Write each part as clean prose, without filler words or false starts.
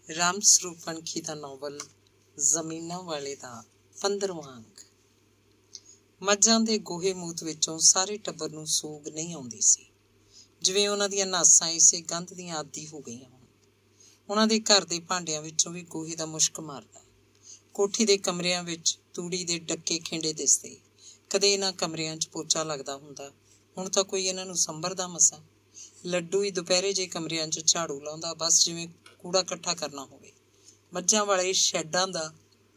ਰਾਮ ਸਰੂਪ ਪਣਖੀ ਦਾ novel ਜ਼ਮੀਨਾਂ ਵਾਲੇ ਦਾ 15ਵਾਂ ਅੰਕ। ਮੱਝਾਂ ਦੇ ਗੋਹੇ ਮੂਤ ਵਿੱਚੋਂ ਸਾਰੇ ਟੱਬਰ ਨੂੰ ਸੂਗ ਨਹੀਂ ਆਉਂਦੀ ਸੀ, ਜਿਵੇਂ ਉਹਨਾਂ ਦੀਆਂ ਨਾਸਾਂ ਇਸੇ ਗੰਧ ਦੀਆਂ ਆਦੀ ਹੋ ਗਈਆਂ ਹੋਣ। ਉਹਨਾਂ ਦੇ ਘਰ ਦੇ ਭਾਂਡਿਆਂ ਵਿੱਚੋਂ ਵੀ ਗੋਹੇ ਦਾ ਮੁਸ਼ਕ ਮਾਰਦਾ। ਕੋਠੀ ਦੇ ਕਮਰਿਆਂ ਵਿੱਚ ਤੂੜੀ ਦੇ ਡੱਕੇ ਖਿੰਡੇ ਦਿਸਦੇ। ਕਦੇ ਇਹਨਾਂ ਕਮਰਿਆਂ 'ਚ ਪੋਚਾ ਲੱਗਦਾ ਹੁੰਦਾ, ਹੁਣ ਤਾਂ ਕੋਈ ਇਹਨਾਂ ਨੂੰ ਸੰਭਰਦਾ ਮਸਾਂ। ਲੱਡੂ ਹੀ ਦੁਪਹਿਰੇ ਜੇ ਕਮਰਿਆਂ 'ਚ ਝਾੜੂ ਲਾਉਂਦਾ, ਬਸ ਜਿਵੇਂ ਕੂੜਾ ਇਕੱਠਾ ਕਰਨਾ ਹੋਵੇ। ਮੱਝਾਂ ਵਾਲੇ ਸ਼ੈੱਡਾਂ ਦਾ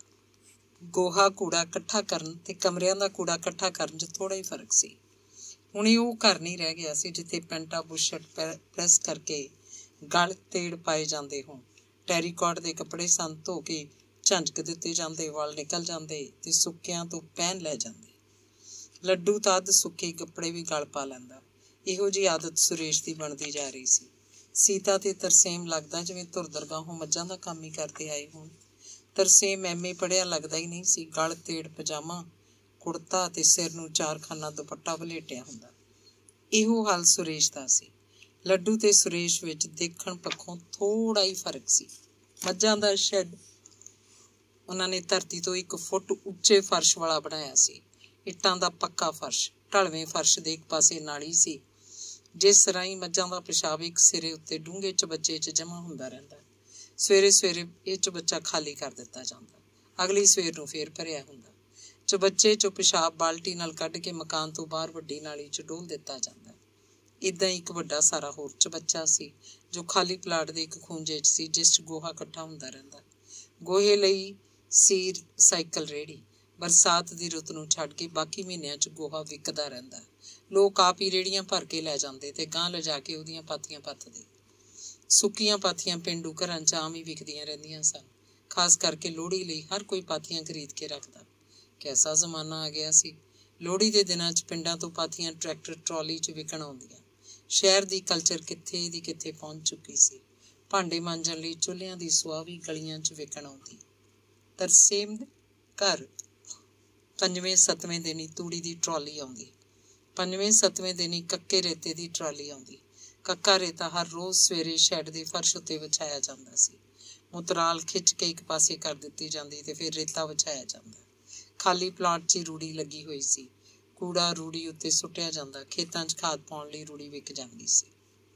ਗੋਹਾ ਕੂੜਾ ਇਕੱਠਾ ਕਰਨ ਤੇ ਕਮਰਿਆਂ ਦਾ ਕੂੜਾ ਇਕੱਠਾ ਕਰਨ 'ਚ ਥੋੜ੍ਹਾ ਹੀ ਫਰਕ ਸੀ। ਹੁਣ ਇਹ ਉਹ ਘਰ ਨਹੀਂ ਰਹਿ ਗਿਆ ਸੀ ਜਿੱਥੇ ਪੈਂਟਾ ਬੁਸ਼ਰਟ ਪ੍ਰੈਸ ਕਰਕੇ ਗਲ ਤੇੜ ਪਾਏ ਜਾਂਦੇ ਹੋਣ। ਟੈਰੀਕੋਟ ਦੇ ਕੱਪੜੇ ਸਨ, ਧੋ ਕੇ ਝੰਜਕ ਦਿੱਤੇ ਜਾਂਦੇ, ਵਾਲ ਨਿਕਲ ਜਾਂਦੇ ਤੇ ਸੁੱਕਿਆਂ ਤੋਂ ਪਹਿਨ ਲੈ ਜਾਂਦੇ। ਲੱਡੂ ਤਾਂ ਅੱਧ ਸੁੱਕੇ ਕੱਪੜੇ ਵੀ ਗਲ ਪਾ ਲੈਂਦਾ। ਇਹੋ ਜਿਹੀ ਆਦਤ ਸੁਰੇਸ਼ ਦੀ ਬਣਦੀ ਜਾ ਰਹੀ ਸੀ। ਸੀਤਾ ਤੇ ਤਰਸੇਮ ਲੱਗਦਾ ਜਿਵੇਂ ਧੁਰ ਦਰਗਾਹੋਂ ਮੱਝਾਂ ਦਾ ਕੰਮ ਹੀ ਕਰਦੇ ਆਏ ਹੋਣ। ਤਰਸੇਮ ਐਮਏ ਪੜ੍ਹਿਆ ਲੱਗਦਾ ਹੀ ਨਹੀਂ ਸੀ। ਗਲ ਤੇੜ ਪਜਾਮਾ, ਕੁੜਤਾ ਤੇ ਸਿਰ ਨੂੰ ਚਾਰਖਾਨਾ ਦੁਪੱਟਾ ਵਲੇਟਿਆ ਹੁੰਦਾ। ਇਹੋ ਹਾਲ ਸੁਰੇਸ਼ ਦਾ ਸੀ। ਲੱਡੂ ਤੇ ਸੁਰੇਸ਼ ਵਿੱਚ ਦੇਖਣ ਪੱਖੋਂ ਥੋੜ੍ਹਾ ਹੀ ਫਰਕ ਸੀ। ਮੱਝਾਂ ਦਾ ਸ਼ੈੱਡ ਉਹਨਾਂ ਨੇ ਧਰਤੀ ਤੋਂ 1 ਫੁੱਟ ਉੱਚੇ ਫਰਸ਼ ਵਾਲਾ ਬਣਾਇਆ ਸੀ। ਇੱਟਾਂ ਦਾ ਪੱਕਾ ਫਰਸ਼, ਢਲਵੇਂ ਫਰਸ਼ ਦੇ ਇੱਕ ਪਾਸੇ ਨਾਲੀ ਸੀ, ਜਿਸ ਰਾਹੀਂ ਮੱਝਾਂ ਦਾ ਪਿਸ਼ਾਬ ਇੱਕ ਸਿਰੇ ਉੱਤੇ ਡੂੰਘੇ ਚਬੱਚੇ 'ਚ ਜਮ੍ਹਾਂ ਹੁੰਦਾ ਰਹਿੰਦਾ। ਸਵੇਰੇ ਸਵੇਰੇ ਇਹ ਚਬੱਚਾ ਖਾਲੀ ਕਰ ਦਿੱਤਾ ਜਾਂਦਾ, ਅਗਲੀ ਸਵੇਰ ਨੂੰ ਫੇਰ ਭਰਿਆ ਹੁੰਦਾ। ਚਬੱਚੇ 'ਚੋਂ ਪਿਸ਼ਾਬ ਬਾਲਟੀ ਨਾਲ ਕੱਢ ਕੇ ਮਕਾਨ ਤੋਂ ਬਾਹਰ ਵੱਡੀ ਨਾਲੀ 'ਚ ਡੋਲ ਦਿੱਤਾ ਜਾਂਦਾ। ਇੱਦਾਂ ਇੱਕ ਵੱਡਾ ਸਾਰਾ ਹੋਰ ਚਬੱਚਾ ਸੀ ਜੋ ਖਾਲੀ ਪਲਾਟ ਦੇ ਇੱਕ ਖੂੰਜੇ 'ਚ ਸੀ, ਜਿਸ 'ਚ ਗੋਹਾ ਇਕੱਠਾ ਹੁੰਦਾ ਰਹਿੰਦਾ। ਗੋਹੇ ਲਈ ਸੀਰ ਸਾਈਕਲ ਰੇਹੜੀ। ਬਰਸਾਤ ਦੀ ਰੁੱਤ ਨੂੰ ਛੱਡ ਕੇ ਬਾਕੀ ਮਹੀਨਿਆਂ 'ਚ ਗੋਹਾ ਵਿਕਦਾ ਰਹਿੰਦਾ। ਲੋਕ ਆਪ ਹੀ ਰੇਹੜੀਆਂ ਭਰ ਕੇ ਲੈ ਜਾਂਦੇ ਤੇ ਗਾਂਹ ਲਿਜਾ ਕੇ ਉਹਦੀਆਂ ਪਾਥੀਆਂ ਪੱਥਦੇ। ਸੁੱਕੀਆਂ ਪਾਥੀਆਂ ਪੇਂਡੂ ਘਰਾਂ 'ਚ ਆਮ ਹੀ ਵਿਕਦੀਆਂ ਰਹਿੰਦੀਆਂ ਸਨ। ਖਾਸ ਕਰਕੇ ਲੋਹੜੀ ਲਈ ਹਰ ਕੋਈ ਪਾਥੀਆਂ ਖਰੀਦ ਕੇ ਰੱਖਦਾ। ਕੈਸਾ ਜ਼ਮਾਨਾ ਆ ਗਿਆ ਸੀ। ਲੋਹੜੀ ਦੇ ਦਿਨਾਂ 'ਚ ਪਿੰਡਾਂ ਤੋਂ ਪਾਥੀਆਂ ਟਰੈਕਟਰ ਟਰਾਲੀ 'ਚ ਵਿਕਣ ਆਉਂਦੀਆਂ। ਸ਼ਹਿਰ ਦੀ ਕਲਚਰ ਕਿੱਥੇ ਦੀ ਕਿੱਥੇ ਪਹੁੰਚ ਚੁੱਕੀ ਸੀ। ਭਾਂਡੇ ਮਾਂਜਣ ਲਈ ਚੁੱਲ੍ਹਿਆਂ ਦੀ ਸੁਆਹ ਵੀ ਗਲੀਆਂ 'ਚ ਵਿਕਣ ਆਉਂਦੀ। ਤਰਸੇਮ ਦੇ ਘਰ 5ਵੇਂ-7ਵੇਂ ਦਿਨ ਹੀ ਤੂੜੀ ਦੀ ਟਰਾਲੀ ਆਉਂਦੀ। 5ਵੇਂ-7ਵੇਂ ਦਿਨ ਹੀ ਕੱਕੇ ਰੇਤੇ ਦੀ ਟਰਾਲੀ ਆਉਂਦੀ। ਕੱਕਾ ਰੇਤਾ ਹਰ ਰੋਜ਼ ਸਵੇਰੇ ਸ਼ੈੱਡ ਦੇ ਫਰਸ਼ ਉੱਤੇ ਵਿਛਾਇਆ ਜਾਂਦਾ ਸੀ। ਮੁਤਰਾਲ ਖਿੱਚ ਕੇ ਇੱਕ ਪਾਸੇ ਕਰ ਦਿੱਤੀ ਜਾਂਦੀ ਤੇ ਫਿਰ ਰੇਤਾ ਵਿਛਾਇਆ ਜਾਂਦਾ। ਖਾਲੀ ਪਲਾਟ 'ਚ ਰੂੜੀ ਲੱਗੀ ਹੋਈ ਸੀ। ਕੂੜਾ ਰੂੜੀ ਉੱਤੇ ਸੁੱਟਿਆ ਜਾਂਦਾ। ਖੇਤਾਂ 'ਚ ਖਾਦ ਪਾਉਣ ਲਈ ਰੂੜੀ ਵਿਕ ਜਾਂਦੀ ਸੀ।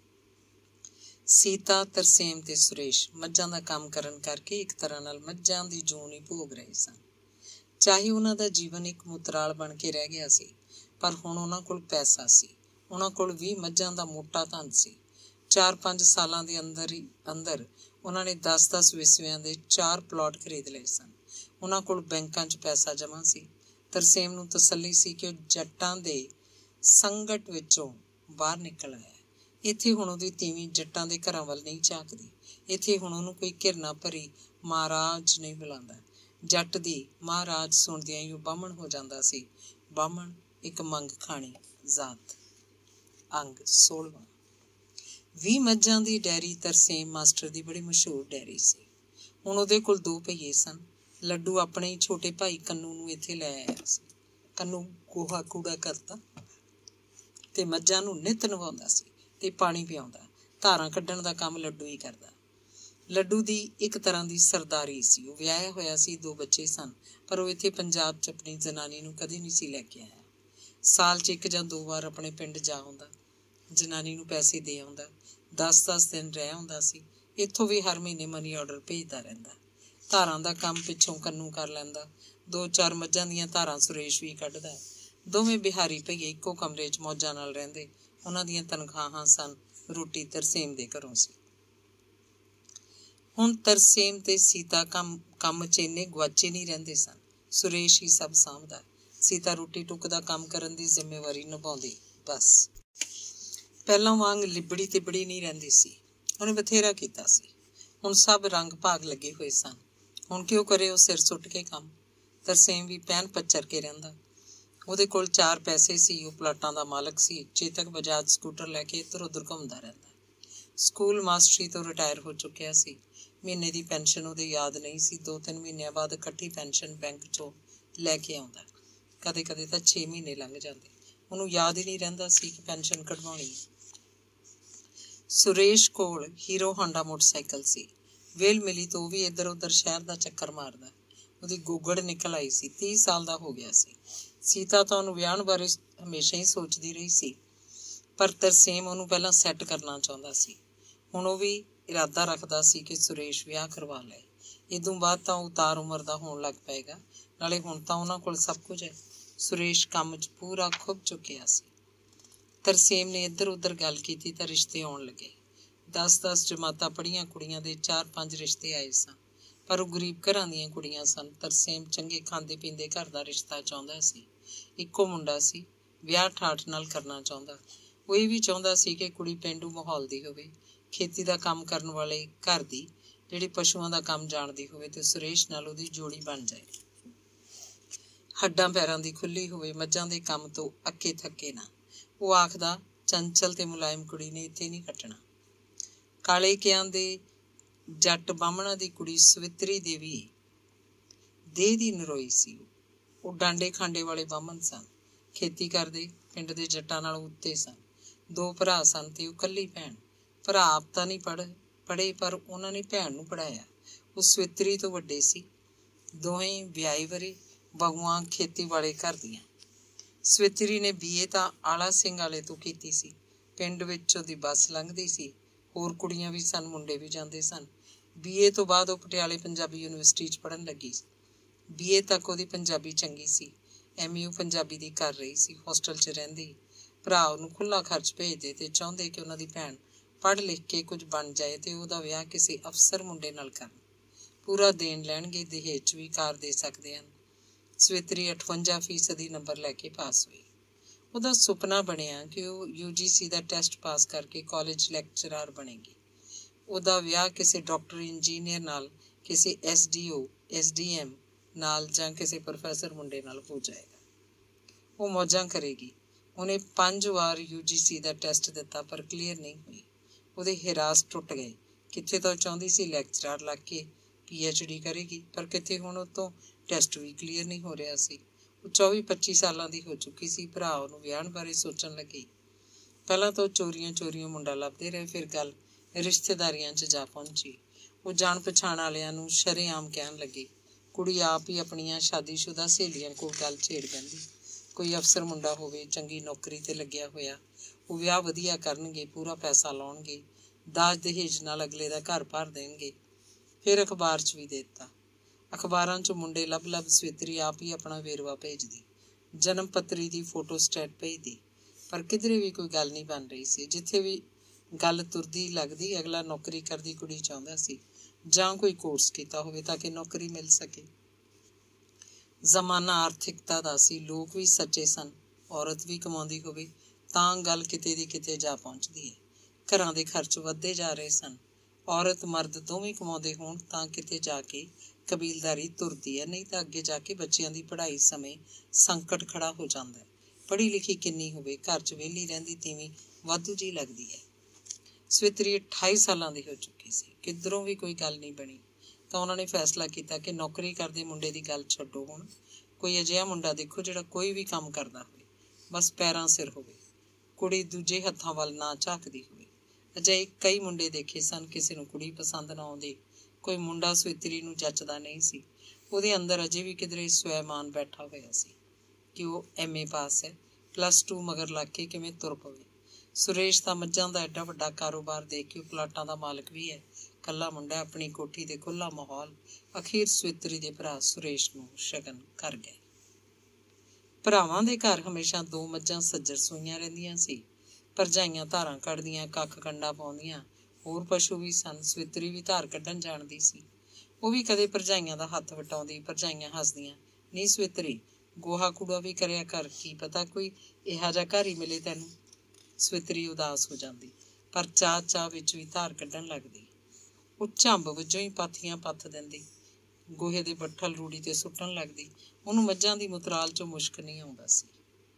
ਸੀਤਾ, ਤਰਸੇਮ ਤੇ ਸੁਰੇਸ਼ ਮੱਝਾਂ ਦਾ ਕੰਮ ਕਰਨ ਕਰਕੇ ਇੱਕ ਤਰ੍ਹਾਂ ਨਾਲ ਮੱਝਾਂ ਦੀ ਜੂਨ ਹੀ ਭੋਗ ਰਹੇ ਸਨ। ਚਾਹੇ ਉਹਨਾਂ ਦਾ ਜੀਵਨ ਇੱਕ ਮੁਤਰਾਲ ਬਣ ਕੇ ਰਹਿ ਗਿਆ ਸੀ, ਪਰ ਹੁਣ ਉਹਨਾਂ ਕੋਲ ਪੈਸਾ ਸੀ। ਉਹਨਾਂ ਕੋਲ 20 ਮੱਝਾਂ ਦਾ ਮੋਟਾ ਧਨ ਸੀ। 4-5 ਸਾਲਾਂ ਦੇ ਅੰਦਰ ਉਹਨਾਂ ਨੇ 10-10 ਵਿਸਵਿਆਂ ਦੇ 4 ਪਲਾਟ ਖਰੀਦ ਲਏ ਸਨ। ਉਹਨਾਂ ਕੋਲ ਬੈਂਕਾਂ 'ਚ ਪੈਸਾ ਜਮ੍ਹਾਂ ਸੀ। ਤਰਸੇਮ ਨੂੰ ਤਸੱਲੀ ਸੀ ਕਿ ਉਹ ਜੱਟਾਂ ਦੇ ਸੰਗਠ ਵਿੱਚੋਂ ਬਾਹਰ ਨਿਕਲ ਆਇਆ। ਇੱਥੇ ਹੁਣ ਉਹਦੀ ਤੀਵੀਂ ਜੱਟਾਂ ਦੇ ਘਰਾਂ ਵੱਲ ਨਹੀਂ ਝਾਕਦੀ। ਇੱਥੇ ਹੁਣ ਉਹਨੂੰ ਕੋਈ ਘਿਰਨਾ ਭਰੀ ਮਹਾਰਾਜ ਨਹੀਂ ਬੁਲਾਉਂਦਾ। ਜੱਟ ਦੀ ਮਹਾਰਾਜ ਸੁਣਦਿਆਂ ਹੀ ਉਹ ਬਾਹਮਣ ਹੋ ਜਾਂਦਾ ਸੀ। ਬਾਹਮਣ ਇੱਕ ਮੰਗ ਖਾਣੀ ਜ਼ਾਤ। ਅੰਗ 16। 20 ਮੱਝਾਂ ਦੀ ਡੈਰੀ ਤਰਸੇਮ ਮਾਸਟਰ ਦੀ ਬੜੀ ਮਸ਼ਹੂਰ ਡੈਰੀ ਸੀ। ਹੁਣ ਉਹਦੇ ਕੋਲ 2 ਪਹੀਏ ਸਨ। ਲੱਡੂ ਆਪਣੇ ਹੀ ਛੋਟੇ ਭਾਈ ਕੰਨੂ ਨੂੰ ਇੱਥੇ ਲੈ ਆਇਆ ਸੀ। ਕੰਨੂ ਗੋਹਾ ਕੂੜਾ ਕਰਦਾ ਤੇ ਮੱਝਾਂ ਨੂੰ ਨਿੱਤ ਨਵਾਉਂਦਾ ਸੀ ਤੇ ਪਾਣੀ ਪਿਆਉਂਦਾ। ਧਾਰਾਂ ਕੱਢਣ ਦਾ ਕੰਮ ਲੱਡੂ ਹੀ ਕਰਦਾ। ਲੱਡੂ ਦੀ ਇੱਕ ਤਰ੍ਹਾਂ ਦੀ ਸਰਦਾਰੀ ਸੀ। ਉਹ ਵਿਆਹਿਆ ਹੋਇਆ ਸੀ, 2 ਬੱਚੇ ਸਨ, ਪਰ ਉਹ ਇੱਥੇ ਪੰਜਾਬ 'ਚ ਆਪਣੀ ਜਨਾਨੀ ਨੂੰ ਕਦੇ ਨਹੀਂ ਸੀ ਲੈ ਕੇ ਆਇਆ। ਸਾਲ 'ਚ 1 ਜਾਂ 2 ਵਾਰ ਆਪਣੇ ਪਿੰਡ ਜਾ ਆਉਂਦਾ, ਜਨਾਨੀ ਨੂੰ ਪੈਸੇ ਦੇ ਆਉਂਦਾ, 10-10 ਦਿਨ ਰਹਿ ਆਉਂਦਾ ਸੀ। ਇੱਥੋਂ ਵੀ ਹਰ ਮਹੀਨੇ ਮਨੀ ਆਰਡਰ ਭੇਜਦਾ ਰਹਿੰਦਾ। ਧਾਰਾਂ ਦਾ ਕੰਮ ਪਿੱਛੋਂ ਕੰਨੂ ਕਰ ਲੈਂਦਾ। 2-4 ਮੱਝਾਂ ਦੀਆਂ ਧਾਰਾਂ ਸੁਰੇਸ਼ ਵੀ ਕੱਢਦਾ। ਦੋਵੇਂ ਬਿਹਾਰੀ ਭਈਏ ਇੱਕੋ ਕਮਰੇ 'ਚ ਮੌਜਾਂ ਨਾਲ ਰਹਿੰਦੇ। ਉਹਨਾਂ ਦੀਆਂ ਤਨਖਾਹਾਂ ਸਨ। ਰੋਟੀ ਤਰਸੇਮ ਦੇ ਘਰੋਂ ਸੀ। ਹੁਣ ਤਰਸੇਮ ਤੇ ਸੀਤਾ ਕੰਮ 'ਚ ਇੰਨੇ ਗੁਆਚੇ ਨਹੀਂ ਰਹਿੰਦੇ ਸਨ। ਸੁਰੇਸ਼ ਹੀ ਸਭ ਸਾਂਭਦਾ। ਸੀਤਾ ਰੋਟੀ ਟੁੱਕ ਦਾ ਕੰਮ ਕਰਨ ਦੀ ਜ਼ਿੰਮੇਵਾਰੀ ਨਿਭਾਉਂਦੀ। ਬਸ ਪਹਿਲਾਂ ਵਾਂਗ ਲਿਬੜੀ ਤਿਬੜੀ ਨਹੀਂ ਰਹਿੰਦੀ ਸੀ। ਉਹਨੇ ਬਥੇਰਾ ਕੀਤਾ ਸੀ। ਹੁਣ ਸਭ ਰੰਗ ਭਾਗ ਲੱਗੇ ਹੋਏ ਸਨ। ਹੁਣ ਕਿਉਂ ਕਰੇ ਉਹ ਸਿਰ ਸੁੱਟ ਕੇ ਕੰਮ। ਤਰਸੇਮ ਵੀ ਪਹਿਨ ਪੱਚਰ ਕੇ ਰਹਿੰਦਾ। ਉਹਦੇ ਕੋਲ 4 ਪੈਸੇ ਸੀ। ਉਹ ਪਲਾਟਾਂ ਦਾ ਮਾਲਕ ਸੀ। ਚੇਤਕ ਬਜਾਜ ਸਕੂਟਰ ਲੈ ਕੇ ਇੱਧਰ ਉੱਧਰ ਘੁੰਮਦਾ ਰਹਿੰਦਾ। ਸਕੂਲ ਮਾਸਟਰੀ ਤੋਂ ਰਿਟਾਇਰ ਹੋ ਚੁੱਕਿਆ ਸੀ। ਮਹੀਨੇ ਦੀ ਪੈਨਸ਼ਨ ਉਹਦੇ ਯਾਦ ਨਹੀਂ ਸੀ। 2-3 ਮਹੀਨਿਆਂ ਬਾਅਦ ਇਕੱਠੀ ਪੈਨਸ਼ਨ ਬੈਂਕ 'ਚੋਂ ਲੈ ਕੇ ਆਉਂਦਾ। ਕਦੇ ਕਦੇ ਤਾਂ 6 ਮਹੀਨੇ ਲੰਘ ਜਾਂਦੇ। ਉਹਨੂੰ ਯਾਦ ਹੀ ਨਹੀਂ ਰਹਿੰਦਾ ਸੀ ਕਿ ਪੈਨਸ਼ਨ ਕਢਵਾਉਣੀ। ਸੁਰੇਸ਼ ਕੋਲ ਹੀਰੋ ਹਾਂਡਾ ਮੋਟਰਸਾਈਕਲ ਸੀ। ਵੇਲ ਮਿਲੀ ਤਾਂ ਉਹ ਵੀ ਇੱਧਰ ਉੱਧਰ ਸ਼ਹਿਰ ਦਾ ਚੱਕਰ ਮਾਰਦਾ। ਉਹਦੀ ਗੋਗੜ ਨਿਕਲ ਆਈ ਸੀ। 30 ਸਾਲ ਦਾ ਹੋ ਗਿਆ ਸੀ। ਸੀਤਾ ਤਾਂ ਉਹਨੂੰ ਵਿਆਹਣ ਬਾਰੇ ਹਮੇਸ਼ਾ ਹੀ ਸੋਚਦੀ ਰਹੀ ਸੀ, ਪਰ ਤਰਸੇਮ ਉਹਨੂੰ ਪਹਿਲਾਂ ਸੈੱਟ ਕਰਨਾ ਚਾਹੁੰਦਾ ਸੀ। ਹੁਣ ਉਹ ਵੀ ਇਰਾਦਾ ਰੱਖਦਾ ਸੀ ਕਿ ਸੁਰੇਸ਼ ਵਿਆਹ ਕਰਵਾ ਲਏ। ਇਦੋਂ ਬਾਅਦ ਤਾਂ ਉਤਾਰ ਉਮਰ ਦਾ ਹੋਣ ਲੱਗ ਪਏਗਾ। ਨਾਲੇ ਹੁਣ ਤਾਂ ਉਹਨਾਂ ਕੋਲ ਸਭ ਕੁਝ ਹੈ। ਸੁਰੇਸ਼ ਕੰਮ 'ਚ ਪੂਰਾ ਖੁੱਭ ਚੁੱਕਿਆ ਸੀ। ਤਰਸੇਮ ਨੇ ਇੱਧਰ ਉੱਧਰ ਗੱਲ ਕੀਤੀ ਤਾਂ ਰਿਸ਼ਤੇ ਆਉਣ ਲੱਗੇ। 10-10 ਜਮਾਤਾਂ ਪੜ੍ਹੀਆਂ ਕੁੜੀਆਂ ਦੇ 4-5 ਰਿਸ਼ਤੇ ਆਏ ਸਨ, ਪਰ ਉਹ ਗਰੀਬ ਘਰਾਂ ਦੀਆਂ ਕੁੜੀਆਂ ਸਨ। ਤਰਸੇਮ ਚੰਗੇ ਖਾਂਦੇ ਪੀਂਦੇ ਘਰ ਦਾ ਰਿਸ਼ਤਾ ਚਾਹੁੰਦਾ ਸੀ। ਇੱਕੋ ਮੁੰਡਾ ਸੀ, ਵਿਆਹ ਠਾਠ ਨਾਲ ਕਰਨਾ ਚਾਹੁੰਦਾ। ਉਹ ਇਹ ਵੀ ਚਾਹੁੰਦਾ ਸੀ ਕਿ ਕੁੜੀ ਪੇਂਡੂ ਮਾਹੌਲ ਦੀ ਹੋਵੇ, ਖੇਤੀ ਦਾ ਕੰਮ ਕਰਨ ਵਾਲੇ ਘਰ ਦੀ, ਜਿਹੜੀ ਪਸ਼ੂਆਂ ਦਾ ਕੰਮ ਜਾਣਦੀ ਹੋਵੇ ਤੇ ਸੁਰੇਸ਼ ਨਾਲ ਉਹਦੀ ਜੋੜੀ ਬਣ ਜਾਏ। ਹੱਡਾਂ ਪੈਰਾਂ ਦੀ ਖੁੱਲੀ ਹੋਵੇ, ਮੱਝਾਂ ਦੇ ਕੰਮ ਤੋਂ ਅੱਕੇ ਥੱਕੇ ਨਾ। ਉਹ ਆਖਦਾ, ਚੰਚਲ ਤੇ ਮੁਲਾਇਮ ਕੁੜੀ ਨੇ ਇੱਥੇ ਨਹੀਂ ਕੱਟਣਾ। ਕਾਲੇ ਕਿਆਂ ਦੇ ਜੱਟ ਬਾਹਮਣਾ ਦੀ ਕੁੜੀ ਸਵਿਤਰੀ ਦੇਵੀ ਦੇਹ ਦੀ ਨਰੋਈ ਸੀ। ਉਹ ਡਾਂਡੇ ਖਾਂਡੇ ਵਾਲੇ ਬਾਹਮਣ ਸਨ, ਖੇਤੀ ਕਰਦੇ, ਪਿੰਡ ਦੇ ਜੱਟਾਂ ਨਾਲੋਂ ਉੱਤੇ ਸਨ। 2 ਭਰਾ ਸਨ ਤੇ ਉਹ ਇਕੱਲੀ ਭੈਣ। ਭਰਾ ਆਪ ਤਾਂ ਨਹੀਂ ਪੜ੍ਹੇ, ਪਰ ਉਹਨਾਂ ਨੇ ਭੈਣ ਨੂੰ ਪੜ੍ਹਾਇਆ। ਉਹ ਸਵਿਤਰੀ ਤੋਂ ਵੱਡੇ ਸੀ। ਦੋਵੇਂ ਵਿਆਹੇ ਵਰੇ, ਬਹੂਆਂ ਖੇਤੀ ਵਾਲੇ ਘਰ ਦੀਆਂ। ਸਵਿਤਰੀ ਨੇ BA ਤਾਂ ਆਲਾ ਸਿੰਘ ਵਾਲੇ ਤੋਂ ਕੀਤੀ ਸੀ। ਪਿੰਡ ਵਿੱਚ ਉਹਦੀ ਬੱਸ ਲੰਘਦੀ ਸੀ। ਹੋਰ ਕੁੜੀਆਂ ਵੀ ਸਨ, ਮੁੰਡੇ ਵੀ ਜਾਂਦੇ ਸਨ। BA ਤੋਂ ਬਾਅਦ ਉਹ ਪਟਿਆਲੇ ਪੰਜਾਬੀ ਯੂਨੀਵਰਸਿਟੀ 'ਚ ਪੜ੍ਹਨ ਲੱਗੀ। BA ਤੱਕ ਉਹਦੀ ਪੰਜਾਬੀ ਚੰਗੀ ਸੀ। MU ਪੰਜਾਬੀ ਦੀ ਕਰ ਰਹੀ ਸੀ। ਹੋਸਟਲ 'ਚ ਰਹਿੰਦੀ। ਭਰਾ ਉਹਨੂੰ ਖੁੱਲ੍ਹਾ ਖਰਚ ਭੇਜਦੇ ਤੇ ਚਾਹੁੰਦੇ ਕਿ ਉਹਨਾਂ ਦੀ ਭੈਣ ਪੜ੍ਹ ਲਿਖ ਕੇ ਕੁਝ ਬਣ ਜਾਏ ਤੇ ਉਹਦਾ ਵਿਆਹ ਕਿਸੇ ਅਫਸਰ ਮੁੰਡੇ ਨਾਲ ਕਰਨ। ਪੂਰਾ ਦੇਣ ਲੈਣਗੇ, ਦਹੇਜ 'ਚ ਵੀ ਕਾਰ ਦੇ ਸਕਦੇ ਹਨ। ਸਵਿਤਰੀ 58% ਨੰਬਰ ਲੈ ਕੇ ਪਾਸ ਹੋਈ। ਉਹਦਾ ਸੁਪਨਾ ਬਣਿਆ ਕਿ ਉਹ UGC ਦਾ ਟੈਸਟ ਪਾਸ ਕਰਕੇ ਕਾਲਜ ਲੈਕਚਰਰ ਬਣੇਗੀ। ਉਹਦਾ ਵਿਆਹ ਕਿਸੇ ਡਾਕਟਰ ਇੰਜੀਨੀਅਰ ਨਾਲ, ਕਿਸੇ SDO SDM ਨਾਲ ਜਾਂ ਕਿਸੇ ਪ੍ਰੋਫੈਸਰ ਮੁੰਡੇ ਨਾਲ ਹੋ ਜਾਏਗਾ। ਉਹ ਮੌਜਾਂ ਕਰੇਗੀ। ਉਹਨੇ 5 ਵਾਰ UGC ਦਾ ਟੈਸਟ ਦਿੱਤਾ, ਪਰ ਕਲੀਅਰ ਨਹੀਂ ਹੋਈ। ਉਹਦੇ ਹਿਰਾਸ ਟੁੱਟ ਗਏ। ਕਿੱਥੇ ਤਾਂ ਚਾਹੁੰਦੀ ਸੀ ਲੈਕਚਰਰ ਲੱਗ ਕੇ PhD ਕਰੇਗੀ, ਪਰ ਕਿੱਥੇ ਹੁਣ ਉਹ ਤੋਂ ਟੈਸਟ ਵੀ ਕਲੀਅਰ ਨਹੀਂ ਹੋ ਰਿਹਾ ਸੀ। ਉਹ 24-25 ਸਾਲਾਂ ਦੀ ਹੋ ਚੁੱਕੀ ਸੀ। ਭਰਾ ਉਹਨੂੰ ਵਿਆਹਣ ਬਾਰੇ ਸੋਚਣ ਲੱਗੀ। ਪਹਿਲਾਂ ਤਾਂ ਉਹ ਚੋਰੀਆਂ ਮੁੰਡਾ ਲੱਭਦੇ ਰਹੇ, ਫਿਰ ਗੱਲ ਰਿਸ਼ਤੇਦਾਰੀਆਂ 'ਚ ਜਾ ਪਹੁੰਚੀ। ਉਹ ਜਾਣ ਪਛਾਣ ਵਾਲਿਆਂ ਨੂੰ ਸ਼ਰੇਆਮ ਕਹਿਣ ਲੱਗੀ। ਕੁੜੀ ਆਪ ਹੀ ਆਪਣੀਆਂ ਸ਼ਾਦੀशुदा ਸਹੇਲੀਆਂ ਕੋਲ ਗੱਲ ਛੇੜ ਪੈਂਦੀ। ਕੋਈ ਅਫਸਰ ਮੁੰਡਾ ਹੋਵੇ, ਚੰਗੀ ਨੌਕਰੀ ਤੇ ਲੱਗਿਆ ਹੋਇਆ, ਉਹ ਵਿਆਹ ਵਧੀਆ ਕਰਨਗੇ, ਪੂਰਾ ਪੈਸਾ ਲਾਉਣਗੇ, ਦਾਜ ਦਹੇਜ ਨਾਲ ਅਗਲੇ ਦਾ ਘਰ ਭਰ ਦੇਣਗੇ। ਫਿਰ ਅਖਬਾਰ 'ਚ ਵੀ ਦੇ ਦਿੱਤਾ। ਅਖਬਾਰਾਂ 'ਚੋਂ ਮੁੰਡੇ ਲੱਭ ਸਵਿਤਰੀ ਆਪ ਹੀ ਆਪਣਾ ਵੇਰਵਾ ਭੇਜਦੀ, ਜਨਮ ਪੱਤਰੀ ਦੀ ਫੋਟੋ ਸਟੇਟ ਭੇਜਦੀ, ਪਰ ਕਿਧਰੇ ਵੀ ਕੋਈ ਗੱਲ ਨਹੀਂ ਬਣ ਰਹੀ ਸੀ। ਜਿੱਥੇ ਵੀ ਗੱਲ ਤੁਰਦੀ ਲੱਗਦੀ, ਅਗਲਾ ਨੌਕਰੀ ਕਰਦੀ ਕੁੜੀ ਚਾਹੁੰਦਾ ਸੀ ਜਾਂ ਕੋਈ ਕੋਰਸ ਕੀਤਾ ਹੋਵੇ ਤਾਂ ਕਿ ਨੌਕਰੀ ਮਿਲ ਸਕੇ। ਜ਼ਮਾਨਾ ਆਰਥਿਕਤਾ ਦਾ ਸੀ। ਲੋਕ ਵੀ ਸੱਚੇ ਸਨ। ਔਰਤ ਵੀ ਕਮਾਉਂਦੀ ਹੋਵੇ ਤਾਂ ਗੱਲ ਕਿਤੇ ਦੀ ਕਿਤੇ ਜਾ ਪਹੁੰਚਦੀ ਹੈ। ਘਰਾਂ ਦੇ ਖਰਚ ਵੱਧਦੇ ਜਾ ਰਹੇ ਸਨ। ਔਰਤ ਮਰਦ ਦੋਵੇਂ ਕਮਾਉਂਦੇ ਹੋਣ ਤਾਂ ਕਿਤੇ ਜਾ ਕੇ ਕਬੀਲਦਾਰੀ ਤੁਰਦੀ ਹੈ, ਨਹੀਂ ਤਾਂ ਅੱਗੇ ਜਾ ਕੇ ਬੱਚਿਆਂ ਦੀ ਪੜ੍ਹਾਈ ਸਮੇਂ ਸੰਕਟ ਖੜਾ ਹੋ ਜਾਂਦਾ ਹੈ। ਪੜ੍ਹੀ ਲਿਖੀ ਕਿੰਨੀ ਹੋਵੇ, ਘਰ 'ਚ ਵਿਹਲੀ ਰਹਿੰਦੀ ਤੀਵੀਂ ਵਾਧੂ ਜੀ ਲੱਗਦੀ ਹੈ। ਸਵਿਤਰੀ 28 ਸਾਲਾਂ ਦੀ ਹੋ ਚੁੱਕੀ ਸੀ। ਕਿੱਧਰੋਂ ਵੀ ਕੋਈ ਗੱਲ ਨਹੀਂ ਬਣੀ ਤਾਂ ਉਹਨਾਂ ਨੇ ਫੈਸਲਾ ਕੀਤਾ ਕਿ ਨੌਕਰੀ ਕਰਦੇ ਮੁੰਡੇ ਦੀ ਗੱਲ ਛੱਡੋ। ਹੁਣ ਕੋਈ ਅਜਿਹਾ ਮੁੰਡਾ ਦੇਖੋ ਜਿਹੜਾ ਕੋਈ ਵੀ ਕੰਮ ਕਰਦਾ ਹੋਵੇ, ਬਸ ਪੈਰਾਂ ਸਿਰ ਹੋਵੇ, ਕੁੜੀ ਦੂਜੇ ਹੱਥਾਂ ਵੱਲ ਨਾ ਝਾਕਦੀ ਹੋਵੇ। ਅਜਿਹੇ ਕਈ ਮੁੰਡੇ ਦੇਖੇ ਸਨ। ਕਿਸੇ ਨੂੰ ਕੁੜੀ ਪਸੰਦ ਨਾ ਆਉਂਦੀ। ਕੋਈ ਮੁੰਡਾ ਸਵਿਤਰੀ ਨੂੰ ਜੱਚਦਾ ਨਹੀਂ ਸੀ। ਉਹਦੇ ਅੰਦਰ ਅਜੇ ਵੀ ਕਿਧਰੇ ਸਵੈਮਾਨ ਬੈਠਾ ਹੋਇਆ ਸੀ ਕਿ ਉਹ MA ਪਾਸ ਹੈ, +2 ਮਗਰ ਲੱਗ ਕੇ ਕਿਵੇਂ ਤੁਰ ਪਵੇ। ਸੁਰੇਸ਼ ਤਾਂ ਮੱਝਾਂ ਦਾ ਐਡਾ ਵੱਡਾ ਕਾਰੋਬਾਰ ਦੇਖ ਕੇ ਪਲਾਟਾਂ ਦਾ ਮਾਲਕ ਵੀ ਹੈ। ਇਕੱਲਾ ਮੁੰਡਾ, ਆਪਣੀ ਕੋਠੀ ਤੇ ਖੁੱਲ੍ਹਾ ਮਾਹੌਲ। ਅਖੀਰ ਸਵਿਤਰੀ ਦੇ ਭਰਾ ਸੁਰੇਸ਼ ਨੂੰ ਸ਼ਗਨ ਕਰ ਗਏ। ਭਰਾਵਾਂ ਦੇ ਘਰ ਹਮੇਸ਼ਾ 2 ਮੱਝਾਂ ਸੱਜਰ ਸੂਈਆਂ ਰਹਿੰਦੀਆਂ ਸੀ। ਭਰਜਾਈਆਂ ਧਾਰਾਂ ਕੱਢਦੀਆਂ, ਕੱਖ ਕੰਡਾ ਪਾਉਂਦੀਆਂ। ਹੋਰ ਪਸ਼ੂ ਵੀ ਸਨ। ਸਵਿਤਰੀ ਵੀ ਧਾਰ ਕੱਢਣ ਜਾਣਦੀ ਸੀ। ਉਹ ਵੀ ਕਦੇ ਭਰਜਾਈਆਂ ਦਾ ਹੱਥ ਵਟਾਉਂਦੀ। ਭਰਜਾਈਆਂ ਹੱਸਦੀਆਂ, ਨਹੀਂ ਸਵਿਤਰੀ, ਗੋਹਾ ਕੂੜਾ ਵੀ ਕਰਿਆ ਕਰ, ਕੀ ਪਤਾ ਕੋਈ ਇਹੋ ਜਿਹਾ ਘਰ ਹੀ ਮਿਲੇ ਤੈਨੂੰ। ਸਵਿਤਰੀ ਉਦਾਸ ਹੋ ਜਾਂਦੀ, ਪਰ ਚਾਹ ਵਿੱਚ ਵੀ ਧਾਰ ਕੱਢਣ ਲੱਗਦੀ। ਉਹ ਝੰਬ ਵਜੋਂ ਹੀ ਪਾਥੀਆਂ ਪੱਥ ਦਿੰਦੀ। ਗੋਹੇ ਦੇ ਬੱਠਲ ਰੂੜੀ ਤੇ ਸੁੱਟਣ ਲੱਗਦੀ। ਉਹਨੂੰ ਮੱਝਾਂ ਦੀ ਮੁਤਰਾਲ 'ਚੋਂ ਮੁਸ਼ਕ ਨਹੀਂ ਆਉਂਦਾ ਸੀ।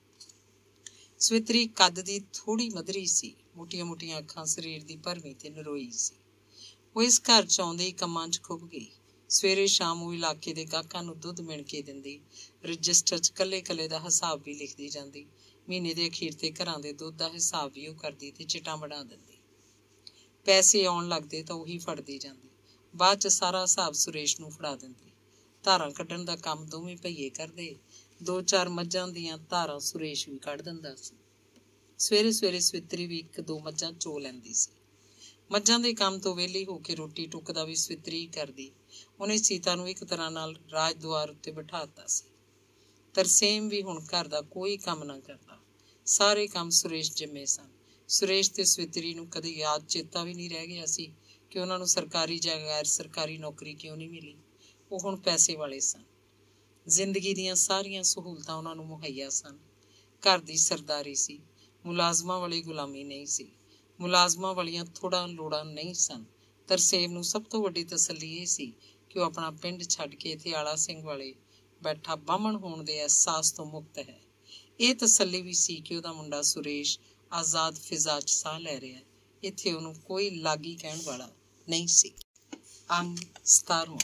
ਸਵਿਤਰੀ ਕੱਦ ਦੀ ਥੋੜ੍ਹੀ ਮਧਰੀ ਸੀ। ਮੋਟੀਆਂ ਅੱਖਾਂ, ਸਰੀਰ ਦੀ ਭਰਵੀਂ ਤੇ ਨਰੋਈ ਸੀ। ਉਹ ਇਸ ਘਰ 'ਚ ਆਉਂਦੇ ਹੀ ਕੰਮਾਂ 'ਚ ਖੁੱਭ ਗਈ। ਸਵੇਰੇ ਸ਼ਾਮ ਉਹ ਇਲਾਕੇ ਦੇ ਗਾਹਕਾਂ ਨੂੰ ਦੁੱਧ ਮਿਣ ਕੇ ਦਿੰਦੀ। ਰਜਿਸਟਰ 'ਚ ਕੱਲੇ ਦਾ ਹਿਸਾਬ ਵੀ ਲਿਖਦੀ ਜਾਂਦੀ। ਮਹੀਨੇ ਦੇ ਅਖੀਰ ਤੇ ਘਰਾਂ ਦੇ ਦੁੱਧ ਦਾ ਹਿਸਾਬ ਵੀ ਉਹ ਕਰਦੀ ਤੇ ਚਿੱਟਾਂ ਬਣਾ ਦਿੰਦੀ। ਪੈਸੇ ਆਉਣ ਲੱਗਦੇ ਤਾਂ ਉਹੀ ਫੜਦੀ ਜਾਂਦੀ। ਬਾਅਦ 'ਚ ਸਾਰਾ ਹਿਸਾਬ ਸੁਰੇਸ਼ ਨੂੰ ਫੜਾ ਦਿੰਦੀ। ਧਾਰਾਂ ਕੱਢਣ ਦਾ ਕੰਮ ਦੋਵੇਂ ਭਈਏ ਕਰਦੇ। 2-4 ਮੱਝਾਂ ਦੀਆਂ ਧਾਰਾਂ ਸੁਰੇਸ਼ ਵੀ ਕੱਢ ਦਿੰਦਾ ਸੀ। ਸਵੇਰੇ ਸਵੇਰੇ ਸਵਿਤਰੀ ਵੀ 1-2 ਮੱਝਾਂ ਚੋ ਲੈਂਦੀ ਸੀ। ਮੱਝਾਂ ਦੇ ਕੰਮ ਤੋਂ ਵਿਹਲੀ ਹੋ ਕੇ ਰੋਟੀ ਟੁੱਕ ਦਾ ਵੀ ਸਵਿਤਰੀ ਕਰਦੀ। ਉਹਨੇ ਸੀਤਾ ਨੂੰ ਇੱਕ ਤਰ੍ਹਾਂ ਨਾਲ ਰਾਜ ਦੁਆਰ ਉੱਤੇ ਬਿਠਾ ਦਿੱਤਾ ਸੀ। ਤਰਸੇਮ ਵੀ ਹੁਣ ਘਰ ਦਾ ਕੋਈ ਕੰਮ ਨਾ ਕਰਦਾ। ਸਾਰੇ ਕੰਮ ਸੁਰੇਸ਼ ਜਿੰਮੇ ਸਨ। ਸੁਰੇਸ਼ ਤੇ ਸਵਿਤਰੀ ਨੂੰ ਕਦੇ ਯਾਦ ਚੇਤਾ ਵੀ ਨਹੀਂ ਰਹਿ ਗਿਆ ਸੀ ਕਿ ਉਹਨਾਂ ਨੂੰ ਸਰਕਾਰੀ ਜਾਂ ਗੈਰ ਸਰਕਾਰੀ ਨੌਕਰੀ ਕਿਉਂ ਨਹੀਂ ਮਿਲੀ। ਉਹ ਹੁਣ ਪੈਸੇ ਵਾਲੇ ਸਨ। ਜ਼ਿੰਦਗੀ ਦੀਆਂ ਸਾਰੀਆਂ ਸਹੂਲਤਾਂ ਉਹਨਾਂ ਨੂੰ ਮੁਹੱਈਆ ਸਨ। ਘਰ ਦੀ ਸਰਦਾਰੀ ਸੀ। ਮੁਲਾਜ਼ਮਾਂ ਵਾਲੀ ਗੁਲਾਮੀ ਨਹੀਂ ਸੀ। ਮੁਲਾਜ਼ਮਾਂ ਵਾਲੀਆਂ ਥੋੜ੍ਹਾ ਲੋੜਾਂ ਨਹੀਂ ਸਨ। ਤਰਸੇਮ ਨੂੰ ਸਭ ਤੋਂ ਵੱਡੀ ਤਸੱਲੀ ਇਹ ਸੀ ਕਿ ਉਹ ਆਪਣਾ ਪਿੰਡ ਛੱਡ ਕੇ ਇੱਥੇ ਆਲਾ ਸਿੰਘ ਵਾਲੇ ਬੈਠਾ ਬਾਹਮਣ ਹੋਣ ਦੇ ਅਹਿਸਾਸ ਤੋਂ ਮੁਕਤ ਹੈ। ਇਹ ਤਸੱਲੀ ਵੀ ਸੀ ਕਿ ਉਹਦਾ ਮੁੰਡਾ ਸੁਰੇਸ਼ ਆਜ਼ਾਦ ਫਿਜ਼ਾ 'ਚ ਸਾਹ ਲੈ ਰਿਹਾ। ਇੱਥੇ ਉਹਨੂੰ ਕੋਈ ਲਾਗੀ ਕਹਿਣ ਵਾਲਾ ਨਹੀਂ ਸੀ। ਅੰਗ 17ਵਾਂ।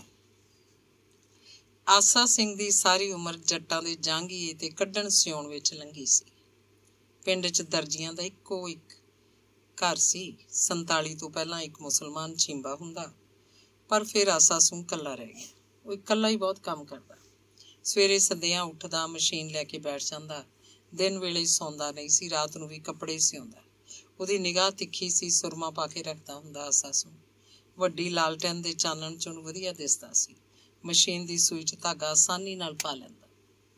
ਆਸਾ ਸਿੰਘ ਦੀ ਸਾਰੀ ਉਮਰ ਜੱਟਾਂ ਦੇ ਜਾਂਘੀਏ ਤੇ ਕੱਢਣ ਸਿਉਣ ਵਿੱਚ ਲੰਘੀ ਸੀ। ਪਿੰਡ 'ਚ ਦਰਜੀਆਂ ਦਾ ਇੱਕੋ ਇੱਕ ਘਰ ਸੀ। 47 ਤੋਂ ਪਹਿਲਾਂ ਇੱਕ ਮੁਸਲਮਾਨ ਛਿੰਬਾ ਹੁੰਦਾ, ਪਰ ਫਿਰ ਆਸਾ ਸਿੰਘ ਇਕੱਲਾ ਰਹਿ ਗਿਆ। ਉਹ ਇਕੱਲਾ ਹੀ ਬਹੁਤ ਕੰਮ ਕਰਦਾ। ਸਵੇਰੇ ਸਦਿਆਂ ਉੱਠਦਾ, ਮਸ਼ੀਨ ਲੈ ਕੇ ਬੈਠ ਜਾਂਦਾ। ਦਿਨ ਵੇਲੇ ਸੌਂਦਾ ਨਹੀਂ ਸੀ, ਰਾਤ ਨੂੰ ਵੀ ਕੱਪੜੇ ਸਿਉਂਦਾ। ਉਹਦੀ ਨਿਗਾਹ ਤਿੱਖੀ ਸੀ, ਸੁਰਮਾ ਪਾ ਕੇ ਰੱਖਦਾ ਹੁੰਦਾ ਆਸਾ ਸਿੰਘ। ਵੱਡੀ ਲਾਲਟੈਨ ਦੇ ਚਾਨਣ 'ਚ ਉਹਨੂੰ ਵਧੀਆ ਦਿਸਦਾ ਸੀ। ਮਸ਼ੀਨ ਦੀ ਸੂਈ 'ਚ ਧਾਗਾ ਆਸਾਨੀ ਨਾਲ ਪਾ ਲੈਂਦਾ।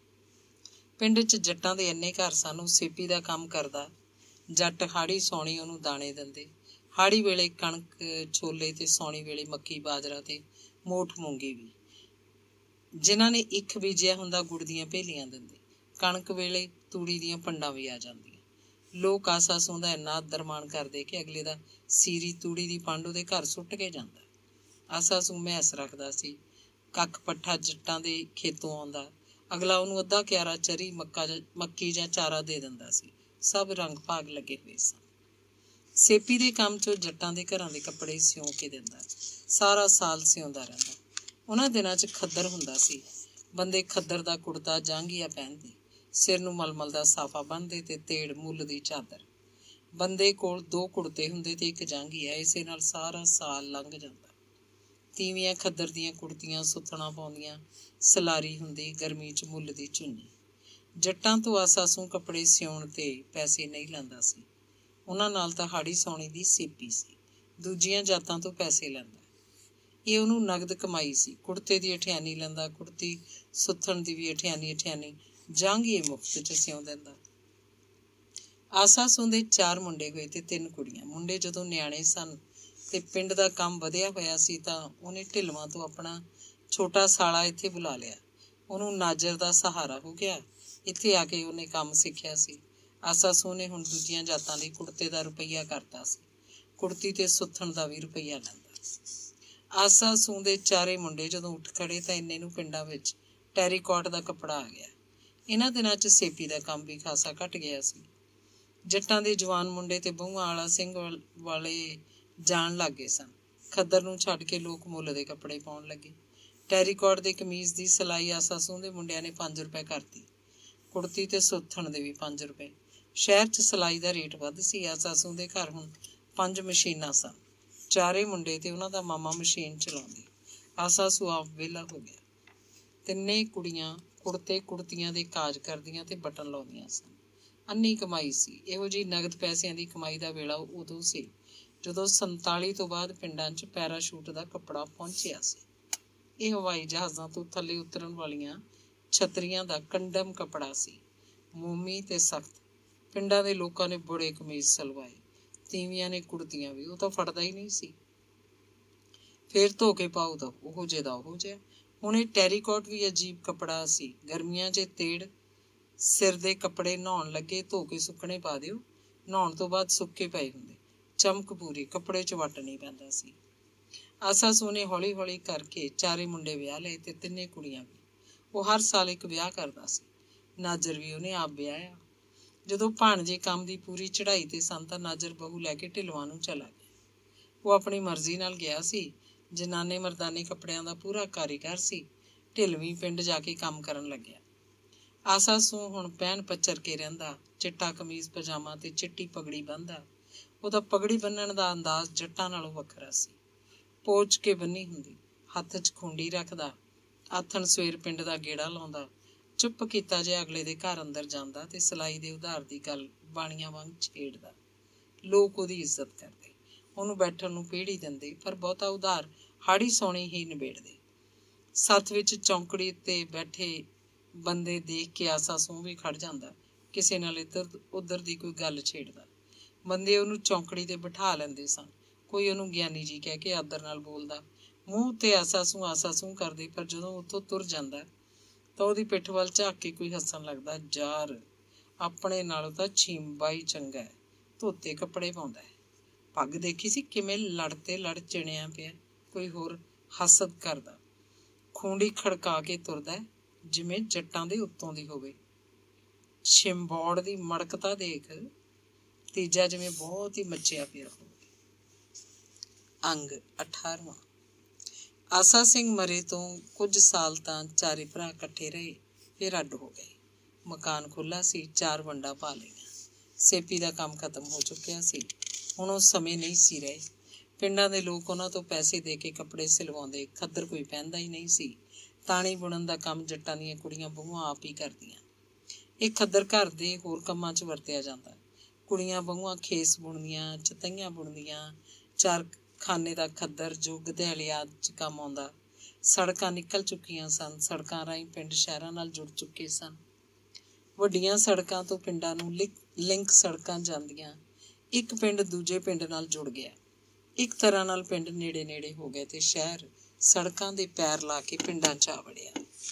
ਪਿੰਡ 'ਚ ਜੱਟਾਂ ਦੇ ਇੰਨੇ ਘਰ ਸਨ। ਉਹ ਸੇਪੀ ਦਾ ਕੰਮ ਕਰਦਾ। ਜੱਟ ਹਾੜੀ ਸੌਣੀ ਉਹਨੂੰ ਦਾਣੇ ਦਿੰਦੇ। ਹਾੜੀ ਵੇਲੇ ਕਣਕ ਛੋਲੇ ਤੇ ਸੌਣੀ ਵੇਲੇ ਮੱਕੀ ਬਾਜਰਾ ਤੇ ਮੋਠ ਮੂੰਗੀ ਵੀ। ਜਿਨ੍ਹਾਂ ਨੇ ਇੱਕ ਬੀਜਿਆ ਹੁੰਦਾ ਗੁੜ ਦੀਆਂ ਭੇਲੀਆਂ ਦਿੰਦੇ। ਕਣਕ ਵੇਲੇ ਤੂੜੀ ਦੀਆਂ ਪੰਡਾਂ ਵੀ ਆ ਜਾਂਦੀਆਂ। ਲੋਕ ਆਸਾ ਸਿੰਘ ਦਾ ਇੰਨਾ ਆਦਰ ਮਾਣ ਕਰਦੇ ਕਿ ਅਗਲੇ ਦਾ ਸੀਰੀ ਤੂੜੀ ਦੀ ਪੰਡ ਉਹਦੇ ਘਰ ਸੁੱਟ ਕੇ ਜਾਂਦਾ। ਆਸਾ ਸਿੰਘ ਮੈਸ ਰੱਖਦਾ ਸੀ। ਕੱਖ ਪੱਠਾ ਜੱਟਾਂ ਦੇ ਖੇਤੋਂ ਆਉਂਦਾ। ਅਗਲਾ ਉਹਨੂੰ ਅੱਧਾ ਕਿਆਰਾ ਚਰੀ ਮੱਕੀ ਜਾਂ ਚਾਰਾ ਦੇ ਦਿੰਦਾ ਸੀ। ਸਭ ਰੰਗ ਭਾਗ ਲੱਗੇ ਹੋਏ ਸਨ। ਸੇਪੀ ਦੇ ਕੰਮ 'ਚ ਜੱਟਾਂ ਦੇ ਘਰਾਂ ਦੇ ਕੱਪੜੇ ਸਿਉਂ ਕੇ ਦਿੰਦਾ। ਸਾਰਾ ਸਾਲ ਸਿਉਂਦਾ ਰਹਿੰਦਾ। ਉਹਨਾਂ ਦਿਨਾਂ 'ਚ ਖੱਦਰ ਹੁੰਦਾ ਸੀ। ਬੰਦੇ ਖੱਦਰ ਦਾ ਕੁੜਤਾ ਜਾਂਘੀਆ ਪਹਿਨਦੇ, ਸਿਰ ਨੂੰ ਮਲਮਲ ਦਾ ਸਾਫਾ ਬੰਨ੍ਹਦੇ ਤੇ ਤੇੜ ਮੁੱਲ ਦੀ ਚਾਦਰ। ਬੰਦੇ ਕੋਲ 2 ਕੁੜਤੇ ਹੁੰਦੇ ਤੇ ਇੱਕ ਜਾਂਘੀਆ। ਇਸੇ ਨਾਲ ਸਾਰਾ ਸਾਲ ਲੰਘ ਜਾਂਦਾ। ਤੀਵੀਆਂ ਖੱਦਰ ਦੀਆਂ ਕੁੜਤੀਆਂ ਸੁੱਥਣਾ ਪਾਉਂਦੀਆਂ। ਸਲਾਰੀ ਹੁੰਦੀ, ਗਰਮੀ 'ਚ ਮੁੱਲ ਦੀ ਚੁੰਨੀ। ਜੱਟਾਂ ਤੋਂ ਆਸਾ ਸਿੰਘ ਕੱਪੜੇ ਸਿਉਣ ਤੇ ਪੈਸੇ ਨਹੀਂ ਲੈਂਦਾ ਸੀ। ਉਹਨਾਂ ਨਾਲ ਤਾਂ ਹਾੜੀ ਸੌਣੀ ਦੀ ਸੇਪੀ ਸੀ। ਦੂਜੀਆਂ ਜਾਤਾਂ ਤੋਂ ਪੈਸੇ ਲੈਂਦਾ। ਇਹ ਉਹਨੂੰ ਨਗਦ ਕਮਾਈ ਸੀ। ਕੁੜਤੇ ਦੀ ਅਠਿਆਨੀ ਲੈਂਦਾ, ਕੁੜਤੀ ਸੁੱਥਣ ਦੀ ਵੀ ਅਠਿਆਨੀ ਜਾਂਘੀਏ ਮੁਫਤ 'ਚ ਸਿਉਂ ਦਿੰਦਾ। ਆਸਾ ਸਿੰਘ ਦੇ 4 ਮੁੰਡੇ ਹੋਏ ਤੇ 3 ਕੁੜੀਆਂ। ਮੁੰਡੇ ਜਦੋਂ ਨਿਆਣੇ ਸਨ ਤੇ ਪਿੰਡ ਦਾ ਕੰਮ ਵਧਿਆ ਹੋਇਆ ਸੀ ਤਾਂ ਉਹਨੇ ਢਿਲਵਾਂ ਤੋਂ ਆਪਣਾ ਛੋਟਾ ਸਾਲਾ ਇੱਥੇ ਬੁਲਾ ਲਿਆ। ਉਹਨੂੰ ਨਾਜਰ ਦਾ ਸਹਾਰਾ ਹੋ ਗਿਆ। ਇੱਥੇ ਆ ਕੇ ਉਹਨੇ ਕੰਮ ਸਿੱਖਿਆ ਸੀ। ਆਸਾ ਸਿੰਘ ਨੇ ਹੁਣ ਦੂਜੀਆਂ ਜਾਤਾਂ ਲਈ ਕੁੜਤੇ ਦਾ ਰੁਪਈਆ ਕਰਤਾ ਸੀ। ਕੁੜਤੀ ਤੇ ਸੁੱਥਣ ਦਾ ਵੀ ਰੁਪਈਆ ਲੈਂਦਾ। ਆਸਾ ਸਿੰਘ ਦੇ 4 ਮੁੰਡੇ ਜਦੋਂ ਉੱਠ ਖੜੇ ਤਾਂ ਇੰਨੇ ਨੂੰ ਪਿੰਡਾਂ ਵਿੱਚ ਟੈਰੀਕੋਟ ਦਾ ਕੱਪੜਾ ਆ ਗਿਆ। ਇਹਨਾਂ ਦਿਨਾਂ 'ਚ ਸੇਪੀ ਦਾ ਕੰਮ ਵੀ ਖਾਸਾ ਘਟ ਗਿਆ ਸੀ। ਜੱਟਾਂ ਦੇ ਜਵਾਨ ਮੁੰਡੇ ਤੇ ਬਹੂਆਂ ਆਲਾ ਸਿੰਘ ਵਾਲੇ ਜਾਣ ਲੱਗ ਗਏ ਸਨ। ਖੱਦਰ ਨੂੰ ਛੱਡ ਕੇ ਲੋਕ ਮੁੱਲ ਦੇ ਕੱਪੜੇ ਪਾਉਣ ਲੱਗੇ। ਟੈਰੀਕੋਟ ਦੀ ਕਮੀਜ਼ ਦੀ ਸਿਲਾਈ ਆਸਾ ਸਿੰਘ ਦੇ ਮੁੰਡਿਆਂ ਨੇ 5 ਰੁਪਏ ਕਰਤੀ। ਕੁੜਤੀ ਤੇ ਸੁੱਥਣ ਦੇ ਵੀ 5 ਰੁਪਏ। ਸ਼ਹਿਰ 'ਚ ਸਿਲਾਈ ਦਾ ਰੇਟ ਵੱਧ ਸੀ। ਆਸਾ ਸਿੰਘ ਦੇ ਘਰ ਹੁਣ 5 ਮਸ਼ੀਨਾਂ ਸਨ। 4 ਮੁੰਡੇ ਤੇ ਉਹਨਾਂ ਦਾ ਮਾਮਾ ਮਸ਼ੀਨ ਚਲਾਉਂਦੇ। ਆਸਾ ਸਿੰਘ ਆਪ ਵਿਹਲਾ ਹੋ ਗਿਆ। 3 ਕੁੜੀਆਂ ਕੁੜਤੇ ਕੁੜਤੀਆਂ ਦੇ ਕਾਜ ਕਰਦੀਆਂ ਤੇ ਬਟਨ ਲਾਉਂਦੀਆਂ ਸਨ। ਅੰਨੀ ਕਮਾਈ ਸੀ। ਇਹੋ ਜਿਹੀ ਨਗਦ ਪੈਸਿਆਂ ਦੀ ਕਮਾਈ ਦਾ ਵੇਲਾ ਉਦੋਂ ਸੀ ਜਦੋਂ 47 ਤੋਂ ਬਾਅਦ ਪਿੰਡਾਂ 'ਚ ਪੈਰਾਸ਼ੂਟ ਦਾ ਕੱਪੜਾ ਪਹੁੰਚਿਆ ਸੀ। ਇਹ ਹਵਾਈ ਜਹਾਜ਼ਾਂ ਤੋਂ ਥੱਲੇ ਉਤਰਨ ਵਾਲੀਆਂ ਛਤਰੀਆਂ ਦਾ ਕੰਡਮ ਕੱਪੜਾ ਸੀ। ਮੋਮੀ ਤੇ ਸਖਤ। ਪਿੰਡਾਂ ਦੇ ਲੋਕਾਂ ਨੇ ਬੜੇ ਕਮੀਜ਼ ਸਲਵਾਏ। ਤੀਵੀਆਂ ਨੇ ਕੁੜਤੀਆਂ ਵੀ। ਉਹ ਤਾਂ ਫੜਦਾ ਹੀ ਨਹੀਂ ਸੀ। ਫੇਰ ਧੋ ਕੇ ਪਾਓ ਤਾਂ ਉਹੋ ਜਿਹੇ ਦਾ ਉਹੋ ਜਿਹਾ। ਹੁਣ ਇਹ ਟੈਰੀਕੋਟ ਵੀ ਅਜੀਬ ਕੱਪੜਾ ਸੀ। ਗਰਮੀਆਂ 'ਚ ਤੇੜ ਸਿਰ ਦੇ ਕੱਪੜੇ ਨਹਾਉਣ ਲੱਗੇ ਧੋ ਕੇ ਸੁੱਕਣੇ ਪਾ ਦਿਓ। ਨਹਾਉਣ ਤੋਂ ਬਾਅਦ ਸੁੱਕੇ ਪਏ ਹੁੰਦੇ। ਚਮਕ ਪੂਰੀ, ਕੱਪੜੇ 'ਚ ਵੱਟ ਨਹੀਂ ਪੈਂਦਾ ਸੀ। ਆਸਾ ਸਿੰਘ ਨੇ ਹੌਲੀ ਹੌਲੀ ਕਰਕੇ 4 ਮੁੰਡੇ ਵਿਆਹ ਲਏ ਤੇ 3 ਕੁੜੀਆਂ ਵੀ। ਉਹ ਹਰ ਸਾਲ ਇੱਕ ਵਿਆਹ ਕਰਦਾ ਸੀ। ਨਾਜਰ ਵੀ ਉਹਨੇ ਆਪ ਵਿਆਹਿਆ। ਜਦੋਂ ਭਾਣਜੇ ਕੰਮ ਦੀ ਪੂਰੀ ਚੜ੍ਹਾਈ ਤੇ ਸਨ ਤਾਂ ਨਾਜਰ ਬਹੂ ਲੈ ਕੇ ਢਿਲਵਾਂ ਨੂੰ ਚਲਾ ਗਿਆ। ਉਹ ਆਪਣੀ ਮਰਜ਼ੀ ਨਾਲ ਗਿਆ ਸੀ। ਜਨਾਨੇ ਮਰਦਾਨੇ ਕੱਪੜਿਆਂ ਦਾ ਪੂਰਾ ਕਾਰੀਗਰ ਸੀ। ਢਿਲਵੀਂ ਪਿੰਡ ਜਾ ਕੇ ਕੰਮ ਕਰਨ ਲੱਗਿਆ। ਆਸਾ ਸਿੰਘ ਹੁਣ ਪਹਿਨ ਪੱਚਰ ਕੇ ਰਹਿੰਦਾ। ਚਿੱਟਾ ਕਮੀਜ਼ ਪਜਾਮਾ ਤੇ ਚਿੱਟੀ ਪਗੜੀ ਬੰਨ੍ਹਦਾ। ਉਹਦਾ ਪਗੜੀ ਬੰਨਣ ਦਾ ਅੰਦਾਜ਼ ਜੱਟਾਂ ਨਾਲੋਂ ਵੱਖਰਾ ਸੀ। ਪੋਚ ਕੇ ਬੰਨੀ ਹੁੰਦੀ, ਹੱਥ 'ਚ ਖੁੰਡੀ ਰੱਖਦਾ, ਆਥਣ ਸਵੇਰ ਪਿੰਡ ਦਾ ਗੇੜਾ ਲਾਉਂਦਾ, ਚੁੱਪ ਕੀਤਾ ਜੇ ਅਗਲੇ ਦੇ ਘਰ ਅੰਦਰ ਜਾਂਦਾ ਤੇ ਸਿਲਾਈ ਦੇ ਉਧਾਰ ਦੀ ਗੱਲ ਬਾਣੀਆਂ ਵਾਂਗ ਛੇੜਦਾ। ਲੋਕ ਉਹਦੀ ਇੱਜ਼ਤ ਕਰਦੇ, ਉਹਨੂੰ ਬੈਠਣ ਨੂੰ ਪੀੜੀ ਦਿੰਦੇ, ਪਰ ਬਹੁਤਾ ਉਧਾਰ ਹਾੜੀ ਸੌਣੀ ਹੀ ਨਿਬੇੜਦੇ। ਸੱਥ ਵਿੱਚ ਚੌਂਕੜੀ ਤੇ ਬੈਠੇ ਬੰਦੇ ਦੇਖ ਕੇ ਆਸਾ ਸੂਹ ਵੀ ਖੜ ਜਾਂਦਾ, ਕਿਸੇ ਨਾਲ ਇੱਧਰ ਉੱਧਰ ਦੀ ਕੋਈ ਗੱਲ ਛੇੜਦਾ। ਬੰਦੇ ਉਹਨੂੰ ਚੌਂਕੜੀ ਤੇ ਬਿਠਾ ਲੈਂਦੇ ਸਨ। ਕੋਈ ਉਹਨੂੰ ਗਿਆਨੀ ਜੀ ਕਹਿ ਕੇ ਆਦਰ ਨਾਲ ਬੋਲਦਾ, ਮੂੰਹ ਉੱਤੇ ਆਸਾ ਸੂਹ ਕਰਦੇ, ਪਰ ਜਦੋਂ ਉੱਥੋਂ ਤੁਰ ਜਾਂਦਾ ਤਾਂ ਉਹਦੀ ਪਿੱਠ ਵੱਲ ਝਾਕ ਕੇ ਕੋਈ ਹੱਸਣ ਲੱਗਦਾ। ਯਾਰ, ਆਪਣੇ ਨਾਲੋਂ ਤਾਂ ਛੀਂਬਾ ਹੀ ਚੰਗਾ ਹੈ, ਧੋਤੇ ਕੱਪੜੇ ਪਾਉਂਦਾ ਹੈ। ਪੱਗ ਦੇਖੀ ਸੀ ਕਿਵੇਂ ਲੜ ਤੇ ਲੜ ਚਿਣਿਆ ਪਿਆ। ਕੋਈ ਹੋਰ ਹਸਦ ਕਰਦਾ, ਖੂੰਡੀ ਖੜਕਾ ਕੇ ਤੁਰਦਾ ਜਿਵੇਂ ਜੱਟਾਂ ਦੇ ਉੱਤੋਂ ਦੀ ਹੋਵੇ। ਛਿੰਬੌੜ ਦੀ ਮੜਕਤਾ ਦੇਖ, ਤੀਜਾ ਜਿਵੇਂ ਬਹੁਤ ਹੀ ਮੱਚਿਆ ਪਿਆ ਹੋਵੇ। ਅੰਗ 18ਵਾਂ। ਆਸਾ ਸਿੰਘ ਮਰੇ ਤੋਂ ਕੁਝ ਸਾਲ ਤਾਂ ਚਾਰੇ ਭਰਾ ਇਕੱਠੇ ਰਹੇ, ਫਿਰ ਅੱਡ ਹੋ ਗਏ। ਮਕਾਨ ਖੁੱਲ੍ਹਾ ਸੀ, 4 ਵੰਡਾਂ ਪਾ ਲਈਆਂ। ਸੇਪੀ ਦਾ ਕੰਮ ਖਤਮ ਹੋ ਚੁੱਕਿਆ ਸੀ, ਹੁਣ ਉਹ ਸਮੇਂ ਨਹੀਂ ਸੀ ਰਹੇ। ਪਿੰਡਾਂ ਦੇ ਲੋਕ ਉਹਨਾਂ ਤੋਂ ਪੈਸੇ ਦੇ ਕੇ ਕੱਪੜੇ ਸਿਲਵਾਉਂਦੇ, ਖੱਦਰ ਕੋਈ ਪਹਿਨਦਾ ਹੀ ਨਹੀਂ ਸੀ। ਤਾਣੀ ਬੁਣਨ ਦਾ ਕੰਮ ਜੱਟਾਂ ਦੀਆਂ ਕੁੜੀਆਂ ਬਹੂਆਂ ਆਪ ਹੀ ਕਰਦੀਆਂ। ਇਹ ਖੱਦਰ ਘਰ ਦੇ ਹੋਰ ਕੰਮਾਂ 'ਚ ਵਰਤਿਆ ਜਾਂਦਾ। ਕੁੜੀਆਂ ਬਹੂਆਂ ਖੇਸ ਬੁਣਦੀਆਂ, ਚਤਈਆਂ ਬੁਣਦੀਆਂ, ਚਾਰਖਾਨੇ ਦਾ ਖੱਦਰ ਜੋ ਗਧਿਆਲੇ ਆਦਿ 'ਚ ਕੰਮ ਆਉਂਦਾ। ਸੜਕਾਂ ਨਿਕਲ ਚੁੱਕੀਆਂ ਸਨ, ਸੜਕਾਂ ਰਾਹੀਂ ਪਿੰਡ ਸ਼ਹਿਰਾਂ ਨਾਲ ਜੁੜ ਚੁੱਕੇ ਸਨ। ਵੱਡੀਆਂ ਸੜਕਾਂ ਤੋਂ ਪਿੰਡਾਂ ਨੂੰ ਲਿੰਕ ਸੜਕਾਂ ਜਾਂਦੀਆਂ। ਇੱਕ ਪਿੰਡ ਦੂਜੇ ਪਿੰਡ ਨਾਲ ਜੁੜ ਗਿਆ। ਇੱਕ ਤਰ੍ਹਾਂ ਨਾਲ ਪਿੰਡ ਨੇੜੇ ਨੇੜੇ ਹੋ ਗਏ ਤੇ ਸ਼ਹਿਰ ਸੜਕਾਂ ਦੇ ਪੈਰ ਲਾ ਕੇ ਪਿੰਡਾਂ 'ਚ ਆ ਵੜਿਆ।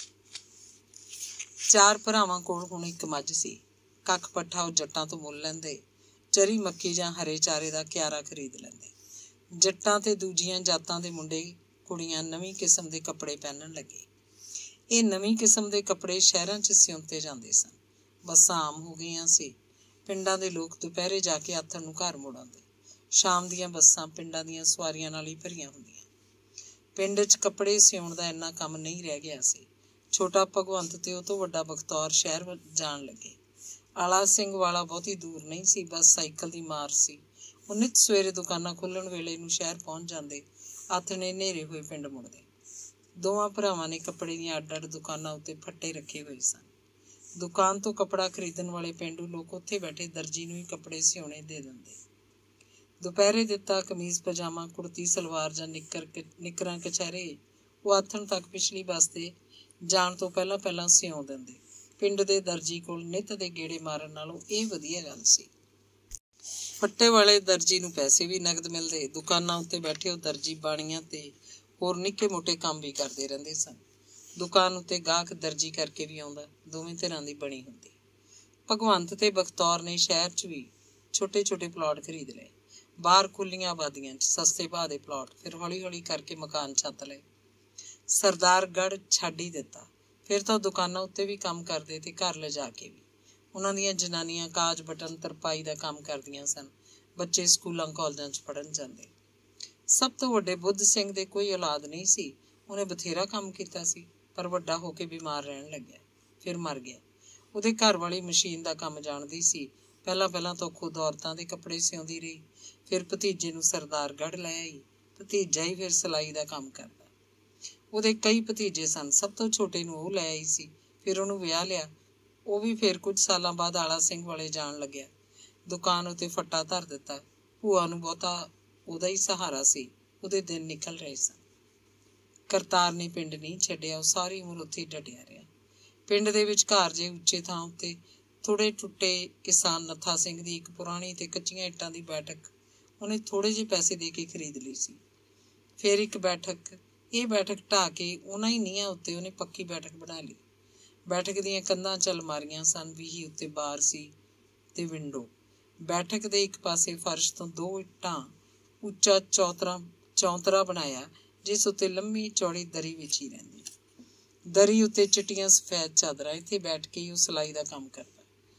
4 ਭਰਾਵਾਂ ਕੋਲ ਹੁਣ ਇੱਕ ਮੱਝ ਸੀ। ਕੱਖ ਪੱਠਾ ਉਹ ਜੱਟਾਂ ਤੋਂ ਮੁੱਲ ਲੈਂਦੇ, ਚਰੀ ਮੱਕੀ ਜਾਂ ਹਰੇ ਚਾਰੇ ਦਾ ਕਿਆਰਾ ਖਰੀਦ ਲੈਂਦੇ। ਜੱਟਾਂ ਤੇ ਦੂਜੀਆਂ ਜਾਤਾਂ ਦੇ ਮੁੰਡੇ ਕੁੜੀਆਂ ਨਵੀਂ ਕਿਸਮ ਦੇ ਕੱਪੜੇ ਪਹਿਨਣ ਲੱਗੇ। ਇਹ ਨਵੀਂ ਕਿਸਮ ਦੇ ਕੱਪੜੇ ਸ਼ਹਿਰਾਂ 'ਚ ਸਿਉਂਤੇ ਜਾਂਦੇ ਸਨ। ਬੱਸਾਂ ਆਮ ਹੋ ਗਈਆਂ ਸੀ। ਪਿੰਡਾਂ ਦੇ ਲੋਕ ਦੁਪਹਿਰੇ ਜਾ ਕੇ ਆਥਣ ਨੂੰ ਘਰ ਮੁੜ ਆਉਂਦੇ। ਸ਼ਾਮ ਦੀਆਂ ਬੱਸਾਂ ਪਿੰਡਾਂ ਦੀਆਂ ਸਵਾਰੀਆਂ ਨਾਲ ਹੀ ਭਰੀਆਂ ਹੁੰਦੀਆਂ। ਪਿੰਡ 'ਚ ਕੱਪੜੇ ਸਿਉਣ ਦਾ ਇੰਨਾ ਕੰਮ ਨਹੀਂ ਰਹਿ ਗਿਆ ਸੀ। ਛੋਟਾ ਭਗਵੰਤ ਤੇ ਉਹ ਤੋਂ ਵੱਡਾ ਬਖਤੌਰ ਸ਼ਹਿਰ ਜਾਣ ਲੱਗੇ। ਆਲਾ ਸਿੰਘ ਵਾਲਾ ਬਹੁਤੀ ਦੂਰ ਨਹੀਂ ਸੀ, ਬਸ ਸਾਈਕਲ ਦੀ ਮਾਰ ਸੀ। ਉਹ ਨਿੱਤ ਸਵੇਰੇ ਦੁਕਾਨਾਂ ਖੁੱਲ੍ਹਣ ਵੇਲੇ ਨੂੰ ਸ਼ਹਿਰ ਪਹੁੰਚ ਜਾਂਦੇ, ਆਥਣੇ ਹਨੇਰੇ ਹੋਏ ਪਿੰਡ ਮੁੜਦੇ। ਦੋਵਾਂ ਭਰਾਵਾਂ ਨੇ ਕੱਪੜੇ ਦੀਆਂ ਅੱਡ-ਅੱਡ ਦੁਕਾਨਾਂ ਉੱਤੇ ਫੱਟੇ ਰੱਖੇ ਹੋਏ ਸਨ। ਦੁਕਾਨ ਤੋਂ ਕੱਪੜਾ ਖਰੀਦਣ ਵਾਲੇ ਪੇਂਡੂ ਲੋਕ ਉੱਥੇ ਬੈਠੇ ਦਰਜੀ ਨੂੰ ਹੀ ਕੱਪੜੇ ਸਿਉਣੇ ਦੇ ਦਿੰਦੇ। ਦੁਪਹਿਰੇ ਦਿੱਤਾ ਕਮੀਜ਼ ਪਜਾਮਾ, ਕੁੜਤੀ ਸਲਵਾਰ ਜਾਂ ਨਿੱਕਰਾਂ ਕਛਹਿਰੇ ਉਹ ਆਥਣ ਤੱਕ ਪਿਛਲੀ ਬੱਸ 'ਤੇ ਜਾਣ ਤੋਂ ਪਹਿਲਾਂ ਸਿਉਂ ਦਿੰਦੇ। ਪਿੰਡ ਦੇ ਦਰਜੀ ਕੋਲ ਨਿੱਤ ਦੇ ਗੇੜੇ ਮਾਰਨ ਨਾਲੋਂ ਇਹ ਵਧੀਆ ਗੱਲ ਸੀ। ਫੱਟੇ ਵਾਲੇ ਦਰਜੀ ਨੂੰ ਪੈਸੇ ਵੀ ਨਕਦ ਮਿਲਦੇ। ਦੁਕਾਨਾਂ ਉੱਤੇ ਬੈਠੇ ਉਹ ਦਰਜੀ ਬਾਣੀਆਂ ਤੇ ਹੋਰ ਨਿੱਕੇ ਮੋਟੇ ਕੰਮ ਵੀ ਕਰਦੇ ਰਹਿੰਦੇ ਸਨ। ਦੁਕਾਨ ਉੱਤੇ ਗਾਹਕ ਦਰਜੀ ਕਰਕੇ ਵੀ ਆਉਂਦਾ, ਦੋਵੇਂ ਧਿਰਾਂ ਦੀ ਬਣੀ ਹੁੰਦੀ। ਭਗਵੰਤ ਤੇ ਬਖਤੌਰ ਨੇ ਸ਼ਹਿਰ 'ਚ ਵੀ ਛੋਟੇ ਛੋਟੇ ਪਲਾਟ ਖਰੀਦ ਲਏ। ਬਾਹਰ ਖੁੱਲੀਆਂ ਆਬਾਦੀਆਂ 'ਚ ਸਸਤੇ ਭਾਅ ਦੇ ਪਲਾਟ, ਫਿਰ ਹੌਲੀ ਹੌਲੀ ਕਰਕੇ ਮਕਾਨ ਛੱਤ ਲਏ। ਸਰਦਾਰਗੜ੍ਹ ਛੱਡ ਹੀ ਦਿੱਤਾ। ਫਿਰ ਤਾਂ ਦੁਕਾਨਾਂ ਉੱਤੇ ਵੀ ਕੰਮ ਕਰਦੇ ਤੇ ਘਰ ਲਿਜਾ ਕੇ ਵੀ। ਉਹਨਾਂ ਦੀਆਂ ਜਨਾਨੀਆਂ ਕਾਜ ਬਟਨ ਤਰਪਾਈ ਦਾ ਕੰਮ ਕਰਦੀਆਂ ਸਨ। ਬੱਚੇ ਸਕੂਲਾਂ ਕਾਲਜਾਂ 'ਚ ਪੜ੍ਹਨ ਜਾਂਦੇ। ਸਭ ਤੋਂ ਵੱਡੇ ਬੁੱਧ ਸਿੰਘ ਦੇ ਕੋਈ ਔਲਾਦ ਨਹੀਂ ਸੀ। ਉਹਨੇ ਬਥੇਰਾ ਕੰਮ ਕੀਤਾ ਸੀ, ਪਰ ਵੱਡਾ ਹੋ ਕੇ ਬਿਮਾਰ ਰਹਿਣ ਲੱਗਿਆ, ਫਿਰ ਮਰ ਗਿਆ। ਉਹਦੇ ਘਰ ਵਾਲੀ ਮਸ਼ੀਨ ਦਾ ਕੰਮ ਜਾਣਦੀ ਸੀ। ਪਹਿਲਾਂ ਤਾਂ ਖੁਦ ਔਰਤਾਂ ਦੇ ਕੱਪੜੇ ਸਿਉਂਦੀ ਰਹੀ, ਫਿਰ ਭਤੀਜੇ ਨੂੰ ਸਰਦਾਰਗੜ੍ਹ ਲੈ ਆਈ। ਭਤੀਜਾ ਹੀ ਫਿਰ ਸਿਲਾਈ ਦਾ ਕੰਮ ਕਰਦਾ। ਉਹਦੇ ਕਈ ਭਤੀਜੇ ਸਨ, ਸਭ ਤੋਂ ਛੋਟੇ ਨੂੰ ਉਹ ਲੈ ਆਈ ਸੀ। ਫਿਰ ਉਹਨੂੰ ਵਿਆਹ ਲਿਆ। ਉਹ ਵੀ ਫਿਰ ਕੁਝ ਸਾਲਾਂ ਬਾਅਦ ਆਲਾ ਸਿੰਘ ਵਾਲੇ ਜਾਣ ਲੱਗਿਆ। ਦੁਕਾਨ ਉੱਤੇ ਫੱਟਾ ਧਰ ਦਿੱਤਾ। ਭੂਆ ਨੂੰ ਬਹੁਤਾ ਉਹਦਾ ਹੀ ਸਹਾਰਾ ਸੀ। ਉਹਦੇ ਦਿਨ ਨਿਕਲ ਰਹੇ ਸਨ। ਕਰਤਾਰ ਨੇ ਪਿੰਡ ਨਹੀਂ ਛੱਡਿਆ, ਉਹ ਸਾਰੀ ਉਮਰ ਉੱਥੇ ਹੀ ਡਟਿਆ ਰਿਹਾ। ਪਿੰਡ ਦੇ ਵਿਚਕਾਰ ਜੇ ਉੱਚੇ ਥਾਂ ਉੱਤੇ ਥੋੜ੍ਹੇ ਟੁੱਟੇ ਕਿਸਾਨ ਨੱਥਾ ਸਿੰਘ ਦੀ ਇੱਕ ਪੁਰਾਣੀ ਤੇ ਕੱਚੀਆਂ ਇੱਟਾਂ ਦੀ ਬੈਠਕ ਉਹਨੇ ਥੋੜ੍ਹੇ ਜਿਹੇ ਪੈਸੇ ਦੇ ਕੇ ਖਰੀਦ ਲਈ ਸੀ। ਫਿਰ ਇਹ ਬੈਠਕ ਢਾਹ ਕੇ ਉਹਨਾਂ ਹੀ ਨੀਹਾਂ ਉੱਤੇ ਉਹਨੇ ਪੱਕੀ ਬੈਠਕ ਬਣਾ ਲਈ। ਬੈਠਕ ਦੀਆਂ ਕੰਧਾਂ 'ਚ ਅਲਮਾਰੀਆਂ ਸਨ, ਵੀਹੀ ਉੱਤੇ ਬਾਰ ਸੀ ਤੇ ਵਿੰਡੋ। ਬੈਠਕ ਦੇ ਇੱਕ ਪਾਸੇ ਫਰਸ਼ ਤੋਂ 2 ਇੱਟਾਂ ਉੱਚਾ ਚੌਂਤਰਾ ਬਣਾਇਆ, ਜਿਸ ਉੱਤੇ ਲੰਮੀ ਚੌੜੀ ਦਰੀ ਵਿਛੀ ਰਹਿੰਦੀ। ਦਰੀ ਉੱਤੇ ਚਿੱਟੀਆਂ ਸਫੈਦ ਚਾਦਰਾਂ। ਇੱਥੇ ਬੈਠ ਕੇ ਹੀ ਉਹ ਸਿਲਾਈ ਦਾ ਕੰਮ ਕਰਦਾ।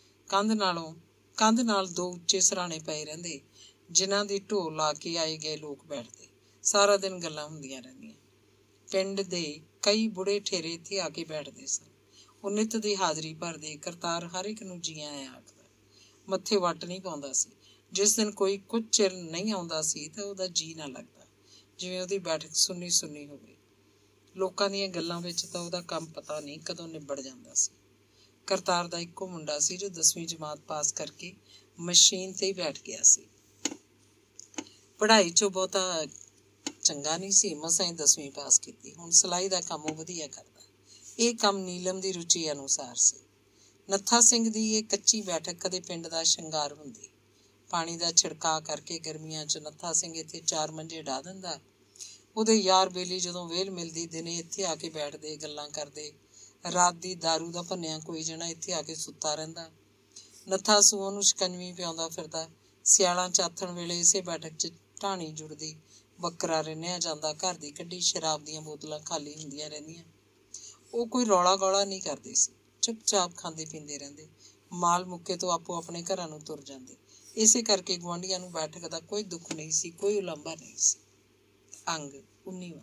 ਕੰਧ ਨਾਲ 2 ਉੱਚੇ ਸਿਰਹਾਣੇ ਪਏ ਰਹਿੰਦੇ, ਜਿਨ੍ਹਾਂ ਦੀ ਢੋਅ ਲਾ ਕੇ ਆਏ ਗਏ ਲੋਕ ਬੈਠਦੇ। ਸਾਰਾ ਦਿਨ ਗੱਲਾਂ ਹੁੰਦੀਆਂ ਰਹਿੰਦੀਆਂ। ਪਿੰਡ ਦੇ ਕਈ ਬੁੜੇ ਠੇਰੇ ਇੱਥੇ ਆ ਕੇ ਬੈਠਦੇ ਸਨ। ਉਹ ਨਿੱਤ ਦੀ ਹਾਜ਼ਰੀ ਭਰਦੇ। ਕਰਤਾਰ ਹਰ ਇੱਕ ਨੂੰ ਜੀ ਆਇਆਂ ਆਖਦਾ, ਮੱਥੇ ਵੱਟ ਨਹੀਂ ਪਾਉਂਦਾ ਸੀ। ਜਿਸ ਦਿਨ ਕੋਈ ਕੁਝ ਚਿਰ ਨਹੀਂ ਆਉਂਦਾ ਸੀ ਤਾਂ ਉਹਦਾ ਜੀ ਨਾ ਲੱਗਦਾ। ਜਿਵੇਂ ਉਹਦੀ ਬੈਠਕ ਸੁੰਨੀ ਸੁੰਨੀ ਹੋਵੇ। ਲੋਕਾਂ ਦੀਆਂ ਗੱਲਾਂ ਵਿੱਚ ਤਾਂ ਉਹਦਾ ਕੰਮ ਪਤਾ ਨਹੀਂ ਕਦੋਂ ਨਿਬੜ ਜਾਂਦਾ ਸੀ। ਕਰਤਾਰ ਦਾ ਇੱਕੋ ਮੁੰਡਾ ਸੀ ਜੋ 10ਵੀਂ ਜਮਾਤ ਪਾਸ ਕਰਕੇ ਮਸ਼ੀਨ ਤੇ ਹੀ ਬੈਠ ਗਿਆ ਸੀ। ਪੜ੍ਹਾਈ 'ਚੋਂ ਬਹੁਤਾ ਚੰਗਾ ਨਹੀਂ ਸੀ, ਮਸਾਂ ਹੀ 10ਵੀਂ ਪਾਸ ਕੀਤੀ। ਹੁਣ ਸਿਲਾਈ ਦਾ ਕੰਮ ਉਹ ਵਧੀਆ ਕਰਦਾ। ਇਹ ਕੰਮ ਨੀਲਮ ਦੀ ਰੁਚੀ ਅਨੁਸਾਰ ਸੀ। ਨੱਥਾ ਸਿੰਘ ਦੀ ਇਹ ਕੱਚੀ ਬੈਠਕ ਕਦੇ ਪਿੰਡ ਦਾ ਸ਼ਿੰਗਾਰ ਹੁੰਦੀ। ਪਾਣੀ ਦਾ ਛਿੜਕਾਅ ਕਰਕੇ ਗਰਮੀਆਂ 'ਚ ਨੱਥਾ ਸਿੰਘ ਇੱਥੇ 4 ਮੰਜੇ ਢਾ ਦਿੰਦਾ। ਉਹਦੇ ਯਾਰ ਬੇਲੀ ਜਦੋਂ ਵਿਹਲ ਮਿਲਦੀ ਦਿਨੇ ਇੱਥੇ ਆ ਕੇ ਬੈਠਦੇ, ਗੱਲਾਂ ਕਰਦੇ। ਰਾਤ ਦੀ ਦਾਰੂ ਦਾ ਭੰਨਿਆ ਕੋਈ ਜਣਾ ਇੱਥੇ ਆ ਕੇ ਸੁੱਤਾ ਰਹਿੰਦਾ। ਨੱਥਾ ਸੂਆਂ ਨੂੰ ਸ਼ਿਕੰਜਵੀ ਪਿਆਉਂਦਾ ਫਿਰਦਾ। ਸਿਆਲਾਂ 'ਚ ਆਥਣ ਵੇਲੇ ਇਸੇ ਬੈਠਕ 'ਚ ਢਾਣੀ ਜੁੜਦੀ, ਬੱਕਰਾ ਰਿੰਨਿਆ ਜਾਂਦਾ। ਘਰ ਦੀ ਕੱਢੀ ਸ਼ਰਾਬ ਦੀਆਂ ਬੋਤਲਾਂ ਖਾਲੀ ਹੁੰਦੀਆਂ ਰਹਿੰਦੀਆਂ। ਉਹ ਕੋਈ ਰੌਲਾ ਗੌਲਾ ਨਹੀਂ ਕਰਦੇ ਸੀ, ਚੁੱਪ-ਚਾਪ ਖਾਂਦੇ ਪੀਂਦੇ ਰਹਿੰਦੇ। ਮਾਲ ਮੁੱਕੇ ਤੋਂ ਆਪੋ ਆਪਣੇ ਘਰਾਂ ਨੂੰ ਤੁਰ ਜਾਂਦੇ। ਇਸੇ ਕਰਕੇ ਗੁਆਂਢੀਆਂ ਨੂੰ ਬੈਠਕ ਦਾ ਕੋਈ ਦੁੱਖ ਨਹੀਂ ਸੀ, ਕੋਈ ਉਲਾਂਭਾ ਨਹੀਂ ਸੀ। ਅੰਗ 19ਵਾਂ।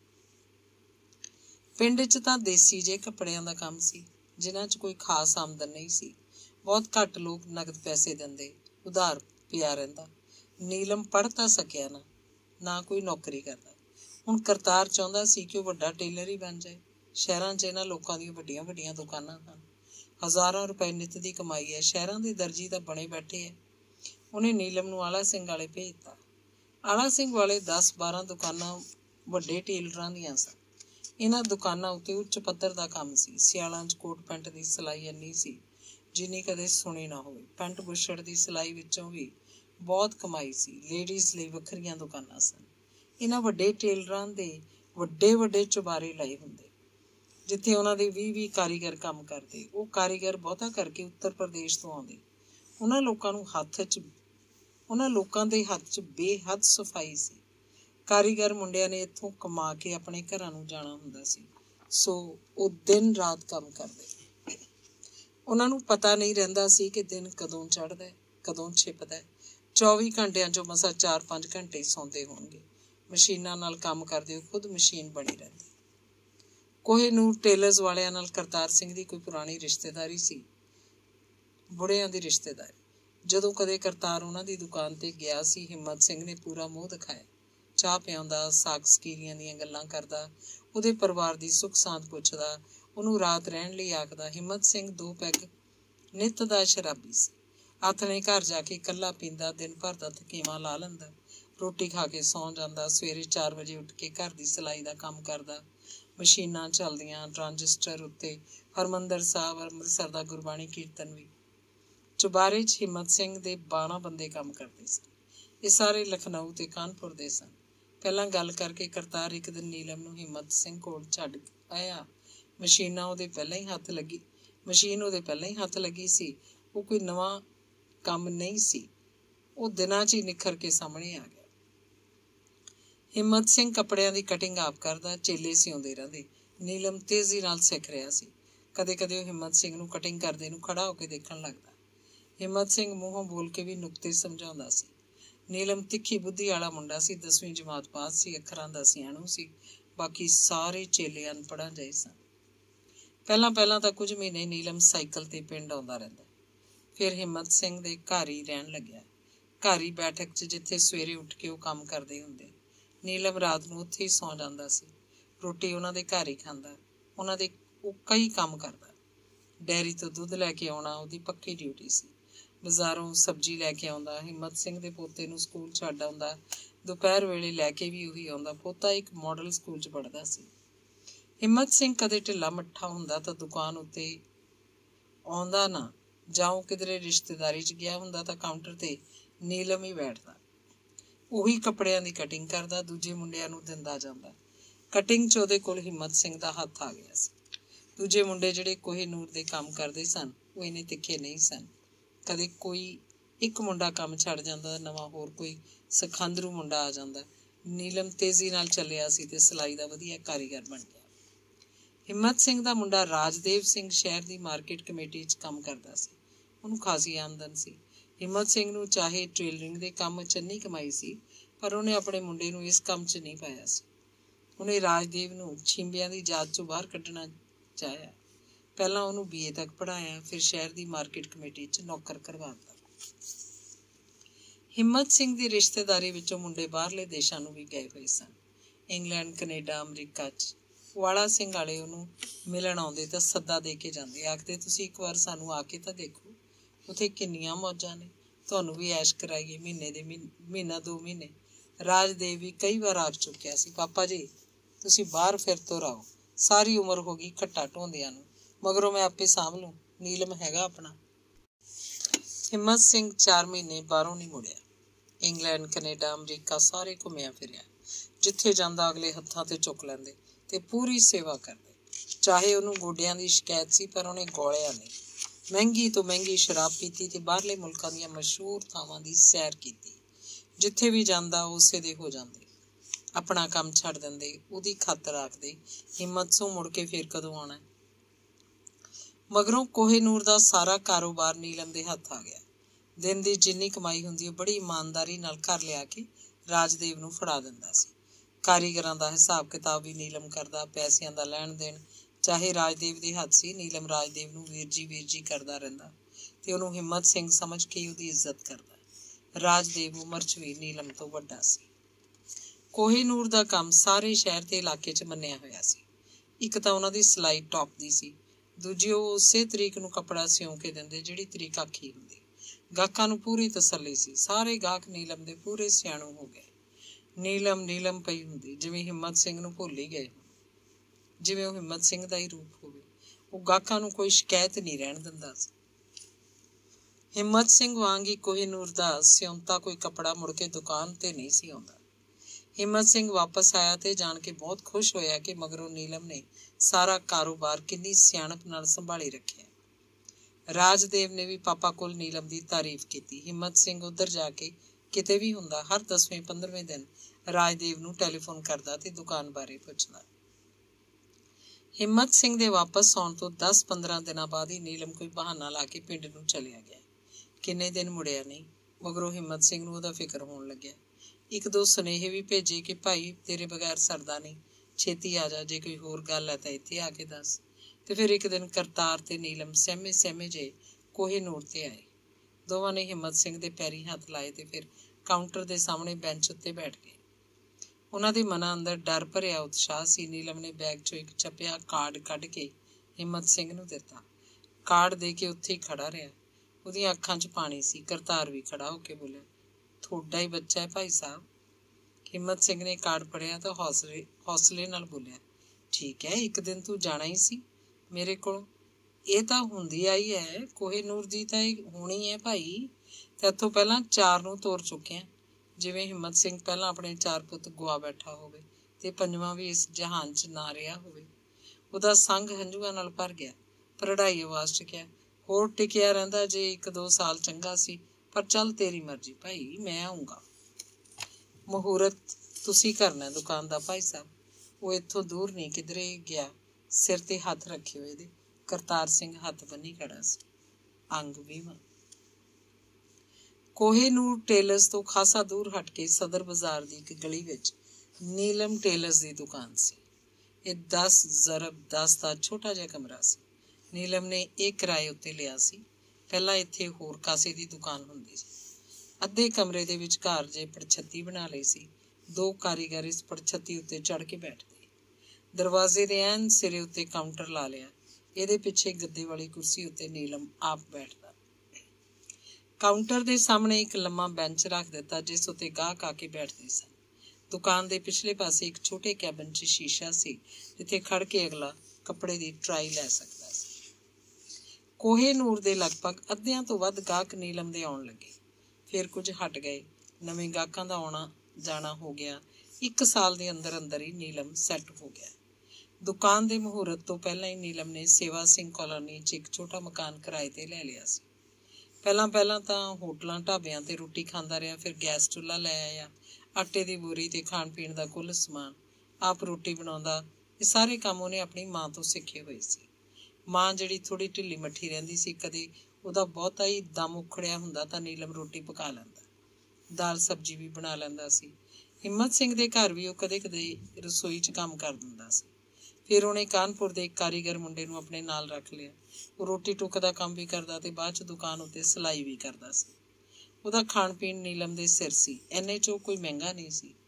ਪਿੰਡ 'ਚ ਤਾਂ ਦੇਸੀ ਜਿਹੇ ਕੱਪੜਿਆਂ ਦਾ ਕੰਮ ਸੀ, ਜਿਨ੍ਹਾਂ 'ਚ ਕੋਈ ਖਾਸ ਆਮਦਨ ਨਹੀਂ ਸੀ। ਬਹੁਤ ਘੱਟ ਲੋਕ ਨਗਦ ਪੈਸੇ ਦਿੰਦੇ, ਉਧਾਰ ਪਿਆ ਰਹਿੰਦਾ। ਨੀਲਮ ਪੜ੍ਹ ਤਾਂ ਸਕਿਆ ਨਾ ਕੋਈ ਨੌਕਰੀ ਕਰਦਾ। ਹੁਣ ਕਰਤਾਰ ਚਾਹੁੰਦਾ ਸੀ ਕਿ ਉਹ ਵੱਡਾ ਟੇਲਰ ਹੀ ਬਣ ਜਾਏ। ਸ਼ਹਿਰਾਂ 'ਚ ਇਹਨਾਂ ਲੋਕਾਂ ਦੀਆਂ ਵੱਡੀਆਂ ਵੱਡੀਆਂ ਦੁਕਾਨਾਂ ਹਨ, ਹਜ਼ਾਰਾਂ ਰੁਪਏ ਨਿੱਤ ਦੀ ਕਮਾਈ ਹੈ। ਸ਼ਹਿਰਾਂ ਦੇ ਦਰਜੀ ਤਾਂ ਬਣੇ ਬੈਠੇ ਹੈ। ਉਹਨੇ ਨੀਲਮ ਨੂੰ ਆਲਾ ਸਿੰਘ ਵਾਲੇ ਭੇਜਤਾ। ਆਲਾ ਸਿੰਘ ਵਾਲੇ 10-12 ਦੁਕਾਨਾਂ ਵੱਡੇ ਟੇਲਰਾਂ ਦੀਆਂ ਸਨ। ਇਹਨਾਂ ਦੁਕਾਨਾਂ ਉੱਤੇ ਉੱਚ ਪੱਧਰ ਦਾ ਕੰਮ ਸੀ। ਸਿਆਲਾਂ 'ਚ ਕੋਟ ਪੈਂਟ ਦੀ ਸਿਲਾਈ ਇੰਨੀ ਸੀ ਜਿੰਨੀ ਕਦੇ ਸੁਣੀ ਨਾ ਹੋਵੇ। ਪੈਂਟ ਬੁਸ਼ਰਟ ਦੀ ਸਿਲਾਈ ਵਿੱਚੋਂ ਵੀ ਬਹੁਤ ਕਮਾਈ ਸੀ। ਲੇਡੀਜ਼ ਲਈ ਵੱਖਰੀਆਂ ਦੁਕਾਨਾਂ ਸਨ। ਇਹਨਾਂ ਵੱਡੇ ਟੇਲਰਾਂ ਦੇ ਵੱਡੇ ਵੱਡੇ ਚੁਬਾਰੇ ਲਏ ਹੁੰਦੇ, ਜਿੱਥੇ ਉਹਨਾਂ ਦੇ 20-20 ਕਾਰੀਗਰ ਕੰਮ ਕਰਦੇ। ਉਹ ਕਾਰੀਗਰ ਬਹੁਤਾ ਕਰਕੇ ਉੱਤਰ ਪ੍ਰਦੇਸ਼ ਤੋਂ ਆਉਂਦੇ। ਉਹਨਾਂ ਲੋਕਾਂ ਦੇ ਹੱਥ 'ਚ ਬੇਹੱਦ ਸਫਾਈ ਸੀ। ਕਾਰੀਗਰ ਮੁੰਡਿਆਂ ਨੇ ਇੱਥੋਂ ਕਮਾ ਕੇ ਆਪਣੇ ਘਰਾਂ ਨੂੰ ਜਾਣਾ ਹੁੰਦਾ ਸੀ, ਸੋ ਉਹ ਦਿਨ ਰਾਤ ਕੰਮ ਕਰਦੇ। ਉਹਨਾਂ ਨੂੰ ਪਤਾ ਨਹੀਂ ਰਹਿੰਦਾ ਸੀ ਕਿ ਦਿਨ ਕਦੋਂ ਚੜ੍ਹਦਾ ਕਦੋਂ ਛਿਪਦਾ। 24 ਘੰਟਿਆਂ 'ਚੋਂ ਮਸਾਂ 4-5 ਘੰਟੇ ਸੌਂਦੇ ਹੋਣਗੇ। ਮਸ਼ੀਨਾਂ ਨਾਲ ਕੰਮ ਕਰਦੇ, ਉਹ ਖੁਦ ਮਸ਼ੀਨ ਬਣੀ ਰਹਿੰਦੀ। ਕੋਹੇਨੂਰ ਟੇਲਰਸ ਵਾਲਿਆਂ ਨਾਲ ਕਰਤਾਰ ਸਿੰਘ ਦੀ ਕੋਈ ਪੁਰਾਣੀ ਰਿਸ਼ਤੇਦਾਰੀ ਸੀ, ਬੁੜਿਆਂ ਦੀ ਰਿਸ਼ਤੇਦਾਰੀ। ਜਦੋਂ ਕਦੇ ਕਰਤਾਰ ਉਹਨਾਂ ਦੀ ਦੁਕਾਨ ਤੇ ਗਿਆ ਸੀ, ਹਿੰਮਤ ਸਿੰਘ ਨੇ ਪੂਰਾ ਮੋਹ ਦਿਖਾਇਆ। ਚਾਹ ਪਿਆਉਂਦਾ, ਸਾਕ ਸਕੀਰੀਆਂ ਦੀਆਂ ਗੱਲਾਂ ਕਰਦਾ, ਉਹਦੇ ਪਰਿਵਾਰ ਦੀ ਸੁੱਖ ਸਾਂਦ ਪੁੱਛਦਾ, ਉਹਨੂੰ ਰਾਤ ਰਹਿਣ ਲਈ ਆਖਦਾ। ਹਿੰਮਤ ਸਿੰਘ 2 ਪੈਗ ਨਿੱਤ ਦਾ ਸ਼ਰਾਬੀ ਸੀ। ਆਥਣੇ ਘਰ ਜਾ ਕੇ ਇਕੱਲਾ ਪੀਂਦਾ, ਦਿਨ ਭਰ ਦਾ ਥਕੇਵਾਂ ਲਾ ਲੈਂਦਾ, ਰੋਟੀ ਖਾ ਕੇ ਸੌਂ ਜਾਂਦਾ। ਸਵੇਰੇ 4 ਵਜੇ ਉੱਠ ਕੇ ਘਰ ਦੀ ਸਿਲਾਈ ਦਾ ਕੰਮ ਕਰਦਾ। ਮਸ਼ੀਨਾਂ ਚੱਲਦੀਆਂ, ਟਰਾਂਜਿਸਟਰ ਉੱਤੇ ਹਰਿਮੰਦਰ ਸਾਹਿਬ, ਅੰਮ੍ਰਿਤਸਰ ਦਾ ਗੁਰਬਾਣੀ ਕੀਰਤਨ ਵੀ। ਚੁਬਾਰੇ 'ਚ ਹਿੰਮਤ ਸਿੰਘ ਦੇ 12 ਬੰਦੇ ਕੰਮ ਕਰਦੇ ਸਨ। ਇਹ ਸਾਰੇ ਲਖਨਊ ਤੇ ਕਾਨਪੁਰ ਦੇ ਸਨ। ਪਹਿਲਾਂ ਗੱਲ ਕਰਕੇ ਕਰਤਾਰ ਇੱਕ ਦਿਨ ਨੀਲਮ ਨੂੰ ਹਿੰਮਤ ਸਿੰਘ ਕੋਲ ਛੱਡ ਆਇਆ। ਮਸ਼ੀਨ ਉਹਦੇ ਪਹਿਲਾਂ ਹੀ ਹੱਥ ਲੱਗੀ ਸੀ। ਉਹ ਕੋਈ ਨਵਾਂ ਕੰਮ ਨਹੀਂ ਸੀ। ਉਹ ਦਿਨਾਂ 'ਚ ਹੀ ਨਿਖਰ ਕੇ ਸਾਹਮਣੇ ਆ ਗਿਆ। ਹਿੰਮਤ ਸਿੰਘ ਕੱਪੜਿਆਂ ਦੀ ਕਟਿੰਗ ਆਪ ਕਰਦਾ, ਚੇਲੇ ਸਿਉਂਦੇ ਰਹਿੰਦੇ। ਨੀਲਮ ਤੇਜ਼ੀ ਨਾਲ ਸਿੱਖ ਰਿਹਾ ਸੀ। ਕਦੇ ਕਦੇ ਉਹ ਹਿੰਮਤ ਸਿੰਘ ਨੂੰ ਕਟਿੰਗ ਕਰਦੇ ਨੂੰ ਖੜਾ ਹੋ ਕੇ ਦੇਖਣ ਲੱਗਦਾ। ਹਿੰਮਤ ਸਿੰਘ ਮੂੰਹੋਂ ਬੋਲ ਕੇ ਵੀ ਨੁਕਤੇ ਸਮਝਾਉਂਦਾ ਸੀ। ਨੀਲਮ ਤਿੱਖੀ ਬੁੱਧੀ ਵਾਲਾ ਮੁੰਡਾ ਸੀ, 10ਵੀਂ ਜਮਾਤ ਪਾਸ ਸੀ, ਅੱਖਰਾਂ ਦਾ ਸਿਆਣੂ ਸੀ। ਬਾਕੀ ਸਾਰੇ ਚੇਲੇ ਅਨਪੜ੍ਹਾਂ ਜਿਹੇ ਸਨ। ਪਹਿਲਾਂ ਤਾਂ ਕੁਝ ਮਹੀਨੇ ਨੀਲਮ ਸਾਈਕਲ ਤੇ ਪਿੰਡ ਆਉਂਦਾ ਰਹਿੰਦਾ। ਫਿਰ ਹਿੰਮਤ ਸਿੰਘ ਦੇ ਘਰ ਹੀ ਰਹਿਣ ਲੱਗਿਆ। ਘਰ ਹੀ ਬੈਠਕ 'ਚ, ਜਿੱਥੇ ਸਵੇਰੇ ਉੱਠ ਕੇ ਉਹ ਕੰਮ ਕਰਦੇ ਹੁੰਦੇ। ਨੀਲਮ ਰਾਤ ਨੂੰ ਉੱਥੇ ਹੀ ਸੌਂ ਜਾਂਦਾ ਸੀ। ਰੋਟੀ ਉਹਨਾਂ ਦੇ ਘਰ ਹੀ ਖਾਂਦਾ। ਉਹ ਕਈ ਕੰਮ ਕਰਦਾ। ਡੈਰੀ ਤੋਂ ਦੁੱਧ ਲੈ ਕੇ ਆਉਣਾ ਉਹਦੀ ਪੱਕੀ ਡਿਊਟੀ ਸੀ। ਬਾਜ਼ਾਰੋਂ ਸਬਜ਼ੀ ਲੈ ਕੇ ਆਉਂਦਾ। ਹਿੰਮਤ ਸਿੰਘ ਦੇ ਪੋਤੇ ਨੂੰ ਸਕੂਲ ਛੱਡ ਆਉਂਦਾ। ਦੁਪਹਿਰ ਵੇਲੇ ਲੈ ਕੇ ਵੀ ਉਹੀ ਆਉਂਦਾ। ਪੋਤਾ ਇੱਕ ਮਾਡਲ ਸਕੂਲ 'ਚ ਪੜ੍ਹਦਾ ਸੀ। ਹਿੰਮਤ ਸਿੰਘ ਕਦੇ ਢਿੱਲਾ ਮੱਠਾ ਹੁੰਦਾ ਤਾਂ ਦੁਕਾਨ ਉੱਤੇ ਆਉਂਦਾ ਨਾ, ਜਾਂ ਉਹ ਕਿਧਰੇ ਰਿਸ਼ਤੇਦਾਰੀ 'ਚ ਗਿਆ ਹੁੰਦਾ ਤਾਂ ਕਾਊਂਟਰ ਤੇ ਨੀਲਮ ਹੀ ਬੈਠਦਾ। ਉਹੀ ਕੱਪੜਿਆਂ ਦੀ ਕਟਿੰਗ ਕਰਦਾ, ਦੂਜੇ ਮੁੰਡਿਆਂ ਨੂੰ ਦਿੰਦਾ ਜਾਂਦਾ। ਕਟਿੰਗ 'ਚ ਉਹਦੇ ਕੋਲ ਹਿੰਮਤ ਸਿੰਘ ਦਾ ਹੱਥ ਆ ਗਿਆ ਸੀ। ਦੂਜੇ ਮੁੰਡੇ ਜਿਹੜੇ ਕੋਹੇਨੂਰ ਦੇ ਕੰਮ ਕਰਦੇ ਸਨ, ਉਹ ਇੰਨੇ ਤਿੱਖੇ ਨਹੀਂ ਸਨ। ਕਦੇ ਕੋਈ ਇੱਕ ਮੁੰਡਾ ਕੰਮ ਛੱਡ ਜਾਂਦਾ, ਨਵਾਂ ਹੋਰ ਕੋਈ ਸਖਾਂਦਰੂ ਮੁੰਡਾ ਆ ਜਾਂਦਾ। ਨੀਲਮ ਤੇਜ਼ੀ ਨਾਲ ਚੱਲਿਆ ਸੀ ਤੇ ਸਿਲਾਈ ਦਾ ਵਧੀਆ ਕਾਰੀਗਰ ਬਣ ਗਿਆ। ਹਿੰਮਤ ਸਿੰਘ ਦਾ ਮੁੰਡਾ ਰਾਜਦੇਵ ਸਿੰਘ ਸ਼ਹਿਰ ਦੀ ਮਾਰਕੀਟ ਕਮੇਟੀ 'ਚ ਕੰਮ ਕਰਦਾ ਸੀ। ਉਹਨੂੰ ਖਾਸੀ ਆਮਦਨ ਸੀ। ਹਿੰਮਤ ਸਿੰਘ ਨੂੰ ਚਾਹੇ ਟੇਲਰਿੰਗ ਦੇ ਕੰਮ 'ਚ ਨਹੀਂ ਕਮਾਈ ਸੀ, ਪਰ ਉਹਨੇ ਆਪਣੇ ਮੁੰਡੇ ਨੂੰ ਇਸ ਕੰਮ 'ਚ ਨਹੀਂ ਪਾਇਆ ਸੀ। ਉਹਨੇ ਰਾਜਦੇਵ ਨੂੰ ਛਿੰਬਿਆਂ ਦੀ ਜਾਤ 'ਚੋਂ ਬਾਹਰ ਕੱਢਣਾ ਚਾਹਿਆ। ਪਹਿਲਾਂ ਉਹਨੂੰ BA ਤੱਕ ਪੜ੍ਹਾਇਆ, ਫਿਰ ਸ਼ਹਿਰ ਦੀ ਮਾਰਕੀਟ ਕਮੇਟੀ 'ਚ ਨੌਕਰ ਕਰਵਾ ਦਿੱਤਾ। ਹਿੰਮਤ ਸਿੰਘ ਦੀ ਰਿਸ਼ਤੇਦਾਰੀ ਵਿੱਚੋਂ ਮੁੰਡੇ ਬਾਹਰਲੇ ਦੇਸ਼ਾਂ ਨੂੰ ਵੀ ਗਏ ਹੋਏ ਸਨ। ਇੰਗਲੈਂਡ, ਕੈਨੇਡਾ, ਅਮਰੀਕਾ 'ਚ। ਵਾਲਾ ਸਿੰਘ ਵਾਲੇ ਉਹਨੂੰ ਮਿਲਣ ਆਉਂਦੇ ਤਾਂ ਸੱਦਾ ਦੇ ਕੇ ਜਾਂਦੇ, ਆਖਦੇ ਤੁਸੀਂ ਇੱਕ ਵਾਰ ਸਾਨੂੰ ਆ ਕੇ ਤਾਂ ਦੇਖੋ, ਉੱਥੇ ਕਿੰਨੀਆਂ ਮੌਜਾਂ ਨੇ, ਤੁਹਾਨੂੰ ਵੀ ਐਸ਼ ਕਰਾਈਏ ਮਹੀਨਾ 2 ਮਹੀਨੇ। ਰਾਜਦੇਵ ਵੀ ਕਈ ਵਾਰ ਆਖ ਚੁੱਕਿਆ ਸੀ, ਪਾਪਾ ਜੀ ਤੁਸੀਂ ਬਾਹਰ ਫਿਰ ਤੁਰ ਆਓ, ਸਾਰੀ ਉਮਰ ਹੋ ਗਈ ਘੱਟਾ ਢੋਂਦਿਆਂ ਨੂੰ, ਮਗਰੋਂ ਮੈਂ ਆਪੇ ਸਾਂਭ ਲੂੰ, ਨੀਲਮ ਹੈਗਾ ਆਪਣਾ। ਹਿੰਮਤ ਸਿੰਘ 4 ਮਹੀਨੇ ਬਾਹਰੋਂ ਨਹੀਂ ਮੁੜਿਆ। ਇੰਗਲੈਂਡ, ਕੈਨੇਡਾ, ਅਮਰੀਕਾ ਸਾਰੇ ਘੁੰਮਿਆ ਫਿਰਿਆ। ਜਿੱਥੇ ਜਾਂਦਾ ਅਗਲੇ ਹੱਥਾਂ ਤੇ ਚੁੱਕ ਲੈਂਦੇ ਤੇ ਪੂਰੀ ਸੇਵਾ ਕਰਦੇ। ਚਾਹੇ ਉਹਨੂੰ ਗੋਡਿਆਂ ਦੀ ਸ਼ਿਕਾਇਤ ਸੀ, ਪਰ ਉਹਨੇ ਗੋਲਿਆ ਨਹੀਂ। ਮਹਿੰਗੀ ਤੋਂ ਮਹਿੰਗੀ ਸ਼ਰਾਬ ਪੀਤੀ ਤੇ ਬਾਹਰਲੇ ਮੁਲਕਾਂ ਦੀਆਂ ਮਸ਼ਹੂਰ ਥਾਵਾਂ ਦੀ ਸੈਰ ਕੀਤੀ। ਜਿੱਥੇ ਵੀ ਜਾਂਦਾ ਉਸੇ ਦੇ ਹੋ ਜਾਂਦੇ, ਆਪਣਾ ਕੰਮ ਛੱਡ ਦਿੰਦੇ, ਉਹਦੀ ਖਾਤਰ ਆਖਦੇ, ਹਿੰਮਤ ਸੂ ਮੁੜ ਕੇ ਫੇਰ ਕਦੋਂ ਆਉਣਾ। ਮਗਰੋਂ ਕੋਹੇਨੂਰ ਦਾ ਸਾਰਾ ਕਾਰੋਬਾਰ ਨੀਲਮ ਦੇ ਹੱਥ ਆ ਗਿਆ। ਦਿਨ ਦੀ ਜਿੰਨੀ ਕਮਾਈ ਹੁੰਦੀ ਉਹ ਬੜੀ ਇਮਾਨਦਾਰੀ ਨਾਲ ਘਰ ਲਿਆ ਕੇ ਰਾਜਦੇਵ ਨੂੰ ਫੜਾ ਦਿੰਦਾ ਸੀ। ਕਾਰੀਗਰਾਂ ਦਾ ਹਿਸਾਬ ਕਿਤਾਬ ਵੀ ਨੀਲਮ ਕਰਦਾ, ਪੈਸਿਆਂ ਦਾ ਲੈਣ ਦੇਣ ਚਾਹੇ ਰਾਜਦੇਵ ਦੇ ਹੱਥ ਸੀ। ਨੀਲਮ ਰਾਜਦੇਵ ਨੂੰ ਵੀਰ ਜੀ ਕਰਦਾ ਰਹਿੰਦਾ ਤੇ ਉਹਨੂੰ ਹਿੰਮਤ ਸਿੰਘ ਸਮਝ ਕੇ ਉਹਦੀ ਇੱਜ਼ਤ ਕਰਦਾ। ਰਾਜਦੇਵ ਉਮਰ 'ਚ ਵੀ ਨੀਲਮ ਤੋਂ ਵੱਡਾ ਸੀ। ਕੋਹੇਨੂਰ ਦਾ ਕੰਮ ਸਾਰੇ ਸ਼ਹਿਰ ਤੇ ਇਲਾਕੇ 'ਚ ਮੰਨਿਆ ਹੋਇਆ ਸੀ। ਇੱਕ ਤਾਂ ਉਹਨਾਂ ਦੀ ਸਿਲਾਈ ਟੌਪ ਦੀ ਸੀ, ਦੂਜੀ ਉਹ ਉਸੇ ਤਰੀਕ ਨੂੰ ਕੱਪੜਾ ਸਿਉਂ ਕੇ ਦਿੰਦੇ ਜਿਹੜੀ ਤਰੀਕ ਆਖੀ ਹੁੰਦੀ। ਗਾਹਕਾਂ ਨੂੰ ਪੂਰੀ ਤਸੱਲੀ ਸੀ। ਸਾਰੇ ਗਾਹਕ ਨੀਲਮ ਦੇ ਪੂਰੇ ਸਿਆਣੂ ਹੋ ਗਏ। ਨੀਲਮ ਪਈ ਹੁੰਦੀ, ਜਿਵੇਂ ਹਿੰਮਤ ਸਿੰਘ ਨੂੰ ਭੁੱਲ ਹੀ ਗਏ, ਜਿਵੇਂ ਉਹ ਹਿੰਮਤ ਸਿੰਘ ਦਾ ਹੀ ਰੂਪ ਹੋਵੇ। ਉਹ ਗਾਹਕਾਂ ਨੂੰ ਕੋਈ ਸ਼ਿਕਾਇਤ ਨਹੀਂ ਰਹਿਣ ਦਿੰਦਾ ਸੀ। ਹਿੰਮਤ ਸਿੰਘ ਵਾਂਗ ਹੀ ਕੋਹੇਨੂਰ ਦਾ ਸਿਉਂਤਾ ਕੋਈ ਕੱਪੜਾ ਮੁੜ ਕੇ ਦੁਕਾਨ ਤੇ ਨਹੀਂ ਸੀ ਆਉਂਦਾ। ਹਿੰਮਤ ਸਿੰਘ ਵਾਪਸ ਆਇਆ ਤੇ ਜਾਣ ਕੇ ਬਹੁਤ ਖੁਸ਼ ਹੋਇਆ ਕਿ ਮਗਰੋਂ ਨੀਲਮ ਨੇ ਸਾਰਾ ਕਾਰੋਬਾਰ ਕਿੰਨੀ ਸਿਆਣਪ ਨਾਲ ਸੰਭਾਲੀ ਰੱਖਿਆ। ਰਾਜਦੇਵ ਨੇ ਵੀ ਪਾਪਾ ਕੋਲ ਨੀਲਮ ਦੀ ਤਾਰੀਫ ਕੀਤੀ। ਹਿੰਮਤ ਸਿੰਘ ਉੱਧਰ ਜਾ ਕੇ ਕਿਤੇ ਵੀ ਹੁੰਦਾ, ਹਰ 10ਵੇਂ 15ਵੇਂ ਦਿਨ ਰਾਜਦੇਵ ਨੂੰ ਟੈਲੀਫੋਨ ਕਰਦਾ ਤੇ ਦੁਕਾਨ ਬਾਰੇ ਪੁੱਛਦਾ। ਹਿੰਮਤ ਸਿੰਘ ਦੇ ਵਾਪਸ ਆਉਣ ਤੋਂ 10-15 ਦਿਨਾਂ ਬਾਅਦ ਹੀ ਨੀਲਮ ਕੋਈ ਬਹਾਨਾ ਲਾ ਕੇ ਪਿੰਡ ਨੂੰ ਚਲਿਆ ਗਿਆ। ਕਿੰਨੇ ਦਿਨ ਮੁੜਿਆ ਨਹੀਂ। ਮਗਰੋਂ ਹਿੰਮਤ ਸਿੰਘ ਨੂੰ ਉਹਦਾ ਫਿਕਰ ਹੋਣ ਲੱਗਿਆ। 1-2 ਸੁਨੇਹੇ ਵੀ ਭੇਜੇ ਕਿ ਭਾਈ ਤੇਰੇ ਬਗੈਰ ਸਰਦਾ ਨਹੀਂ, ਛੇਤੀ ਆ ਜਾ, ਜੇ ਕੋਈ ਹੋਰ ਗੱਲ ਹੈ ਤਾਂ ਇੱਥੇ ਆ ਕੇ ਦੱਸ। ਤੇ ਫਿਰ ਇੱਕ ਦਿਨ ਕਰਤਾਰ ਤੇ ਨੀਲਮ ਸਹਿਮੇ ਜੇ ਕੋਹੇਨੂਰ ਤੇ ਆਏ। ਦੋਵਾਂ ਨੇ ਹਿੰਮਤ ਸਿੰਘ ਦੇ ਪੈਰੀਂ ਹੱਥ ਲਾਏ ਤੇ ਫਿਰ ਕਾਊਂਟਰ ਦੇ ਸਾਹਮਣੇ ਬੈਂਚ ਉੱਤੇ ਬੈਠ ਗਏ। ਉਹਨਾਂ ਦੇ ਮਨਾਂ ਅੰਦਰ ਡਰ ਭਰਿਆ ਉਤਸ਼ਾਹ ਸੀ। ਨੀਲਮ ਨੇ ਬੈਗ 'ਚੋਂ ਇੱਕ ਛਪਿਆ ਕਾਰਡ ਕੱਢ ਕੇ ਹਿੰਮਤ ਸਿੰਘ ਨੂੰ ਦਿੱਤਾ। ਕਾਰਡ ਦੇ ਕੇ ਉੱਥੇ ਹੀ ਖੜਾ ਰਿਹਾ। ਉਹਦੀਆਂ ਅੱਖਾਂ 'ਚ ਪਾਣੀ ਸੀ। ਕਰਤਾਰ ਵੀ ਖੜਾ ਹੋ ਕੇ ਬੋਲਿਆ, ਤੁਹਾਡਾ ਹੀ ਬੱਚਾ ਹੈ ਭਾਈ ਸਾਹਿਬ। ਹਿੰਮਤ ਸਿੰਘ ਨੇ ਕਾਰਡ ਪੜ੍ਹਿਆ ਤਾਂ ਹੌਸਲੇ ਨਾਲ ਬੋਲਿਆ, ਠੀਕ ਹੈ, ਇੱਕ ਦਿਨ ਤੂੰ ਜਾਣਾ ਹੀ ਸੀ ਮੇਰੇ ਕੋਲੋਂ। ਇਹ ਤਾਂ ਹੁੰਦੀ ਆਈ ਹੈ, ਕੋਹੇਨੂਰ ਦੀ ਤਾਂ ਇਹ ਹੋਣੀ ਹੈ ਭਾਈ। ਤੇ ਇੱਥੋਂ ਪਹਿਲਾਂ 4 ਨੂੰ ਤੋਰ ਚੁੱਕੇ ਹਾਂ। ਜਿਵੇਂ ਹਿੰਮਤ ਸਿੰਘ ਪਹਿਲਾਂ ਆਪਣੇ 4 ਪੁੱਤ ਗੁਆ ਬੈਠਾ ਹੋਵੇ ਤੇ 5ਵਾਂ ਵੀ ਇਸ ਜਹਾਨ 'ਚ ਨਾ ਰਿਹਾ ਹੋਵੇ। ਉਹਦਾ ਸੰਗ ਹੰਝੂਆਂ ਨਾਲ ਭਰ ਗਿਆ। ਭਰੜਾਈ ਆਵਾਜ਼ 'ਚ ਕਿਹਾ, ਹੋਰ ਟਿਕਿਆ ਰਹਿੰਦਾ ਜੇ 1-2 ਸਾਲ ਚੰਗਾ ਸੀ, ਪਰ ਚੱਲ ਤੇਰੀ ਮਰਜ਼ੀ ਭਾਈ, ਮੈਂ ਆਊਂਗਾ। ਮਹੂਰਤ ਤੁਸੀਂ ਕਰਨਾ ਦੁਕਾਨ ਦਾ ਭਾਈ ਸਾਹਿਬ। ਉਹ ਇੱਥੋਂ ਦੂਰ ਨਹੀਂ ਕਿਧਰੇ ਗਿਆ। ਸਿਰ ਤੇ ਹੱਥ ਰੱਖੇ ਹੋਏ ਦੇ ਕਰਤਾਰ ਸਿੰਘ ਹੱਥ ਬੰਨੀ ਖੜਾ ਸੀ। ਅੰਗ ਵੀ ਕੋਹੇਨੂਰ ਟੇਲਰਸ ਤੋਂ ਖਾਸਾ ਦੂਰ ਹਟ ਕੇ ਸਦਰ ਬਾਜ਼ਾਰ ਦੀ ਇੱਕ ਗਲੀ ਵਿੱਚ ਨੀਲਮ ਟੇਲਰਸ ਦੀ ਦੁਕਾਨ ਸੀ। ਇਹ 10x10 ਦਾ ਛੋਟਾ ਜਿਹਾ ਕਮਰਾ ਸੀ। ਨੀਲਮ ਨੇ ਇਹ ਕਿਰਾਏ ਉੱਤੇ ਲਿਆ ਸੀ। ਪਹਿਲਾਂ ਇੱਥੇ ਹੋਰ ਕਾਸੇ ਦੀ ਦੁਕਾਨ ਹੁੰਦੀ ਸੀ। ਅੱਧੇ ਕਮਰੇ ਦੇ ਵਿਚਕਾਰ ਜੇ ਪੜਛੱਤੀ ਬਣਾ ਲਈ ਸੀ। 2 ਕਾਰੀਗਰ ਇਸ ਪੜਛੱਤੀ ਉੱਤੇ ਚੜ੍ਹ ਕੇ ਬੈਠਦੇ। ਦਰਵਾਜ਼ੇ ਦੇ ਐਨ ਸਿਰੇ ਉੱਤੇ ਕਾਊਂਟਰ ਲਾ ਲਿਆ। ਇਹਦੇ ਪਿੱਛੇ ਗੱਦੇ ਵਾਲੀ ਕੁਰਸੀ ਉੱਤੇ ਨੀਲਮ ਆਪ ਬੈਠਦਾ। ਕਾਊਂਟਰ ਦੇ ਸਾਹਮਣੇ ਇੱਕ ਲੰਮਾ ਬੈਂਚ ਰੱਖ ਦਿੱਤਾ, ਜਿਸ ਉੱਤੇ ਗਾਹਕ ਆ ਕੇ ਬੈਠਦੇ ਸਨ। ਦੁਕਾਨ ਦੇ ਪਿਛਲੇ ਪਾਸੇ ਇੱਕ ਛੋਟੇ ਕੈਬਨ 'ਚ ਸ਼ੀਸ਼ਾ ਸੀ, ਜਿੱਥੇ ਖੜ ਕੇ ਅਗਲਾ ਕੱਪੜੇ ਦੀ ਟਰਾਈ ਲੈ ਸਕਦਾ ਸੀ। ਕੋਹੇਨੂਰ ਦੇ ਲਗਭਗ ਅੱਧਿਆਂ ਤੋਂ ਵੱਧ ਗਾਹਕ ਨੀਲਮ ਦੇ ਆਉਣ ਲੱਗੇ। ਫਿਰ ਕੁਝ ਹਟ ਗਏ। ਨਵੇਂ ਗਾਹਕਾਂ ਦਾ ਆਉਣਾ ਜਾਣਾ ਹੋ ਗਿਆ। 1 ਸਾਲ ਦੇ ਅੰਦਰ ਹੀ ਨੀਲਮ ਸੈੱਟ ਹੋ ਗਿਆ। ਦੁਕਾਨ ਦੇ ਮਹੂਰਤ ਤੋਂ ਪਹਿਲਾਂ ਹੀ ਨੀਲਮ ਨੇ ਸੇਵਾ ਸਿੰਘ ਕਾਲੋਨੀ 'ਚ ਇੱਕ ਛੋਟਾ ਮਕਾਨ ਕਿਰਾਏ ਤੇ ਲੈ ਲਿਆ ਸੀ। ਪਹਿਲਾਂ ਤਾਂ ਹੋਟਲਾਂ ਢਾਬਿਆਂ ਤੇ ਰੋਟੀ ਖਾਂਦਾ ਰਿਹਾ, ਫਿਰ ਗੈਸ ਚੁੱਲ੍ਹਾ ਲੈ ਆਇਆ। ਆਟੇ ਦੀ ਬੋਰੀ ਤੇ ਖਾਣ ਪੀਣ ਦਾ ਕੁੱਲ ਸਮਾਨ ਆਪ ਰੋਟੀ ਬਣਾਉਂਦਾ। ਇਹ ਸਾਰੇ ਕੰਮ ਉਹਨੇ ਆਪਣੀ ਮਾਂ ਤੋਂ ਸਿੱਖੇ ਹੋਏ ਸੀ। ਮਾਂ ਜਿਹੜੀ ਥੋੜ੍ਹੀ ਢਿੱਲੀ ਮੱਠੀ ਰਹਿੰਦੀ ਸੀ, ਕਦੇ ਉਹਦਾ ਬਹੁਤਾ ਹੀ ਦਮ ਉਖੜਿਆ ਹੁੰਦਾ ਤਾਂ ਨੀਲਮ ਰੋਟੀ ਪਕਾ ਲੈਂਦਾ, ਦਾਲ ਸਬਜ਼ੀ ਵੀ ਬਣਾ ਲੈਂਦਾ ਸੀ। ਹਿੰਮਤ ਸਿੰਘ ਦੇ ਘਰ ਵੀ ਉਹ ਕਦੇ ਰਸੋਈ 'ਚ ਕੰਮ ਕਰ ਦਿੰਦਾ ਸੀ। ਫਿਰ ਉਹਨੇ ਕਾਨਪੁਰ ਦੇ ਇੱਕ ਕਾਰੀਗਰ ਮੁੰਡੇ ਨੂੰ ਆਪਣੇ ਨਾਲ ਰੱਖ ਲਿਆ। ਉਹ ਰੋਟੀ ਟੁੱਕ ਦਾ ਕੰਮ ਵੀ ਕਰਦਾ ਤੇ ਬਾਅਦ 'ਚ ਦੁਕਾਨ ਉੱਤੇ ਸਿਲਾਈ ਵੀ ਕਰਦਾ ਸੀ। ਉਹਦਾ ਖਾਣ ਪੀਣ ਨੀਲਮ ਦੇ ਸਿਰ ਸੀ। ਇੰਨੇ 'ਚ ਉਹ ਕੋਈ ਮਹਿੰਗਾ ਨਹੀਂ ਸੀ।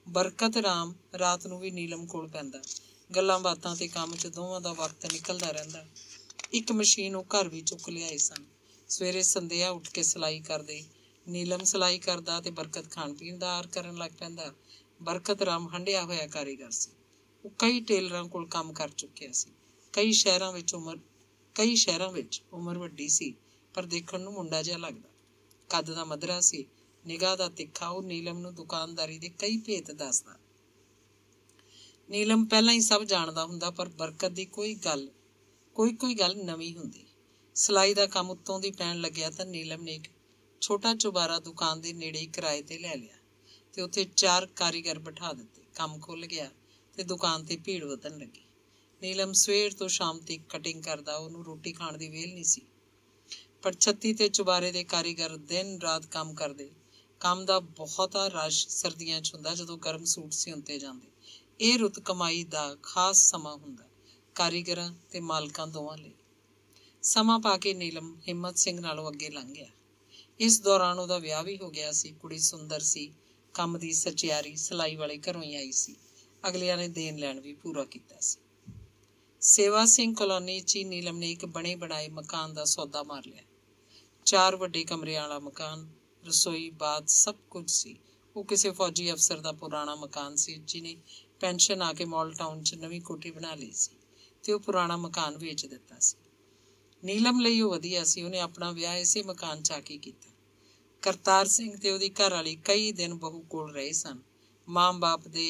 ਬਰਕਤ ਰਾਮ ਰਾਤ ਨੂੰ ਵੀ ਨੀਲਮ ਕੋਲ ਪੈਂਦਾ। ਗੱਲਾਂ ਬਾਤਾਂ ਤੇ ਕੰਮ 'ਚ ਦੋਵਾਂ ਦਾ ਵਕਤ ਨਿਕਲਦਾ ਰਹਿੰਦਾ। ਇੱਕ ਮਸ਼ੀਨ ਉਹ ਘਰ ਵੀ ਚੁੱਕ ਲਿਆਏ ਸਨ। ਸਵੇਰੇ ਸੰਧਿਆ ਉੱਠ ਕੇ ਸਿਲਾਈ ਕਰਦੇ। ਨੀਲਮ ਸਿਲਾਈ ਕਰਦਾ ਤੇ ਬਰਕਤ ਖਾਣ ਪੀਣ ਦਾ ਆਰ ਕਰਨ ਲੱਗ ਪੈਂਦਾ। ਬਰਕਤ ਰਾਮ ਹੰਢਿਆ ਹੋਇਆ ਕਾਰੀਗਰ ਸੀ। ਉਹ ਕਈ ਟੇਲਰਾਂ ਕੋਲ ਕੰਮ ਕਰ ਚੁੱਕਿਆ ਸੀ। ਕਈ ਸ਼ਹਿਰਾਂ ਵਿੱਚ ਉਮਰ ਵੱਡੀ ਸੀ, ਪਰ ਦੇਖਣ ਨੂੰ ਮੁੰਡਾ ਜਿਹਾ ਲੱਗਦਾ। ਕੱਦ ਦਾ ਮਧਰਾ ਸੀ, ਨਿਗਾਹ ਦਾ ਤਿੱਖਾ। ਉਹ ਨੀਲਮ ਨੂੰ ਦੁਕਾਨਦਾਰੀ ਦੇ ਕਈ ਭੇਤ ਦੱਸਦਾ। ਨੀਲਮ ਪਹਿਲਾਂ ਹੀ ਸਭ ਜਾਣਦਾ ਹੁੰਦਾ, ਪਰ ਬਰਕਤ ਦੀ ਕੋਈ ਗੱਲ ਨਵੀਂ ਹੁੰਦੀ। ਸਿਲਾਈ ਦਾ ਕੰਮ ਉੱਤੋਂ ਦੀ ਪੈਣ ਲੱਗਿਆ ਤਾਂ ਨੀਲਮ ਨੇ ਇੱਕ ਛੋਟਾ ਚੁਬਾਰਾ ਦੁਕਾਨ ਦੇ ਨੇੜੇ ਹੀ ਕਿਰਾਏ ਤੇ ਲੈ ਲਿਆ ਤੇ ਉੱਥੇ 4 ਕਾਰੀਗਰ ਬਿਠਾ ਦਿੱਤੇ। ਕੰਮ ਖੁੱਲ ਗਿਆ ਤੇ ਦੁਕਾਨ ਤੇ ਭੀੜ ਵਧਣ ਲੱਗੀ। ਨੀਲਮ ਸਵੇਰ ਤੋਂ ਸ਼ਾਮ ਤੱਕ ਕਟਿੰਗ ਕਰਦਾ। ਉਹਨੂੰ ਰੋਟੀ ਖਾਣ ਦੀ ਵਿਹਲ ਨਹੀਂ ਸੀ, ਪਰ ਛੱਤੀ ਤੇ ਚੁਬਾਰੇ ਦੇ ਕਾਰੀਗਰ ਦਿਨ ਰਾਤ ਕੰਮ ਕਰਦੇ। ਕੰਮ ਦਾ ਬਹੁਤਾ ਰਸ਼ ਸਰਦੀਆਂ 'ਚ ਹੁੰਦਾ, ਜਦੋਂ ਗਰਮ ਸੂਟ ਸਿਉਂਤੇ ਜਾਂਦੇ। ਇਹ ਰੁੱਤ ਕਮਾਈ ਦਾ ਖਾਸ ਸਮਾਂ ਹੁੰਦਾ, ਕਾਰੀਗਰਾਂ ਤੇ ਮਾਲਕਾਂ ਦੋਵਾਂ ਲਈ। ਸਮਾਂ ਪਾ ਕੇ ਨੀਲਮ ਹਿੰਮਤ ਸਿੰਘ ਨਾਲੋਂ ਅੱਗੇ ਲੰਘ ਗਿਆ। ਇਸ ਦੌਰਾਨ ਉਹਦਾ ਵਿਆਹ ਵੀ ਹੋ ਗਿਆ ਸੀ। ਕੁੜੀ ਸੁੰਦਰ ਸੀ, ਕੰਮ ਦੀ ਸਚਿਆਰੀ, ਸਿਲਾਈ ਵਾਲੇ ਘਰੋਂ ਹੀ ਆਈ ਸੀ। ਅਗਲਿਆਂ ਨੇ ਦੇਣ ਲੈਣ ਵੀ ਪੂਰਾ ਕੀਤਾ ਸੀ। ਸੇਵਾ ਸਿੰਘ ਕਲੋਨੀ 'ਚ ਹੀ ਨੀਲਮ ਨੇ ਇੱਕ ਬਣੇ ਬਣਾਏ ਮਕਾਨ ਦਾ ਸੌਦਾ ਮਾਰ ਲਿਆ। 4 ਵੱਡੇ ਕਮਰਿਆਂ ਵਾਲਾ ਮਕਾਨ, ਰਸੋਈ, ਬਾਥ, ਸਭ ਕੁਝ ਸੀ। ਉਹ ਕਿਸੇ ਫੌਜੀ ਅਫਸਰ ਦਾ ਪੁਰਾਣਾ ਮਕਾਨ ਸੀ, ਜਿਹਨੇ ਪੈਨਸ਼ਨ ਆ ਕੇ ਮਾਲ ਟਾਊਨ 'ਚ ਨਵੀਂ ਕੋਠੀ ਬਣਾ ਲਈ ਸੀ ਤੇ ਉਹ ਪੁਰਾਣਾ ਮਕਾਨ ਵੇਚ ਦਿੱਤਾ ਸੀ। ਨੀਲਮ ਲਈ ਉਹ ਵਧੀਆ ਸੀ। ਉਹਨੇ ਆਪਣਾ ਵਿਆਹ ਇਸੇ ਮਕਾਨ 'ਚ ਆ ਕੇ ਕੀਤਾ। ਕਰਤਾਰ ਸਿੰਘ ਤੇ ਉਹਦੀ ਘਰਵਾਲੀ ਕਈ ਦਿਨ ਬਹੂ ਕੋਲ ਰਹੇ ਸਨ। ਮਾਂ ਬਾਪ ਦੇ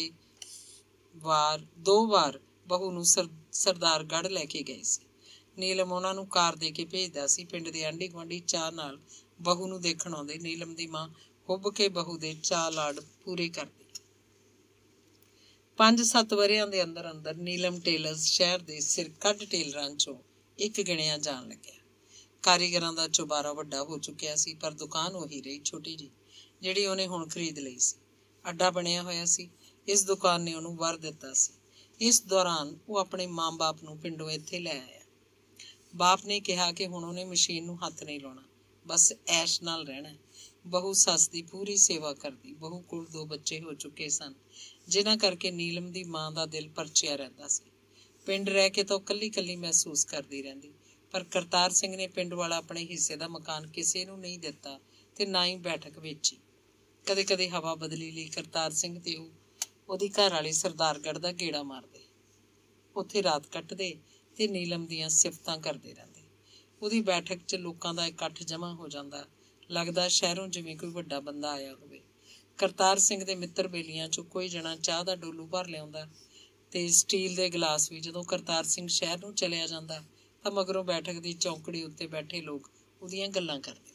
2 ਵਾਰ ਬਹੂ ਨੂੰ ਸਰਦਾਰਗੜ੍ਹ ਲੈ ਕੇ ਗਏ ਸੀ। ਨੀਲਮ ਉਹਨਾਂ ਨੂੰ ਕਾਰ ਦੇ ਕੇ ਭੇਜਦਾ ਸੀ। ਪਿੰਡ ਦੇ ਆਂਢੀ ਗੁਆਂਢੀ ਚਾਅ ਨਾਲ ਬਹੂ ਨੂੰ ਦੇਖਣ ਆਉਂਦੇ। ਨੀਲਮ ਦੀ ਮਾਂ ਹੁੱਬ ਕੇ ਬਹੂ ਦੇ ਚਾਅ ਲਾਡ ਪੂਰੇ ਕਰਦੀ। 5-7 ਵਰ੍ਹਿਆਂ ਦੇ ਅੰਦਰ ਨੀਲਮ ਟੇਲਰਸ ਸ਼ਹਿਰ ਦੇ ਸਿਰਕੱਢ ਟੇਲਰਾਂ 'ਚੋਂ ਇੱਕ ਗਿਣਿਆ ਜਾਣ ਲੱਗਿਆ। ਕਾਰੀਗਰਾਂ ਦਾ ਚੁਬਾਰਾ ਵੱਡਾ ਹੋ ਚੁੱਕਿਆ ਸੀ, ਪਰ ਦੁਕਾਨ ਉਹੀ ਰਹੀ, ਛੋਟੀ ਜਿਹੀ, ਜਿਹੜੀ ਉਹਨੇ ਹੁਣ ਖਰੀਦ ਲਈ ਸੀ। ਅੱਡਾ ਬਣਿਆ ਹੋਇਆ ਸੀ। ਇਸ ਦੁਕਾਨ ਨੇ ਉਹਨੂੰ ਵਰ ਦਿੱਤਾ ਸੀ। ਇਸ ਦੌਰਾਨ ਉਹ ਆਪਣੇ ਮਾਂ-ਬਾਪ ਨੂੰ ਪਿੰਡੋਂ ਇੱਥੇ ਲੈ ਆਇਆ। ਬਾਪ ਨੇ ਕਿਹਾ ਕਿ ਹੁਣ ਉਹਨੇ ਮਸ਼ੀਨ ਨੂੰ ਹੱਥ ਨਹੀਂ ਲਾਉਣਾ, ਬਸ ਐਸ਼ ਨਾਲ ਰਹਿਣਾ। ਬਹੂ ਸੱਸ ਦੀ ਪੂਰੀ ਸੇਵਾ ਕਰਦੀ। ਬਹੂ ਕੋਲ 2 ਬੱਚੇ ਹੋ ਚੁੱਕੇ ਸਨ, ਜਿਨ੍ਹਾਂ ਕਰਕੇ ਨੀਲਮ ਦੀ ਮਾਂ ਦਾ ਦਿਲ ਪਰਚਿਆ ਰਹਿੰਦਾ ਸੀ। ਪਿੰਡ ਰਹਿ ਕੇ ਤਾਂ ਉਹ ਕੱਲੀ ਮਹਿਸੂਸ ਕਰਦੀ ਰਹਿੰਦੀ। ਪਰ ਕਰਤਾਰ ਸਿੰਘ ਨੇ ਪਿੰਡ ਵਾਲਾ ਆਪਣੇ ਹਿੱਸੇ ਦਾ ਮਕਾਨ ਕਿਸੇ ਨੂੰ ਨਹੀਂ ਦਿੱਤਾ ਤੇ ਨਾ ਹੀ ਬੈਠਕ ਵੇਚੀ। ਕਦੇ ਹਵਾ ਬਦਲੀ ਲਈ ਕਰਤਾਰ ਸਿੰਘ ਤੇ ਉਹਦੀ ਘਰਵਾਲੀ ਸਰਦਾਰਗੜ੍ਹ ਦਾ ਗੇੜਾ ਮਾਰਦੇ, ਉੱਥੇ ਰਾਤ ਕੱਟਦੇ ਤੇ ਨੀਲਮ ਦੀਆਂ ਸਿਫਤਾਂ ਕਰਦੇ ਰਹਿੰਦੇ। ਉਹਦੀ ਬੈਠਕ 'ਚ ਲੋਕਾਂ ਦਾ ਇਕੱਠ ਜਮ੍ਹਾਂ ਹੋ ਜਾਂਦਾ। ਲੱਗਦਾ ਸ਼ਹਿਰੋਂ ਜਿਵੇਂ ਕੋਈ ਵੱਡਾ ਬੰਦਾ ਆਇਆ ਹੋਵੇ। ਕਰਤਾਰ ਸਿੰਘ ਦੇ ਮਿੱਤਰ ਬੇਲੀਆਂ 'ਚੋਂ ਕੋਈ ਜਣਾ ਚਾਹ ਦਾ ਡੋਲੂ ਭਰ ਲਿਆਉਂਦਾ ਤੇ ਸਟੀਲ ਦੇ ਗਲਾਸ ਵੀ। ਜਦੋਂ ਕਰਤਾਰ ਸਿੰਘ ਸ਼ਹਿਰ ਨੂੰ ਚਲਿਆ ਜਾਂਦਾ ਤਾਂ ਮਗਰੋਂ ਬੈਠਕ ਦੀ ਚੌਂਕੜੀ ਉੱਤੇ ਬੈਠੇ ਲੋਕ ਉਹਦੀਆਂ ਗੱਲਾਂ ਕਰਦੇ।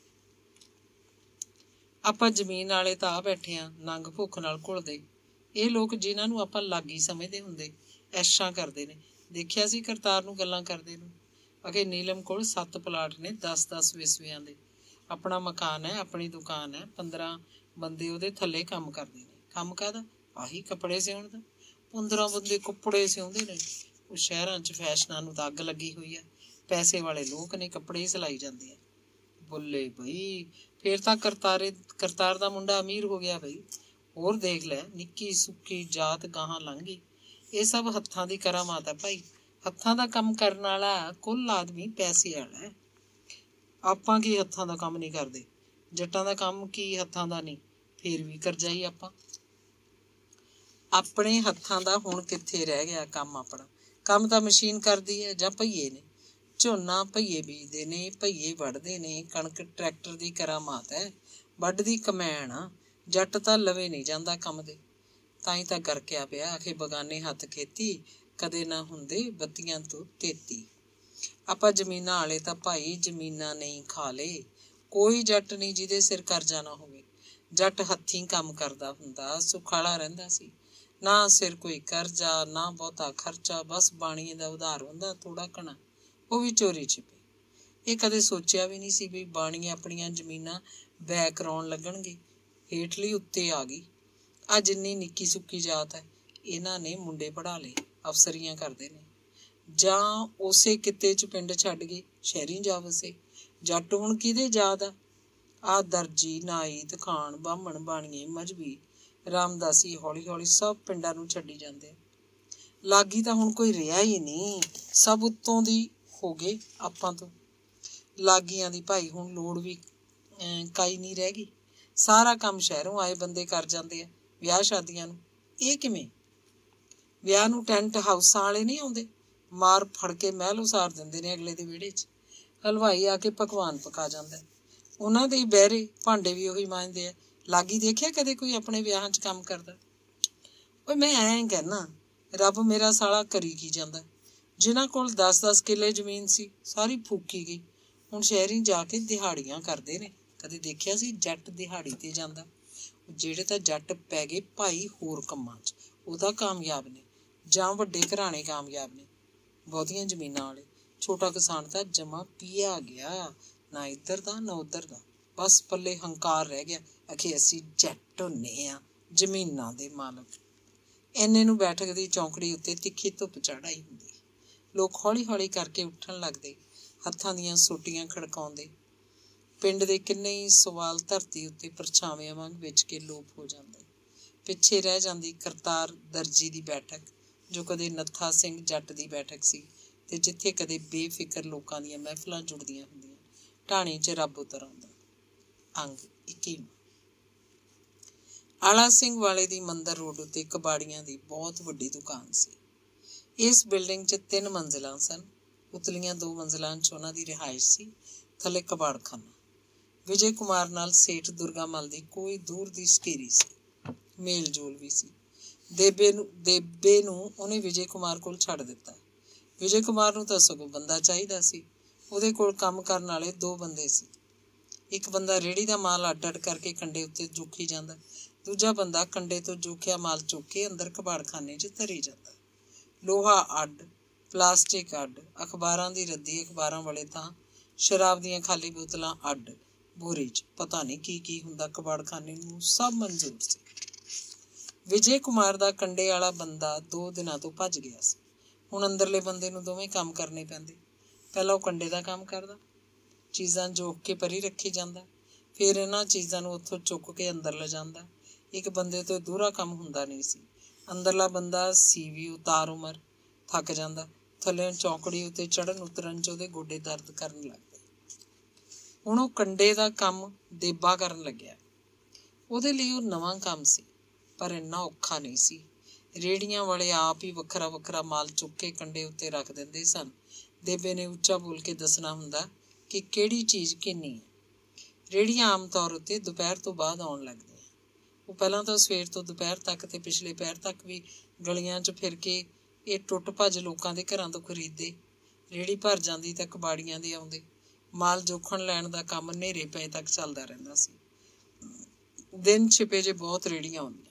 ਆਪਾਂ ਜ਼ਮੀਨ ਵਾਲੇ ਤਾਂ ਆ ਬੈਠੇ ਆਂ, ਨੰਗ ਭੁੱਖ ਨਾਲ ਘੁਲਦੇ। ਇਹ ਲੋਕ ਜਿਨ੍ਹਾਂ ਨੂੰ ਆਪਾਂ ਲਾਗੀ ਸਮਝਦੇ ਹੁੰਦੇ, ਐਸ਼ਾਂ ਕਰਦੇ ਨੇ। ਦੇਖਿਆ ਸੀ ਕਰਤਾਰ ਨੂੰ ਗੱਲਾਂ ਕਰਦੇ ਨੂੰ। ਅਗੇ ਨੀਲਮ ਕੋਲ 7 ਪਲਾਟ ਨੇ, 10-10 ਵਿਸਵਿਆਂ ਦੇ। ਆਪਣਾ ਮਕਾਨ ਹੈ, ਆਪਣੀ ਦੁਕਾਨ ਹੈ। 15 ਬੰਦੇ ਉਹਦੇ ਥੱਲੇ ਕੰਮ ਕਰਦੇ ਨੇ। ਕੰਮ ਕਾਹਦਾ? ਆਹੀ ਕੱਪੜੇ ਸਿਉਣ ਦਾ। 15 ਬੰਦੇ ਕੱਪੜੇ ਸਿਉਂਦੇ ਨੇ। ਉਹ ਸ਼ਹਿਰਾਂ 'ਚ ਫੈਸ਼ਨਾਂ ਨੂੰ ਤਾਂ ਅੱਗ ਲੱਗੀ ਹੋਈ ਹੈ। ਪੈਸੇ ਵਾਲੇ ਲੋਕ ਨੇ, ਕੱਪੜੇ ਹੀ ਸਿਲਾਈ ਜਾਂਦੇ ਆ। ਬੋਲੇ ਬਈ, ਫੇਰ ਤਾਂ ਕਰਤਾਰ ਦਾ ਮੁੰਡਾ ਅਮੀਰ ਹੋ ਗਿਆ ਬਈ। ਹੋਰ ਦੇਖ ਲੈ, ਨਿੱਕੀ ਸੁੱਕੀ ਜਾਤ ਗਾਹਾਂ ਲੰਘ ਗਈ। ਇਹ ਸਭ ਹੱਥਾਂ ਦੀ ਕਰਾਮਾਤ ਹੈ ਭਾਈ। ਹੱਥਾਂ ਦਾ ਕੰਮ ਕਰਨ ਵਾਲਾ ਕੁੱਲ ਆਦਮੀ ਪੈਸੇ ਵਾਲਾ ਹੈ। ਆਪਾਂ ਕੀ ਹੱਥਾਂ ਦਾ ਕੰਮ ਨਹੀਂ ਕਰਦੇ? ਜੱਟਾਂ ਦਾ ਕੰਮ ਕੀ ਹੱਥਾਂ ਦਾ ਨਹੀਂ? ਫੇਰ ਵੀ ਕਰਜਾਈ ਆਪਾਂ। ਆਪਣੇ ਹੱਥਾਂ ਦਾ ਹੁਣ ਕਿੱਥੇ ਰਹਿ ਗਿਆ ਕੰਮ ਆਪਣਾ? ਕੰਮ ਤਾਂ ਮਸ਼ੀਨ ਕਰਦੀ ਹੈ ਜਾਂ ਭਈਏ ਨੇ। ਝੋਨਾ ਭਈਏ ਬੀਜਦੇ ਨੇ, ਭਈਏ ਵੱਢਦੇ ਨੇ। ਕਣਕ ਟਰੈਕਟਰ ਦੀ ਕਰਾਮਾਤ ਹੈ, ਵੱਢਦੀ ਕਮੈਣ ਆ। ਜੱਟ ਤਾਂ ਲਵੇ ਨਹੀਂ ਜਾਂਦਾ ਕੰਮ ਦੇ। ਤਾਂ ਹੀ ਤਾਂ ਗਰਕਿਆ ਪਿਆ। ਆਖੇ ਬਗਾਨੇ ਹੱਥ ਖੇਤੀ, ਕਦੇ ਨਾ ਹੁੰਦੇ ਬੱਤੀਆਂ ਤੋਂ ਤੇਤੀ। ਆਪਾਂ ਜ਼ਮੀਨਾਂ ਵਾਲੇ ਤਾਂ ਭਾਈ ਜ਼ਮੀਨਾਂ ਨਹੀਂ ਖਾ ਲਏ। ਕੋਈ ਜੱਟ ਨਹੀਂ ਜਿਹਦੇ ਸਿਰ ਕਰਜ਼ਾ ਨਾ ਹੋਵੇ। ਜੱਟ ਹੱਥੀਂ ਕੰਮ ਕਰਦਾ ਹੁੰਦਾ, ਸੁਖਾਲਾ ਰਹਿੰਦਾ ਸੀ। ਨਾ ਸਿਰ ਕੋਈ ਕਰਜ਼ਾ, ਨਾ ਬਹੁਤਾ ਖਰਚਾ। ਬਸ ਬਾਣੀਏ ਦਾ ਉਧਾਰ ਹੁੰਦਾ ਥੋੜਾ ਘਣਾ, ਉਹ ਵੀ ਚੋਰੀ ਛਿਪੇ। ਇਹ ਕਦੇ ਸੋਚਿਆ ਵੀ ਨਹੀਂ ਸੀ ਵੀ ਬਾਣੀਏ ਆਪਣੀਆਂ ਜ਼ਮੀਨਾਂ ਬੈ ਕਰਾਉਣ ਲੱਗਣਗੇ। ਹੇਠਲੀ ਉੱਤੇ ਆ ਗਈ। ਆ ਜਿੰਨੀ ਨਿੱਕੀ ਸੁੱਕੀ ਜਾਤ ਹੈ, ਇਹਨਾਂ ਨੇ ਮੁੰਡੇ ਪੜ੍ਹਾ ਲਏ, ਅਫਸਰੀਆਂ ਕਰਦੇ ਨੇ। ਜਾਂ ਉਸੇ ਕਿੱਤੇ 'ਚ ਪਿੰਡ ਛੱਡ ਗਏ, ਸ਼ਹਿਰੀ ਜਾ ਵਸੇ। ਜੱਟ ਹੁਣ ਕਿਹਦੇ ਜਾਤ ਆ? ਆਹ ਦਰਜੀ, ਨਾਈ, ਤਖਾਣ, ਬਾਹਮਣ, ਬਾਣੀਏ, ਮਜ਼੍ਹਬੀ, ਰਾਮਦਾਸੀ ਹੌਲੀ ਹੌਲੀ ਸਭ ਪਿੰਡਾਂ ਨੂੰ ਛੱਡੀ ਜਾਂਦੇ। ਲਾਗੀ ਤਾਂ ਹੁਣ ਕੋਈ ਰਿਹਾ ਹੀ ਨਹੀਂ, ਸਭ ਉੱਤੋਂ ਦੀ ਹੋ ਗਏ ਆਪਾਂ ਤੋਂ। ਲਾਗੀਆਂ ਦੀ ਭਾਈ ਹੁਣ ਲੋੜ ਵੀ ਕਾਈ ਨਹੀਂ ਰਹਿ ਗਈ। ਸਾਰਾ ਕੰਮ ਸ਼ਹਿਰੋਂ ਆਏ ਬੰਦੇ ਕਰ ਜਾਂਦੇ ਆ ਵਿਆਹ ਸ਼ਾਦੀਆਂ ਨੂੰ। ਇਹ ਕਿਵੇਂ? ਵਿਆਹ ਨੂੰ ਟੈਂਟ ਹਾਊਸਾਂ ਵਾਲੇ ਨਹੀਂ ਆਉਂਦੇ, ਮਾਰ ਫੜ ਕੇ ਮਹਿਲ ਉਸਾਰ ਦਿੰਦੇ ਨੇ ਅਗਲੇ ਦੇ ਵਿਹੜੇ 'ਚ। ਹਲਵਾਈ ਆ ਕੇ ਪਕਵਾਨ ਪਕਾ ਜਾਂਦਾ, ਉਹਨਾਂ ਦੇ ਹੀ ਬਹਿਰੇ ਭਾਂਡੇ ਵੀ ਉਹੀ ਮਾਂਜਦੇ ਆ। ਲਾਗੀ ਦੇਖਿਆ ਕਦੇ ਕੋਈ ਆਪਣੇ ਵਿਆਹਾਂ 'ਚ ਕੰਮ ਕਰਦਾ? ਓਏ ਮੈਂ ਐਂ ਕਹਿਣਾ, ਰੱਬ ਮੇਰਾ ਸਾਲਾ ਕਰੀ ਕੀ ਜਾਂਦਾ? ਜਿਨ੍ਹਾਂ ਕੋਲ 10-10 ਕਿੱਲੇ ਜ਼ਮੀਨ ਸੀ ਸਾਰੀ ਫੂਕੀ ਗਈ, ਹੁਣ ਸ਼ਹਿਰੀ ਜਾ ਕੇ ਦਿਹਾੜੀਆਂ ਕਰਦੇ ਨੇ। ਕਦੇ ਦੇਖਿਆ ਸੀ ਜੱਟ ਦਿਹਾੜੀ ਤੇ ਜਾਂਦਾ? ਜਿਹੜੇ ਤਾਂ ਜੱਟ ਪੈ ਗਏ ਭਾਈ ਹੋਰ ਕੰਮਾਂ 'ਚ, ਉਹ ਤਾਂ ਕਾਮਯਾਬ ਨੇ, ਜਾਂ ਵੱਡੇ ਘਰਾਣੇ ਕਾਮਯਾਬ ਨੇ, ਬਹੁਤੀਆਂ ਜ਼ਮੀਨਾਂ ਵਾਲੇ। ਛੋਟਾ ਕਿਸਾਨ ਤਾਂ ਜਮਾ ਪੀਆ ਗਿਆ, ਨਾ ਇੱਧਰ ਦਾ ਨਾ ਉੱਧਰ ਦਾ, ਬਸ ਪੱਲੇ ਹੰਕਾਰ ਰਹਿ ਗਿਆ, ਅਖੇ ਅਸੀਂ ਜੱਟ ਹੁੰਨੇ ਆ, ਜ਼ਮੀਨਾਂ ਦੇ ਮਾਲਕ। ਇੰਨੇ ਨੂੰ ਬੈਠਕ ਦੀ ਚੌਂਕੜੀ ਉੱਤੇ ਤਿੱਖੀ ਧੁੱਪ ਚੜ੍ਹ ਆਈ ਹੁੰਦੀ। ਲੋਕ ਹੌਲੀ ਹੌਲੀ ਕਰਕੇ ਉੱਠਣ ਲੱਗਦੇ, ਹੱਥਾਂ ਦੀਆਂ ਸੋਟੀਆਂ ਖੜਕਾਉਂਦੇ। ਪਿੰਡ ਦੇ ਕਿੰਨੇ ਹੀ ਸਵਾਲ ਧਰਤੀ ਉੱਤੇ ਪਰਛਾਵਿਆਂ ਵਾਂਗ ਵਿਚ ਕੇ ਲੋਪ ਹੋ ਜਾਂਦੇ। ਪਿੱਛੇ ਰਹਿ ਜਾਂਦੀ ਕਰਤਾਰ ਦਰਜੀ ਦੀ ਬੈਠਕ, ਜੋ ਕਦੇ ਨੱਥਾ ਸਿੰਘ ਜੱਟ ਦੀ ਬੈਠਕ ਸੀ, ਤੇ ਜਿੱਥੇ ਕਦੇ ਬੇਫਿਕਰ ਲੋਕਾਂ ਦੀਆਂ ਮਹਿਫਲਾਂ ਜੁੜਦੀਆਂ ਹੁੰਦੀਆਂ। ਢਾਣੀ 'ਚ ਰੱਬ ਉਤਰ ਆਉਂਦਾ। ਅੰਗ 21। ਆਲਾ ਸਿੰਘ ਵਾਲੇ ਦੀ ਮੰਦਰ ਰੋਡ ਉੱਤੇ ਕਬਾੜੀਆਂ ਦੀ ਬਹੁਤ ਵੱਡੀ ਦੁਕਾਨ ਸੀ। ਇਸ ਬਿਲਡਿੰਗ 'ਚ 3 ਮੰਜ਼ਿਲਾਂ ਸਨ। ਉਤਲੀਆਂ 2 ਮੰਜ਼ਿਲਾਂ 'ਚ ਉਹਨਾਂ ਦੀ ਰਿਹਾਇਸ਼ ਸੀ, ਥੱਲੇ ਕਬਾੜਖਾਨਾ। ਵਿਜੇ ਕੁਮਾਰ ਨਾਲ ਸੇਠ ਦੁਰਗਾ ਮੱਲ ਦੀ ਕੋਈ ਦੂਰ ਦੀ ਸਕੀਰੀ ਸੀ, ਮੇਲ ਜੋਲ ਵੀ ਸੀ। ਦੇਬੇ ਨੂੰ ਉਹਨੇ ਵਿਜੇ ਕੁਮਾਰ ਕੋਲ ਛੱਡ ਦਿੱਤਾ। ਵਿਜੇ ਕੁਮਾਰ ਨੂੰ ਤਾਂ ਸਗੋਂ ਬੰਦਾ ਚਾਹੀਦਾ ਸੀ। ਉਹਦੇ ਕੋਲ ਕੰਮ ਕਰਨ ਵਾਲੇ 2 ਬੰਦੇ ਸੀ। ਇੱਕ ਬੰਦਾ ਰੇਹੜੀ ਦਾ ਮਾਲ ਅੱਡ ਕਰਕੇ ਕੰਡੇ ਉੱਤੇ ਜੋਖੀ ਜਾਂਦਾ, ਦੂਜਾ ਬੰਦਾ ਕੰਡੇ ਤੋਂ ਜੋਖਿਆ ਮਾਲ ਚੁੱਕ ਕੇ ਅੰਦਰ ਕਬਾੜਖਾਨੇ 'ਚ ਧਰੀ ਜਾਂਦਾ। ਲੋਹਾ ਅੱਡ, ਪਲਾਸਟਿਕ ਅੱਡ, ਅਖਬਾਰਾਂ ਦੀ ਰੱਦੀ ਅਖਬਾਰਾਂ ਵਾਲੇ ਤਾਂ, ਸ਼ਰਾਬ ਦੀਆਂ ਖਾਲੀ ਬੋਤਲਾਂ ਅੱਡ, ਬੋਰੀ 'ਚ ਪਤਾ ਨਹੀਂ ਕੀ ਕੀ ਹੁੰਦਾ। ਕਬਾੜਖਾਨੇ ਨੂੰ ਸਭ ਮਨਜ਼ੂਰ ਸੀ। ਵਿਜੇ ਕੁਮਾਰ ਦਾ ਕੰਡੇ ਵਾਲਾ ਬੰਦਾ 2 ਦਿਨਾਂ ਤੋਂ ਭੱਜ ਗਿਆ ਸੀ। ਹੁਣ ਅੰਦਰਲੇ ਬੰਦੇ ਨੂੰ ਦੋਵੇਂ ਕੰਮ ਕਰਨੇ ਪੈਂਦੇ। ਪਹਿਲਾਂ ਉਹ ਕੰਡੇ ਦਾ ਕੰਮ ਕਰਦਾ, ਚੀਜ਼ਾਂ ਜੋਖ ਕੇ ਪਰੀ ਰੱਖੀ ਜਾਂਦਾ, ਫਿਰ ਇਹਨਾਂ ਚੀਜ਼ਾਂ ਨੂੰ ਉੱਥੋਂ ਚੁੱਕ ਕੇ ਅੰਦਰ ਲਿਜਾਂਦਾ। ਇੱਕ ਬੰਦੇ ਤੋਂ ਦੂਹਰਾ ਕੰਮ ਹੁੰਦਾ ਨਹੀਂ ਸੀ। ਅੰਦਰਲਾ ਬੰਦਾ ਸੀ ਵੀ ਉਤਾਰ ਉਮਰ, ਥੱਕ ਜਾਂਦਾ। ਥੱਲੇ ਚੌਂਕੜੀ ਉੱਤੇ ਚੜ੍ਹਨ ਉਤਰਨ 'ਚ ਉਹਦੇ ਗੋਡੇ ਦਰਦ ਕਰਨ ਲੱਗ ਪਏ। ਹੁਣ ਉਹ ਕੰਡੇ ਦਾ ਕੰਮ ਦੇਬਾ ਕਰਨ ਲੱਗਿਆ। ਉਹਦੇ ਲਈ ਉਹ ਨਵਾਂ ਕੰਮ ਸੀ, ਪਰ ਇੰਨਾ ਔਖਾ ਨਹੀਂ ਸੀ। ਰੇਹੜੀਆਂ ਵਾਲੇ ਆਪ ਹੀ ਵੱਖਰਾ ਵੱਖਰਾ ਮਾਲ ਚੁੱਕ ਕੇ ਕੰਡੇ ਉੱਤੇ ਰੱਖ ਦਿੰਦੇ ਸਨ। ਦੇਬੇ ਨੇ ਉੱਚਾ ਬੋਲ ਕੇ ਦੱਸਣਾ ਹੁੰਦਾ ਕਿ ਕਿਹੜੀ ਚੀਜ਼ ਕਿੰਨੀ ਹੈ। ਰੇਹੜੀਆਂ ਆਮ ਤੌਰ ਉੱਤੇ ਦੁਪਹਿਰ ਤੋਂ ਬਾਅਦ ਆਉਣ ਲੱਗਦੀਆਂ। ਉਹ ਪਹਿਲਾਂ ਤਾਂ ਸਵੇਰ ਤੋਂ ਦੁਪਹਿਰ ਤੱਕ ਤੇ ਪਿਛਲੇ ਪਹਿਰ ਤੱਕ ਵੀ ਗਲੀਆਂ 'ਚ ਫਿਰ ਕੇ ਇਹ ਟੁੱਟ ਭੱਜ ਲੋਕਾਂ ਦੇ ਘਰਾਂ ਤੋਂ ਖਰੀਦਦੇ। ਰੇਹੜੀ ਭਰ ਜਾਂਦੀ ਤਾਂ ਕਬਾੜੀਆਂ ਦੇ ਆਉਂਦੇ। ਮਾਲ ਜੋਖਣ ਲੈਣ ਦਾ ਕੰਮ ਹਨੇਰੇ ਪਏ ਤੱਕ ਚੱਲਦਾ ਰਹਿੰਦਾ ਸੀ। ਦਿਨ ਛਿਪੇ ਜੇ ਬਹੁਤ ਰੇਹੜੀਆਂ ਆਉਂਦੀਆਂ।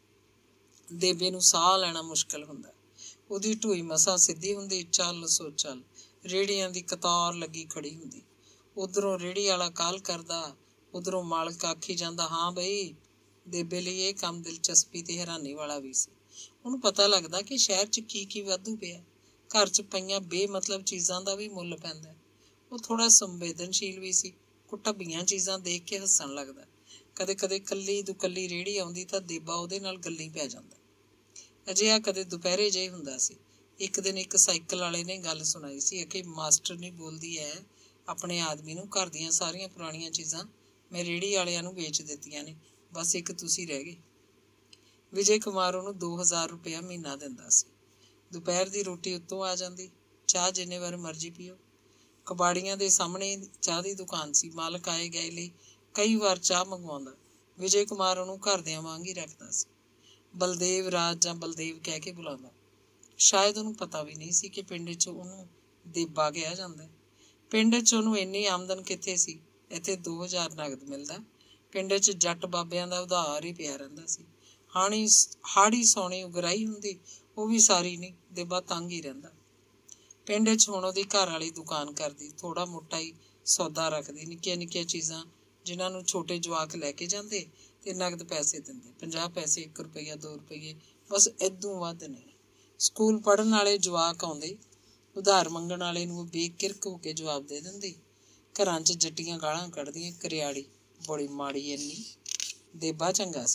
ਦੇਬੇ ਨੂੰ ਸਾਹ ਲੈਣਾ ਮੁਸ਼ਕਿਲ ਹੁੰਦਾ। ਉਹਦੀ ਢੂਈ ਮਸਾਂ ਸਿੱਧੀ ਹੁੰਦੀ। ਚੱਲ ਸੋ ਚੱਲ, ਰੇਹੜੀਆਂ ਦੀ ਕਤਾਰ ਲੱਗੀ ਖੜੀ ਹੁੰਦੀ। ਉੱਧਰੋਂ ਰੇਹੜੀ ਵਾਲਾ ਕਾਹਲ ਕਰਦਾ, ਉੱਧਰੋਂ ਮਾਲਕ ਆਖੀ ਜਾਂਦਾ, ਹਾਂ ਬਈ। ਦੇਬੇ ਲਈ ਇਹ ਕੰਮ ਦਿਲਚਸਪੀ ਤੇ ਹੈਰਾਨੀ ਵਾਲਾ ਵੀ ਸੀ। ਉਹਨੂੰ ਪਤਾ ਲੱਗਦਾ ਕਿ ਸ਼ਹਿਰ 'ਚ ਕੀ ਕੀ ਵਾਧੂ ਪਿਆ। ਘਰ 'ਚ ਪਈਆਂ ਬੇਮਤਲਬ ਚੀਜ਼ਾਂ ਦਾ ਵੀ ਮੁੱਲ ਪੈਂਦਾ। ਉਹ ਥੋੜ੍ਹਾ ਸੰਵੇਦਨਸ਼ੀਲ ਵੀ ਸੀ। ਕੋਈ ਢੱਬੀਆਂ ਚੀਜ਼ਾਂ ਦੇਖ ਕੇ ਹੱਸਣ ਲੱਗਦਾ। ਕਦੇ ਕਦੇ ਕੱਲੀ ਦੁਕੱਲੀ ਰੇਹੜੀ ਆਉਂਦੀ ਤਾਂ ਦੇਬਾ ਉਹਦੇ ਨਾਲ ਗੱਲੀਂ ਪੈ ਜਾਂਦਾ। ਅਜਿਹਾ ਕਦੇ ਦੁਪਹਿਰੇ ਜਿਹੇ ਹੁੰਦਾ ਸੀ। ਇੱਕ ਦਿਨ ਇੱਕ ਸਾਈਕਲ ਵਾਲੇ ਨੇ ਗੱਲ ਸੁਣਾਈ ਸੀ ਕਿ ਮਾਸਟਰ ਨਹੀਂ ਬੋਲਦੀ ਹੈ ਆਪਣੇ ਆਦਮੀ ਨੂੰ, ਘਰ ਦੀਆਂ ਸਾਰੀਆਂ ਪੁਰਾਣੀਆਂ ਚੀਜ਼ਾਂ ਮੈਂ ਰੇਹੜੀ ਵਾਲਿਆਂ ਨੂੰ ਵੇਚ ਦਿੱਤੀਆਂ ਨੇ, ਬਸ ਇੱਕ ਤੁਸੀਂ ਰਹਿ ਗਏ। ਵਿਜੇ ਕੁਮਾਰ ਉਹਨੂੰ 2000 ਰੁਪਇਆ ਮਹੀਨਾ ਦਿੰਦਾ ਸੀ। ਦੁਪਹਿਰ ਦੀ ਰੋਟੀ ਉੱਤੋਂ ਆ ਜਾਂਦੀ, ਚਾਹ ਜਿੰਨੇ ਵਾਰ ਮਰਜ਼ੀ ਪੀਓ। ਕਬਾੜੀਆਂ ਦੇ ਸਾਹਮਣੇ ਚਾਹ ਦੀ ਦੁਕਾਨ ਸੀ। ਮਾਲਕ ਆਏ ਗਏ ਲਈ ਕਈ ਵਾਰ ਚਾਹ ਮੰਗਵਾਉਂਦਾ। ਵਿਜੇ ਕੁਮਾਰ ਉਹਨੂੰ ਘਰਦਿਆਂ ਵਾਂਗ ਹੀ ਰੱਖਦਾ ਸੀ। ਬਲਦੇਵ ਰਾਜ ਜਾਂ ਬਲਦੇਵ ਕਹਿ ਕੇ ਬੁਲਾਉਂਦਾ। ਸ਼ਾਇਦ ਉਹਨੂੰ ਪਤਾ ਵੀ ਨਹੀਂ ਸੀ ਕਿ ਪਿੰਡ 'ਚ ਉਹਨੂੰ ਦੇਬਾ ਕਿਹਾ ਜਾਂਦਾ। ਪਿੰਡ 'ਚ ਉਹਨੂੰ ਇੰਨੀ ਆਮਦਨ ਕਿੱਥੇ ਸੀ। ਇੱਥੇ 2000 ਨਗਦ ਮਿਲਦਾ। ਪਿੰਡ 'ਚ ਜੱਟ ਬਾਬਿਆਂ ਦਾ ਉਧਾਰ ਹੀ ਪਿਆ ਰਹਿੰਦਾ ਸੀ। ਹਾੜੀ ਸੋਣੀ ਉਗਰਾਈ ਹੁੰਦੀ, ਉਹ ਵੀ ਸਾਰੀ ਨਹੀਂ। ਦੇਬਾ ਤੰਗ ਹੀ ਰਹਿੰਦਾ। ਪਿੰਡ 'ਚ ਹੁਣ ਉਹਦੀ ਘਰ ਵਾਲੀ ਦੁਕਾਨ ਕਰਦੀ, ਥੋੜ੍ਹਾ ਮੋਟਾ ਹੀ ਸੌਦਾ ਰੱਖਦੀ, ਨਿੱਕੀਆਂ ਨਿੱਕੀਆਂ ਚੀਜ਼ਾਂ ਜਿਨ੍ਹਾਂ ਨੂੰ ਛੋਟੇ ਜਵਾਕ ਲੈ ਕੇ ਜਾਂਦੇ ਤੇ ਨਗਦ ਪੈਸੇ ਦਿੰਦੇ, 50 ਪੈਸੇ, 1 ਰੁਪਈਆ, 2 ਰੁਪਈਏ, ਬਸ ਏਦੋਂ ਵੱਧ ਨਹੀਂ। ਸਕੂਲ ਪੜ੍ਹਨ ਵਾਲੇ ਜਵਾਕ ਆਉਂਦੇ, ਉਧਾਰ ਮੰਗਣ ਵਾਲੇ ਨੂੰ ਉਹ ਬੇਕਿਰਕ ਹੋ ਕੇ ਜਵਾਬ ਦੇ ਦਿੰਦੀ। ਘਰਾਂ 'ਚ ਜੱਟੀਆਂ ਗਾਲਾਂ ਕੱਢਦੀਆਂ, ਕਰਿਆੜੀ ਬੜੀ ਮਾੜੀ ਇੰਨੀ। ਦੇਬਾ ਚੰਗਾ ਸੀ।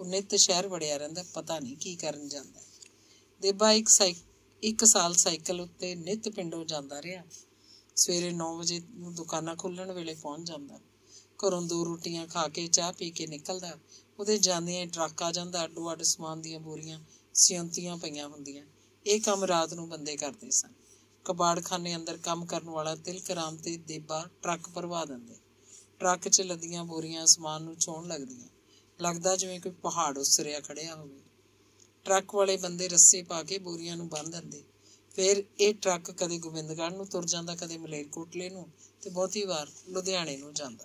ਉਹ ਨਿੱਤ ਸ਼ਹਿਰ ਵੜਿਆ ਰਹਿੰਦਾ, ਪਤਾ ਨਹੀਂ ਕੀ ਕਰਨ ਜਾਂਦਾ। ਦੇਬਾ ਇੱਕ ਸਾਲ ਸਾਈਕਲ ਉੱਤੇ ਨਿੱਤ ਪਿੰਡੋਂ ਜਾਂਦਾ ਰਿਹਾ। ਸਵੇਰੇ 9 ਵਜੇ ਨੂੰ ਦੁਕਾਨਾਂ ਖੁੱਲ੍ਹਣ ਵੇਲੇ ਪਹੁੰਚ ਜਾਂਦਾ। ਘਰੋਂ 2 ਰੋਟੀਆਂ ਖਾ ਕੇ ਚਾਹ ਪੀ ਕੇ ਨਿਕਲਦਾ। ਉਹਦੇ ਜਾਂਦਿਆਂ ਟਰੱਕ ਆ ਜਾਂਦਾ। ਅੱਡੋ ਅੱਡ ਸਮਾਨ ਦੀਆਂ ਬੋਰੀਆਂ ਸਿਉਂਤੀਆਂ ਪਈਆਂ ਹੁੰਦੀਆਂ। ਇਹ ਕੰਮ ਰਾਤ ਨੂੰ ਬੰਦੇ ਕਰਦੇ ਸਨ। ਕਬਾੜਖਾਨੇ ਅੰਦਰ ਕੰਮ ਕਰਨ ਵਾਲਾ ਤਿਲਕ ਰਾਮ ਤੇ ਦੇਬਾ ਟਰੱਕ ਭਰਵਾ ਦਿੰਦੇ। ਟਰੱਕ 'ਚ ਲੱਦੀਆਂ ਬੋਰੀਆਂ ਸਮਾਨ ਨੂੰ ਛੋਹਣ ਲੱਗਦੀਆਂ। ਲੱਗਦਾ ਜਿਵੇਂ ਕੋਈ ਪਹਾੜ ਉਸਰਿਆ ਖੜਿਆ ਹੋਵੇ। ਟਰੱਕ ਵਾਲੇ ਬੰਦੇ ਰੱਸੇ ਪਾ ਕੇ ਬੋਰੀਆਂ ਨੂੰ ਬੰਨ੍ਹ ਦਿੰਦੇ। ਫਿਰ ਇਹ ਟਰੱਕ ਕਦੇ ਗੋਬਿੰਦਗੜ੍ਹ ਨੂੰ ਤੁਰ ਜਾਂਦਾ, ਕਦੇ ਮਲੇਰਕੋਟਲੇ ਨੂੰ, ਤੇ ਬਹੁਤੀ ਵਾਰ ਲੁਧਿਆਣੇ ਨੂੰ ਜਾਂਦਾ।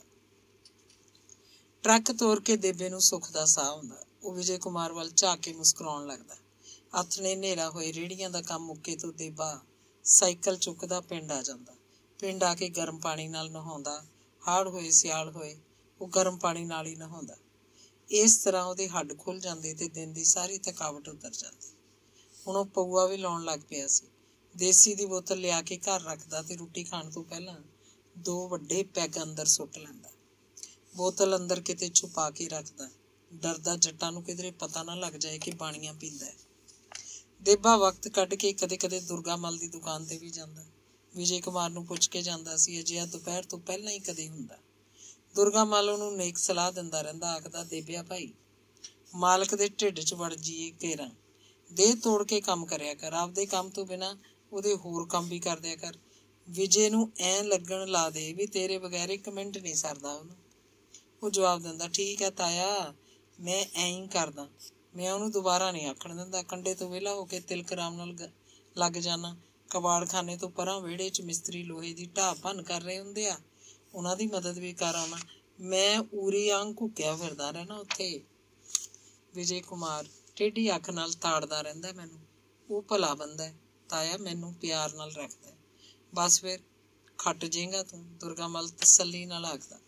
ਟਰੱਕ ਤੋਰ ਕੇ ਦੇਬੇ ਨੂੰ ਸੁੱਖ ਦਾ ਸਾਹ ਆਉਂਦਾ। ਉਹ ਵਿਜੇ ਕੁਮਾਰ ਵੱਲ ਝਾਕ ਕੇ ਮੁਸਕਰਾਉਣ ਲੱਗਦਾ। ਆਥਣੇ ਹਨੇਰਾ ਹੋਏ ਰੇਹੜੀਆਂ ਦਾ ਕੰਮ ਮੁੱਕੇ ਤੋਂ ਦੇਬਾ ਸਾਈਕਲ ਚੁੱਕਦਾ ਪਿੰਡ ਆ ਜਾਂਦਾ। ਪਿੰਡ ਆ ਕੇ ਗਰਮ ਪਾਣੀ ਨਾਲ ਨਹਾਉਂਦਾ। ਹਾੜ ਹੋਏ ਸਿਆਲ ਹੋਏ ਉਹ ਗਰਮ ਪਾਣੀ ਨਾਲ ਹੀ ਨਹਾਉਂਦਾ। ਇਸ ਤਰ੍ਹਾਂ ਉਹਦੇ ਹੱਡ ਖੁੱਲ੍ਹ ਜਾਂਦੇ ਤੇ ਦਿਨ ਦੀ ਸਾਰੀ ਥਕਾਵਟ ਉਤਰ ਜਾਂਦੀ। ਹੁਣ ਉਹ ਪਊਆ ਵੀ ਲਾਉਣ ਲੱਗ ਪਿਆ ਸੀ। ਦੇਸੀ ਦੀ ਬੋਤਲ ਲਿਆ ਕੇ ਘਰ ਰੱਖਦਾ ਤੇ ਰੋਟੀ ਖਾਣ ਤੋਂ ਪਹਿਲਾਂ 2 ਵੱਡੇ ਪੈਗ ਅੰਦਰ ਸੁੱਟ ਲੈਂਦਾ। ਬੋਤਲ ਅੰਦਰ ਕਿਤੇ ਛੁਪਾ ਕੇ ਰੱਖਦਾ, ਡਰਦਾ ਜੱਟਾਂ ਨੂੰ ਕਿਧਰੇ ਪਤਾ ਨਾ ਲੱਗ ਜਾਏ ਕਿ ਬਾਣੀਆਂ ਪੀਂਦਾ। ਦੇਬਾ ਵਕਤ ਕੱਢ ਕੇ ਕਦੇ ਕਦੇ ਦੁਰਗਾ ਮੱਲ ਦੀ ਦੁਕਾਨ ਤੇ ਵੀ ਜਾਂਦਾ। ਵਿਜੇ ਕੁਮਾਰ ਨੂੰ ਪੁੱਛ ਕੇ ਜਾਂਦਾ ਸੀ। ਅਜਿਹਾ ਦੁਪਹਿਰ ਤੋਂ ਪਹਿਲਾਂ ਹੀ ਕਦੇ ਹੁੰਦਾ। ਦੁਰਗਾ ਮੱਲ ਉਹਨੂੰ ਨੇਕ ਸਲਾਹ ਦਿੰਦਾ ਰਹਿੰਦਾ। ਆਖਦਾ, ਦੇਬਿਆ ਭਾਈ, ਮਾਲਕ ਦੇ ਢਿੱਡ 'ਚ ਵੜ ਜੀਏ ਘੇਰਾਂ। ਦੇਹ ਤੋੜ ਕੇ ਕੰਮ ਕਰਿਆ ਕਰ। ਆਪਦੇ ਕੰਮ ਤੋਂ ਬਿਨਾਂ ਉਹਦੇ ਹੋਰ ਕੰਮ ਵੀ ਕਰ ਦਿਆ ਕਰ। ਵਿਜੇ ਨੂੰ ਐਂ ਲੱਗਣ ਲਾ ਦੇ ਵੀ ਤੇਰੇ ਬਗੈਰ 1 ਮਿੰਟ ਨਹੀਂ ਸਰਦਾ ਉਹਨੂੰ। ਉਹ ਜਵਾਬ ਦਿੰਦਾ, ਠੀਕ ਹੈ ਤਾਇਆ, ਮੈਂ ਐਂ ਹੀ ਕਰਦਾ। ਮੈਂ ਉਹਨੂੰ ਦੁਬਾਰਾ ਨਹੀਂ ਆਖਣ ਦਿੰਦਾ। ਕੰਡੇ ਤੋਂ ਵਿਹਲਾ ਹੋ ਕੇ ਤਿਲਕ ਰਾਮ ਨਾਲ ਲੱਗ ਜਾਣਾ। ਕਬਾੜਖਾਨੇ ਤੋਂ ਪਰਾਂ ਵਿਹੜੇ 'ਚ ਮਿਸਤਰੀ ਲੋਹੇ ਦੀ ਢਾਹ ਭੰਨ ਕਰ ਰਹੇ ਹੁੰਦੇ ਆ, ਉਹਨਾਂ ਦੀ ਮਦਦ ਵੀ ਕਰ ਆਉਣਾ। ਮੈਂ ਉਰੀ ਆਂਗ ਘੁੱਕਿਆ ਫਿਰਦਾ ਰਹਿਣਾ ਉੱਥੇ। ਵਿਜੇ ਕੁਮਾਰ ਟੇਢੀ ਅੱਖ ਨਾਲ ਤਾੜਦਾ ਰਹਿੰਦਾ ਮੈਨੂੰ। ਉਹ ਭਲਾ ਬੰਦਾ ਤਾਇਆ, ਮੈਨੂੰ ਪਿਆਰ ਨਾਲ ਰੱਖਦਾ। ਬਸ ਫਿਰ ਖੱਟ ਜੇਗਾ ਤੂੰ, ਦੁਰਗਾ ਮੱਲ ਤਸੱਲੀ ਨਾਲ ਆਖਦਾ।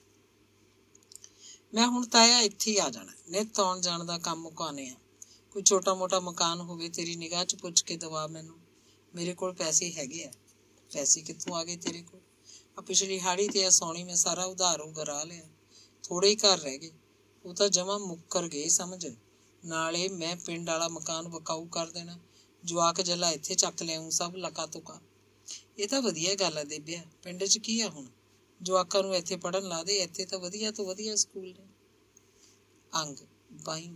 ਮੈਂ ਹੁਣ ਤਾਇਆ ਇੱਥੇ ਹੀ ਆ ਜਾਣਾ। ਨਿੱਤ ਆਉਣ ਜਾਣ ਦਾ ਕੰਮ ਮੁਕਾਉਂਦੇ ਆ। ਕੋਈ ਛੋਟਾ ਮੋਟਾ ਮਕਾਨ ਹੋਵੇ ਤੇਰੀ ਨਿਗਾਹ 'ਚ ਪੁੱਛ ਕੇ ਦਵਾ ਮੈਨੂੰ। ਮੇਰੇ ਕੋਲ ਪੈਸੇ ਹੈਗੇ ਆ। ਪੈਸੇ ਕਿੱਥੋਂ ਆ ਗਏ ਤੇਰੇ ਕੋਲ? ਆ ਪਿਛਲੀ ਹਾੜੀ ਤੇ ਆ ਸੌਣੀ ਮੈਂ ਸਾਰਾ ਉਧਾਰ ਉਗਰਾ ਲਿਆ। ਥੋੜ੍ਹੇ ਹੀ ਘਰ ਰਹਿ ਗਏ, ਉਹ ਤਾਂ ਜਮਾਂ ਮੁੱਕਰ ਗਏ ਸਮਝ। ਨਾਲੇ ਮੈਂ ਪਿੰਡ ਵਾਲਾ ਮਕਾਨ ਵਿਕਾਊ ਕਰ ਦੇਣਾ। ਜਵਾਕ ਜੱਲਾ ਇੱਥੇ ਚੱਕ ਲਿਆਊਂ, ਸਭ ਲਕਾ ਤੁਕਾ। ਇਹ ਤਾਂ ਵਧੀਆ ਗੱਲ ਆ ਦੇਬਿਆ। ਪਿੰਡ 'ਚ ਕੀ ਆ ਹੁਣ? ਜਵਾਕਾਂ ਨੂੰ ਇੱਥੇ ਪੜ੍ਹਨ ਲਾ ਦੇ। ਇੱਥੇ ਤਾਂ ਵਧੀਆ ਤੋਂ ਵਧੀਆ ਸਕੂਲ ਨੇ। ਅੰਗ 22।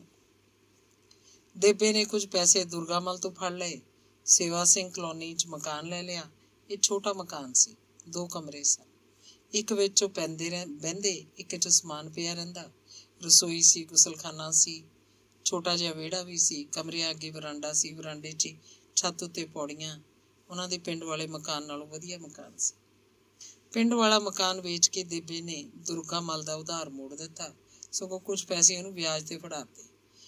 ਦੇਬੇ ਨੇ ਕੁਝ ਪੈਸੇ ਦੁਰਗਾ ਮੱਲ ਤੋਂ ਫੜ ਲਏ। ਸੇਵਾ ਸਿੰਘ ਕਲੋਨੀ 'ਚ ਮਕਾਨ ਲੈ ਲਿਆ। ਇਹ ਛੋਟਾ ਮਕਾਨ ਸੀ। 2 ਕਮਰੇ ਸਨ। ਇੱਕ ਵਿੱਚ ਉਹ ਬਹਿੰਦੇ, ਇੱਕ 'ਚ ਸਮਾਨ ਪਿਆ ਰਹਿੰਦਾ। ਰਸੋਈ ਸੀ, ਗੁਸਲਖਾਨਾ ਸੀ, ਛੋਟਾ ਜਿਹਾ ਵਿਹੜਾ ਵੀ ਸੀ। ਕਮਰਿਆਂ ਅੱਗੇ ਵਰਾਂਡਾ ਸੀ। ਵਰਾਂਡੇ 'ਚ ਛੱਤ ਉੱਤੇ ਪੌੜੀਆਂ। ਉਹਨਾਂ ਦੇ ਪਿੰਡ ਵਾਲੇ ਮਕਾਨ ਨਾਲੋਂ ਵਧੀਆ ਮਕਾਨ ਸੀ। ਪਿੰਡ ਵਾਲਾ ਮਕਾਨ ਵੇਚ ਕੇ ਦੇਬੇ ਨੇ ਦੁਰਗਾ ਮੱਲ ਦਾ ਉਧਾਰ ਮੋੜ ਦਿੱਤਾ। ਸਗੋਂ ਕੁਝ ਪੈਸੇ ਉਹਨੂੰ ਵਿਆਜ ਤੇ ਫੜਾਤੇ।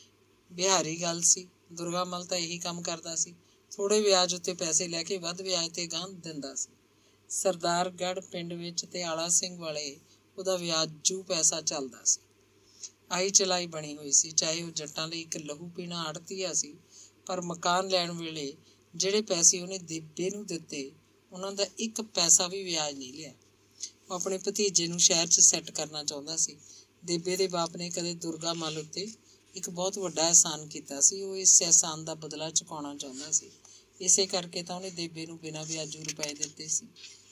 ਬਿਹਾਰੀ ਗੱਲ ਸੀ। ਦੁਰਗਾ ਮੱਲ ਤਾਂ ਇਹੀ ਕੰਮ ਕਰਦਾ ਸੀ। ਥੋੜ੍ਹੇ ਵਿਆਜ ਉੱਤੇ ਪੈਸੇ ਲੈ ਕੇ ਵੱਧ ਵਿਆਜ ਤੇ ਗਾਂਹ ਦਿੰਦਾ ਸੀ। ਸਰਦਾਰਗੜ੍ਹ ਪਿੰਡ ਵਿੱਚ ਤੇ ਆਲਾ ਸਿੰਘ ਵਾਲੇ ਉਹਦਾ ਵਿਆਜੂ ਪੈਸਾ ਚੱਲਦਾ ਸੀ। ਆਈ ਚਲਾਈ ਬਣੀ ਹੋਈ ਸੀ। ਚਾਹੇ ਉਹ ਜੱਟਾਂ ਲਈ ਇੱਕ ਲਹੂ ਪੀਣਾ ਆੜ੍ਹਤੀਆ ਸੀ, ਪਰ ਮਕਾਨ ਲੈਣ ਵੇਲੇ ਜਿਹੜੇ ਪੈਸੇ ਉਹਨੇ ਦੇਬੇ ਨੂੰ ਦਿੱਤੇ, ਉਹਨਾਂ ਦਾ 1 ਪੈਸਾ ਵੀ ਵਿਆਜ ਨਹੀਂ ਲਿਆ। ਉਹ ਆਪਣੇ ਭਤੀਜੇ ਨੂੰ ਸ਼ਹਿਰ 'ਚ ਸੈੱਟ ਕਰਨਾ ਚਾਹੁੰਦਾ ਸੀ। ਦੇਬੇ ਦੇ ਬਾਪ ਨੇ ਕਦੇ ਦੁਰਗਾ ਮੱਲ ਉੱਤੇ ਇੱਕ ਬਹੁਤ ਵੱਡਾ ਅਹਿਸਾਨ ਕੀਤਾ ਸੀ। ਉਹ ਇਸ ਅਹਿਸਾਨ ਦਾ ਬਦਲਾ ਚੁਕਾਉਣਾ ਚਾਹੁੰਦਾ ਸੀ। ਇਸੇ ਕਰਕੇ ਤਾਂ ਉਹਨੇ ਦੇਬੇ ਨੂੰ ਬਿਨਾਂ ਵਿਆਜੂ ਰੁਪਏ ਦਿੱਤੇ ਸੀ।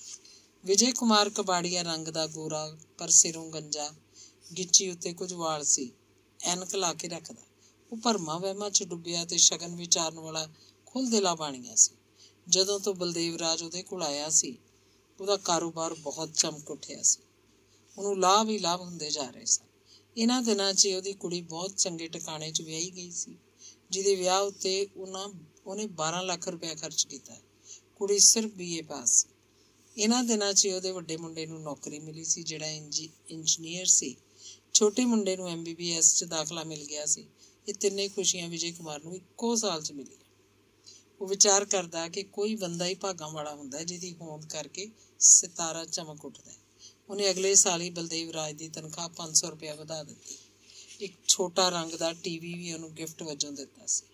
ਵਿਜੇ ਕੁਮਾਰ ਕਬਾੜੀਆ ਰੰਗ ਦਾ, ਗੋਰਾ, ਪਰ ਸਿਰੋਂ ਗੰਜਾ, ਗਿੱਚੀ ਉੱਤੇ ਕੁਝ ਵਾਲ ਸੀ। ਐਨਕ ਲਾ ਕੇ ਰੱਖਦਾ। ਉਹ ਭਰਮਾਂ ਵਹਿਮਾਂ 'ਚ ਡੁੱਬਿਆ ਤੇ ਸ਼ਗਨ ਵਿਚਾਰਨ ਵਾਲਾ ਖੁੱਲ੍ਹਦਿਲਾ ਬਾਣੀਆ ਸੀ। ਜਦੋਂ ਤੋਂ ਬਲਦੇਵ ਰਾਜ ਉਹਦੇ ਕੋਲ ਆਇਆ ਸੀ, ਉਹਦਾ ਕਾਰੋਬਾਰ ਬਹੁਤ ਚਮਕ ਉੱਠਿਆ ਸੀ। ਉਹਨੂੰ ਲਾਭ ਹੀ ਲਾਭ ਹੁੰਦੇ ਜਾ ਰਹੇ ਸਨ। ਇਹਨਾਂ ਦਿਨਾਂ 'ਚ ਉਹਦੀ ਕੁੜੀ ਬਹੁਤ ਚੰਗੇ ਟਿਕਾਣੇ 'ਚ ਵਿਆਹੀ ਗਈ ਸੀ, ਜਿਹਦੇ ਵਿਆਹ ਉੱਤੇ ਉਹਨੇ 12 ਲੱਖ ਰੁਪਇਆ ਖਰਚ ਕੀਤਾ। ਕੁੜੀ ਸਿਰਫ BA ਪਾਸ ਸੀ। ਇਹਨਾਂ ਦਿਨਾਂ 'ਚ ਉਹਦੇ ਵੱਡੇ ਮੁੰਡੇ ਨੂੰ ਨੌਕਰੀ ਮਿਲੀ ਸੀ, ਜਿਹੜਾ ਇੰਜੀਨੀਅਰ ਸੀ। ਛੋਟੇ ਮੁੰਡੇ ਨੂੰ MBBS 'ਚ ਦਾਖਲਾ ਮਿਲ ਗਿਆ ਸੀ। ਇਹ ਤਿੰਨੇ ਖੁਸ਼ੀਆਂ ਵਿਜੇ ਕੁਮਾਰ ਨੂੰ ਇੱਕੋ ਸਾਲ 'ਚ ਮਿਲੀਆਂ। ਉਹ ਵਿਚਾਰ ਕਰਦਾ ਕਿ ਕੋਈ ਬੰਦਾ ਹੀ ਭਾਗਾਂ ਵਾਲਾ ਹੁੰਦਾ ਜਿਹਦੀ ਹੋਂਦ ਕਰਕੇ ਸਿਤਾਰਾ ਚਮਕ ਉੱਠਦਾ। ਉਹਨੇ ਅਗਲੇ ਸਾਲ ਹੀ ਬਲਦੇਵ ਰਾਜ ਦੀ ਤਨਖਾਹ 500 ਰੁਪਇਆ ਵਧਾ ਦਿੱਤੀ। ਇੱਕ ਛੋਟਾ ਰੰਗ ਦਾ TV ਵੀ ਉਹਨੂੰ ਗਿਫਟ ਵਜੋਂ ਦਿੱਤਾ ਸੀ।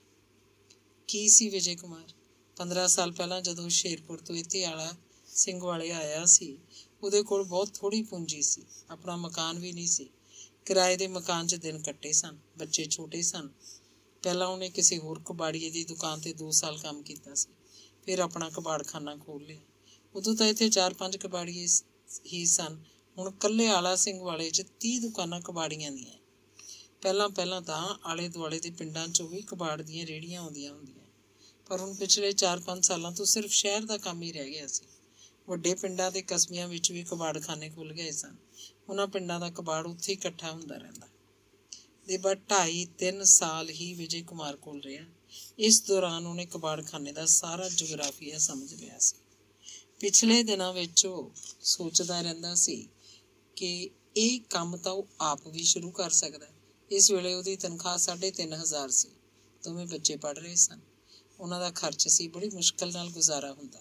ਕੀ ਸੀ ਵਿਜੇ ਕੁਮਾਰ? 15 ਸਾਲ ਪਹਿਲਾਂ ਜਦੋਂ ਸ਼ੇਰਪੁਰ ਤੋਂ ਇੱਥੇ ਆਲਾ ਸਿੰਘ ਵਾਲੇ ਆਇਆ ਸੀ, ਉਹਦੇ ਕੋਲ ਬਹੁਤ ਥੋੜ੍ਹੀ ਪੂੰਜੀ ਸੀ। ਆਪਣਾ ਮਕਾਨ ਵੀ ਨਹੀਂ ਸੀ। किराए के मकान 'ਚ दिन कट्टे सन। बच्चे छोटे सन। पहला उन्हें किसी होर कबाड़ीए की दुकान ते 2 साल काम किया सी, फिर अपना कबाड़खाना खोल लिया। उदों तो इत्थे 4-5 कबाड़ीए ही सन। हुण कल्ले आला सिंह वाले 'ਚ 30 दुकानां कबाड़ियां दीआं। ਪਹਿਲਾਂ ਤਾਂ ਆਲੇ ਦੁਆਲੇ ਦੇ ਪਿੰਡਾਂ 'ਚੋਂ ਵੀ ਕਬਾੜ ਦੀਆਂ ਰੇਹੜੀਆਂ ਆਉਂਦੀਆਂ ਹੁੰਦੀਆਂ, ਪਰ ਹੁਣ ਪਿਛਲੇ 4-5 ਸਾਲਾਂ ਤੋਂ ਸਿਰਫ ਸ਼ਹਿਰ ਦਾ ਕੰਮ ਹੀ ਰਹਿ ਗਿਆ ਸੀ। ਵੱਡੇ ਪਿੰਡਾਂ ਤੇ ਕਸਬਿਆਂ ਵਿੱਚ ਵੀ ਕਬਾੜਖਾਨੇ ਖੁੱਲ੍ਹ ਗਏ ਸਨ। ਉਹਨਾਂ ਪਿੰਡਾਂ ਦਾ ਕਬਾੜ ਉੱਥੇ ਇਕੱਠਾ ਹੁੰਦਾ ਰਹਿੰਦਾ। ਦੇ ਬਾਅਦ 2.5-3 ਸਾਲ ਹੀ ਵਿਜੇ ਕੁਮਾਰ ਕੋਲ ਰਿਹਾ। ਇਸ ਦੌਰਾਨ ਉਹਨੇ ਕਬਾੜਖਾਨੇ ਦਾ ਸਾਰਾ ਜਗਰਾਫੀਆ ਸਮਝ ਲਿਆ ਸੀ। ਪਿਛਲੇ ਦਿਨਾਂ ਵਿੱਚ ਉਹ ਸੋਚਦਾ ਰਹਿੰਦਾ ਸੀ ਕਿ ਇਹ ਕੰਮ ਤਾਂ ਉਹ ਆਪ ਵੀ ਸ਼ੁਰੂ ਕਰ ਸਕਦਾ। ਇਸ ਵੇਲੇ ਉਹਦੀ ਤਨਖਾਹ 3,500 ਸੀ। ਦੋਵੇਂ ਬੱਚੇ ਪੜ੍ਹ ਰਹੇ ਸਨ। ਉਹਨਾਂ ਦਾ ਖਰਚ ਸੀ, ਬੜੀ ਮੁਸ਼ਕਿਲ ਨਾਲ ਗੁਜ਼ਾਰਾ ਹੁੰਦਾ।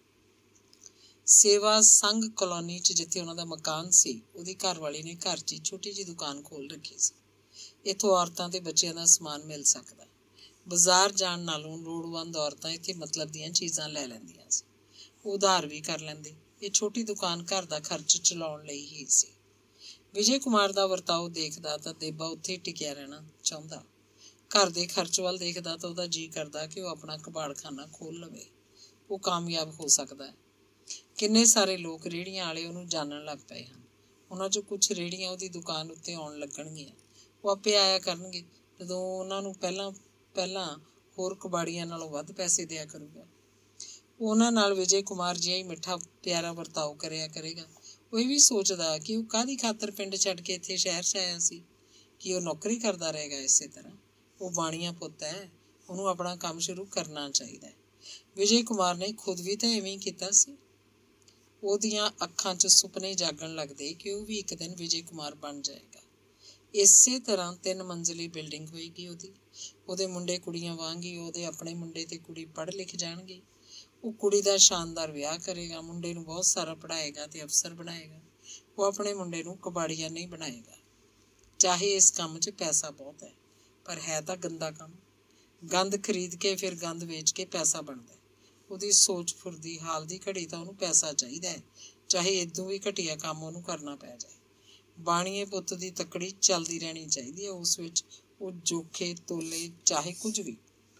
ਸੇਵਾ ਸੰਘ ਕਲੋਨੀ 'ਚ ਜਿੱਥੇ ਉਹਨਾਂ ਦਾ ਮਕਾਨ ਸੀ, ਉਹਦੀ ਘਰਵਾਲੀ ਨੇ ਘਰ 'ਚ ਛੋਟੀ ਜਿਹੀ ਦੁਕਾਨ ਖੋਲ੍ਹ ਰੱਖੀ ਸੀ। ਇੱਥੋਂ ਔਰਤਾਂ ਤੇ ਬੱਚਿਆਂ ਦਾ ਸਮਾਨ ਮਿਲ ਸਕਦਾ। ਬਾਜ਼ਾਰ ਜਾਣ ਨਾਲੋਂ ਲੋੜਵੰਦ ਔਰਤਾਂ ਇੱਥੇ ਮਤਲਬ ਦੀਆਂ ਚੀਜ਼ਾਂ ਲੈ ਲੈਂਦੀਆਂ ਸੀ। ਉਹ ਉਧਾਰ ਵੀ ਕਰ ਲੈਂਦੇ। ਇਹ ਛੋਟੀ ਦੁਕਾਨ ਘਰ ਦਾ ਖਰਚ ਚਲਾਉਣ ਲਈ ਹੀ ਸੀ। ਵਿਜੇ ਕੁਮਾਰ ਦਾ ਵਰਤਾਓ ਦੇਖਦਾ ਤਾਂ ਦੇਬਾ ਉੱਥੇ ਟਿਕਿਆ ਰਹਿਣਾ ਚਾਹੁੰਦਾ। ਘਰ ਦੇ ਖਰਚ ਵੱਲ ਦੇਖਦਾ ਤਾਂ ਉਹਦਾ ਜੀਅ ਕਰਦਾ ਕਿ ਉਹ ਆਪਣਾ ਕਬਾੜਖਾਨਾ ਖੋਲ੍ਹ ਲਵੇ। ਉਹ ਕਾਮਯਾਬ ਹੋ ਸਕਦਾ ਹੈ। ਕਿੰਨੇ ਸਾਰੇ ਲੋਕ ਰੇਹੜੀਆਂ ਵਾਲੇ ਉਹਨੂੰ ਜਾਣਨ ਲੱਗ ਪਏ ਹਨ। ਉਹਨਾਂ 'ਚੋਂ ਕੁਛ ਰੇਹੜੀਆਂ ਉਹਦੀ ਦੁਕਾਨ ਉੱਤੇ ਆਉਣ ਲੱਗਣਗੀਆਂ। ਉਹ ਆਪੇ ਆਇਆ ਕਰਨਗੇ। ਜਦੋਂ ਉਹਨਾਂ ਨੂੰ ਪਹਿਲਾਂ ਹੋਰ ਕਬਾੜੀਆਂ ਨਾਲੋਂ ਵੱਧ ਪੈਸੇ ਦਿਆ ਕਰੂਗਾ। ਉਹ ਉਹਨਾਂ ਨਾਲ ਵਿਜੇ ਕੁਮਾਰ ਜਿਹਾ ਹੀ ਮਿੱਠਾ ਪਿਆਰਾ ਵਰਤਾਓ ਕਰਿਆ ਕਰੇਗਾ। ਉਹ ਇਹ ਵੀ ਸੋਚਦਾ ਕਿ ਉਹ ਕਾਹਦੀ ਖਾਤਰ ਪਿੰਡ ਛੱਡ ਕੇ ਇੱਥੇ ਸ਼ਹਿਰ 'ਚ ਆਇਆ ਸੀ। ਕਿ ਉਹ ਨੌਕਰੀ ਕਰਦਾ ਰਹੇਗਾ ਇਸੇ ਤਰ੍ਹਾਂ? ਉਹ ਬਾਣੀਆ ਪੁੱਤ ਹੈ, ਉਹਨੂੰ ਆਪਣਾ ਕੰਮ ਸ਼ੁਰੂ ਕਰਨਾ ਚਾਹੀਦਾ ਹੈ। ਵਿਜੇ ਕੁਮਾਰ ਨੇ ਖੁਦ ਵੀ ਤਾਂ ਇਵੇਂ ਹੀ ਕੀਤਾ ਸੀ। ਉਹਦੀਆਂ ਅੱਖਾਂ 'ਚ ਸੁਪਨੇ ਜਾਗਣ ਲੱਗਦੇ ਕਿ ਉਹ ਵੀ ਇੱਕ ਦਿਨ ਵਿਜੇ ਕੁਮਾਰ ਬਣ ਜਾਏਗਾ। ਇਸੇ ਤਰ੍ਹਾਂ 3 ਮੰਜ਼ਿਲੀ ਬਿਲਡਿੰਗ ਹੋਏਗੀ ਉਹਦੇ ਮੁੰਡੇ ਕੁੜੀਆਂ ਵਾਂਗ ਹੀ ਉਹਦੇ ਆਪਣੇ ਮੁੰਡੇ ਤੇ ਕੁੜੀ ਪੜ੍ਹ ਲਿਖ ਜਾਣਗੇ। ਉਹ ਕੁੜੀ ਦਾ ਸ਼ਾਨਦਾਰ ਵਿਆਹ ਕਰੇਗਾ, ਮੁੰਡੇ ਨੂੰ ਬਹੁਤ ਸਾਰਾ ਪੜ੍ਹਾਏਗਾ ਤੇ ਅਫਸਰ ਬਣਾਏਗਾ। ਉਹ ਆਪਣੇ ਮੁੰਡੇ ਨੂੰ ਕਬਾੜੀਆ ਨਹੀਂ ਬਣਾਏਗਾ। ਚਾਹੇ ਇਸ ਕੰਮ 'ਚ ਪੈਸਾ ਬਹੁਤ ਹੈ, ਪਰ ਹੈ ਤਾਂ ਗੰਦਾ ਕੰਮ। ਗੰਦ ਖਰੀਦ ਕੇ ਫਿਰ ਗੰਦ ਵੇਚ ਕੇ ਪੈਸਾ ਬਣਦਾ। ਉਹਦੀ ਸੋਚ ਫੁਰਦੀ ਹਾਲ ਦੀ ਘੜੀ ਤਾਂ ਉਹਨੂੰ ਪੈਸਾ ਚਾਹੀਦਾ ਹੈ, ਚਾਹੇ ਇਦੋਂ ਵੀ ਘਟੀਆ ਕੰਮ ਉਹਨੂੰ ਕਰਨਾ ਪੈ ਜਾਏ। ਬਾਣੀਏ ਪੁੱਤ ਦੀ ਤੱਕੜੀ ਚੱਲਦੀ ਰਹਿਣੀ ਚਾਹੀਦੀ ਹੈ। ਉਸ ਵਿੱਚ ਉਹ ਜੋਖੇ ਤੋਲੇ ਚਾਹੇ ਕੁਝ ਵੀ।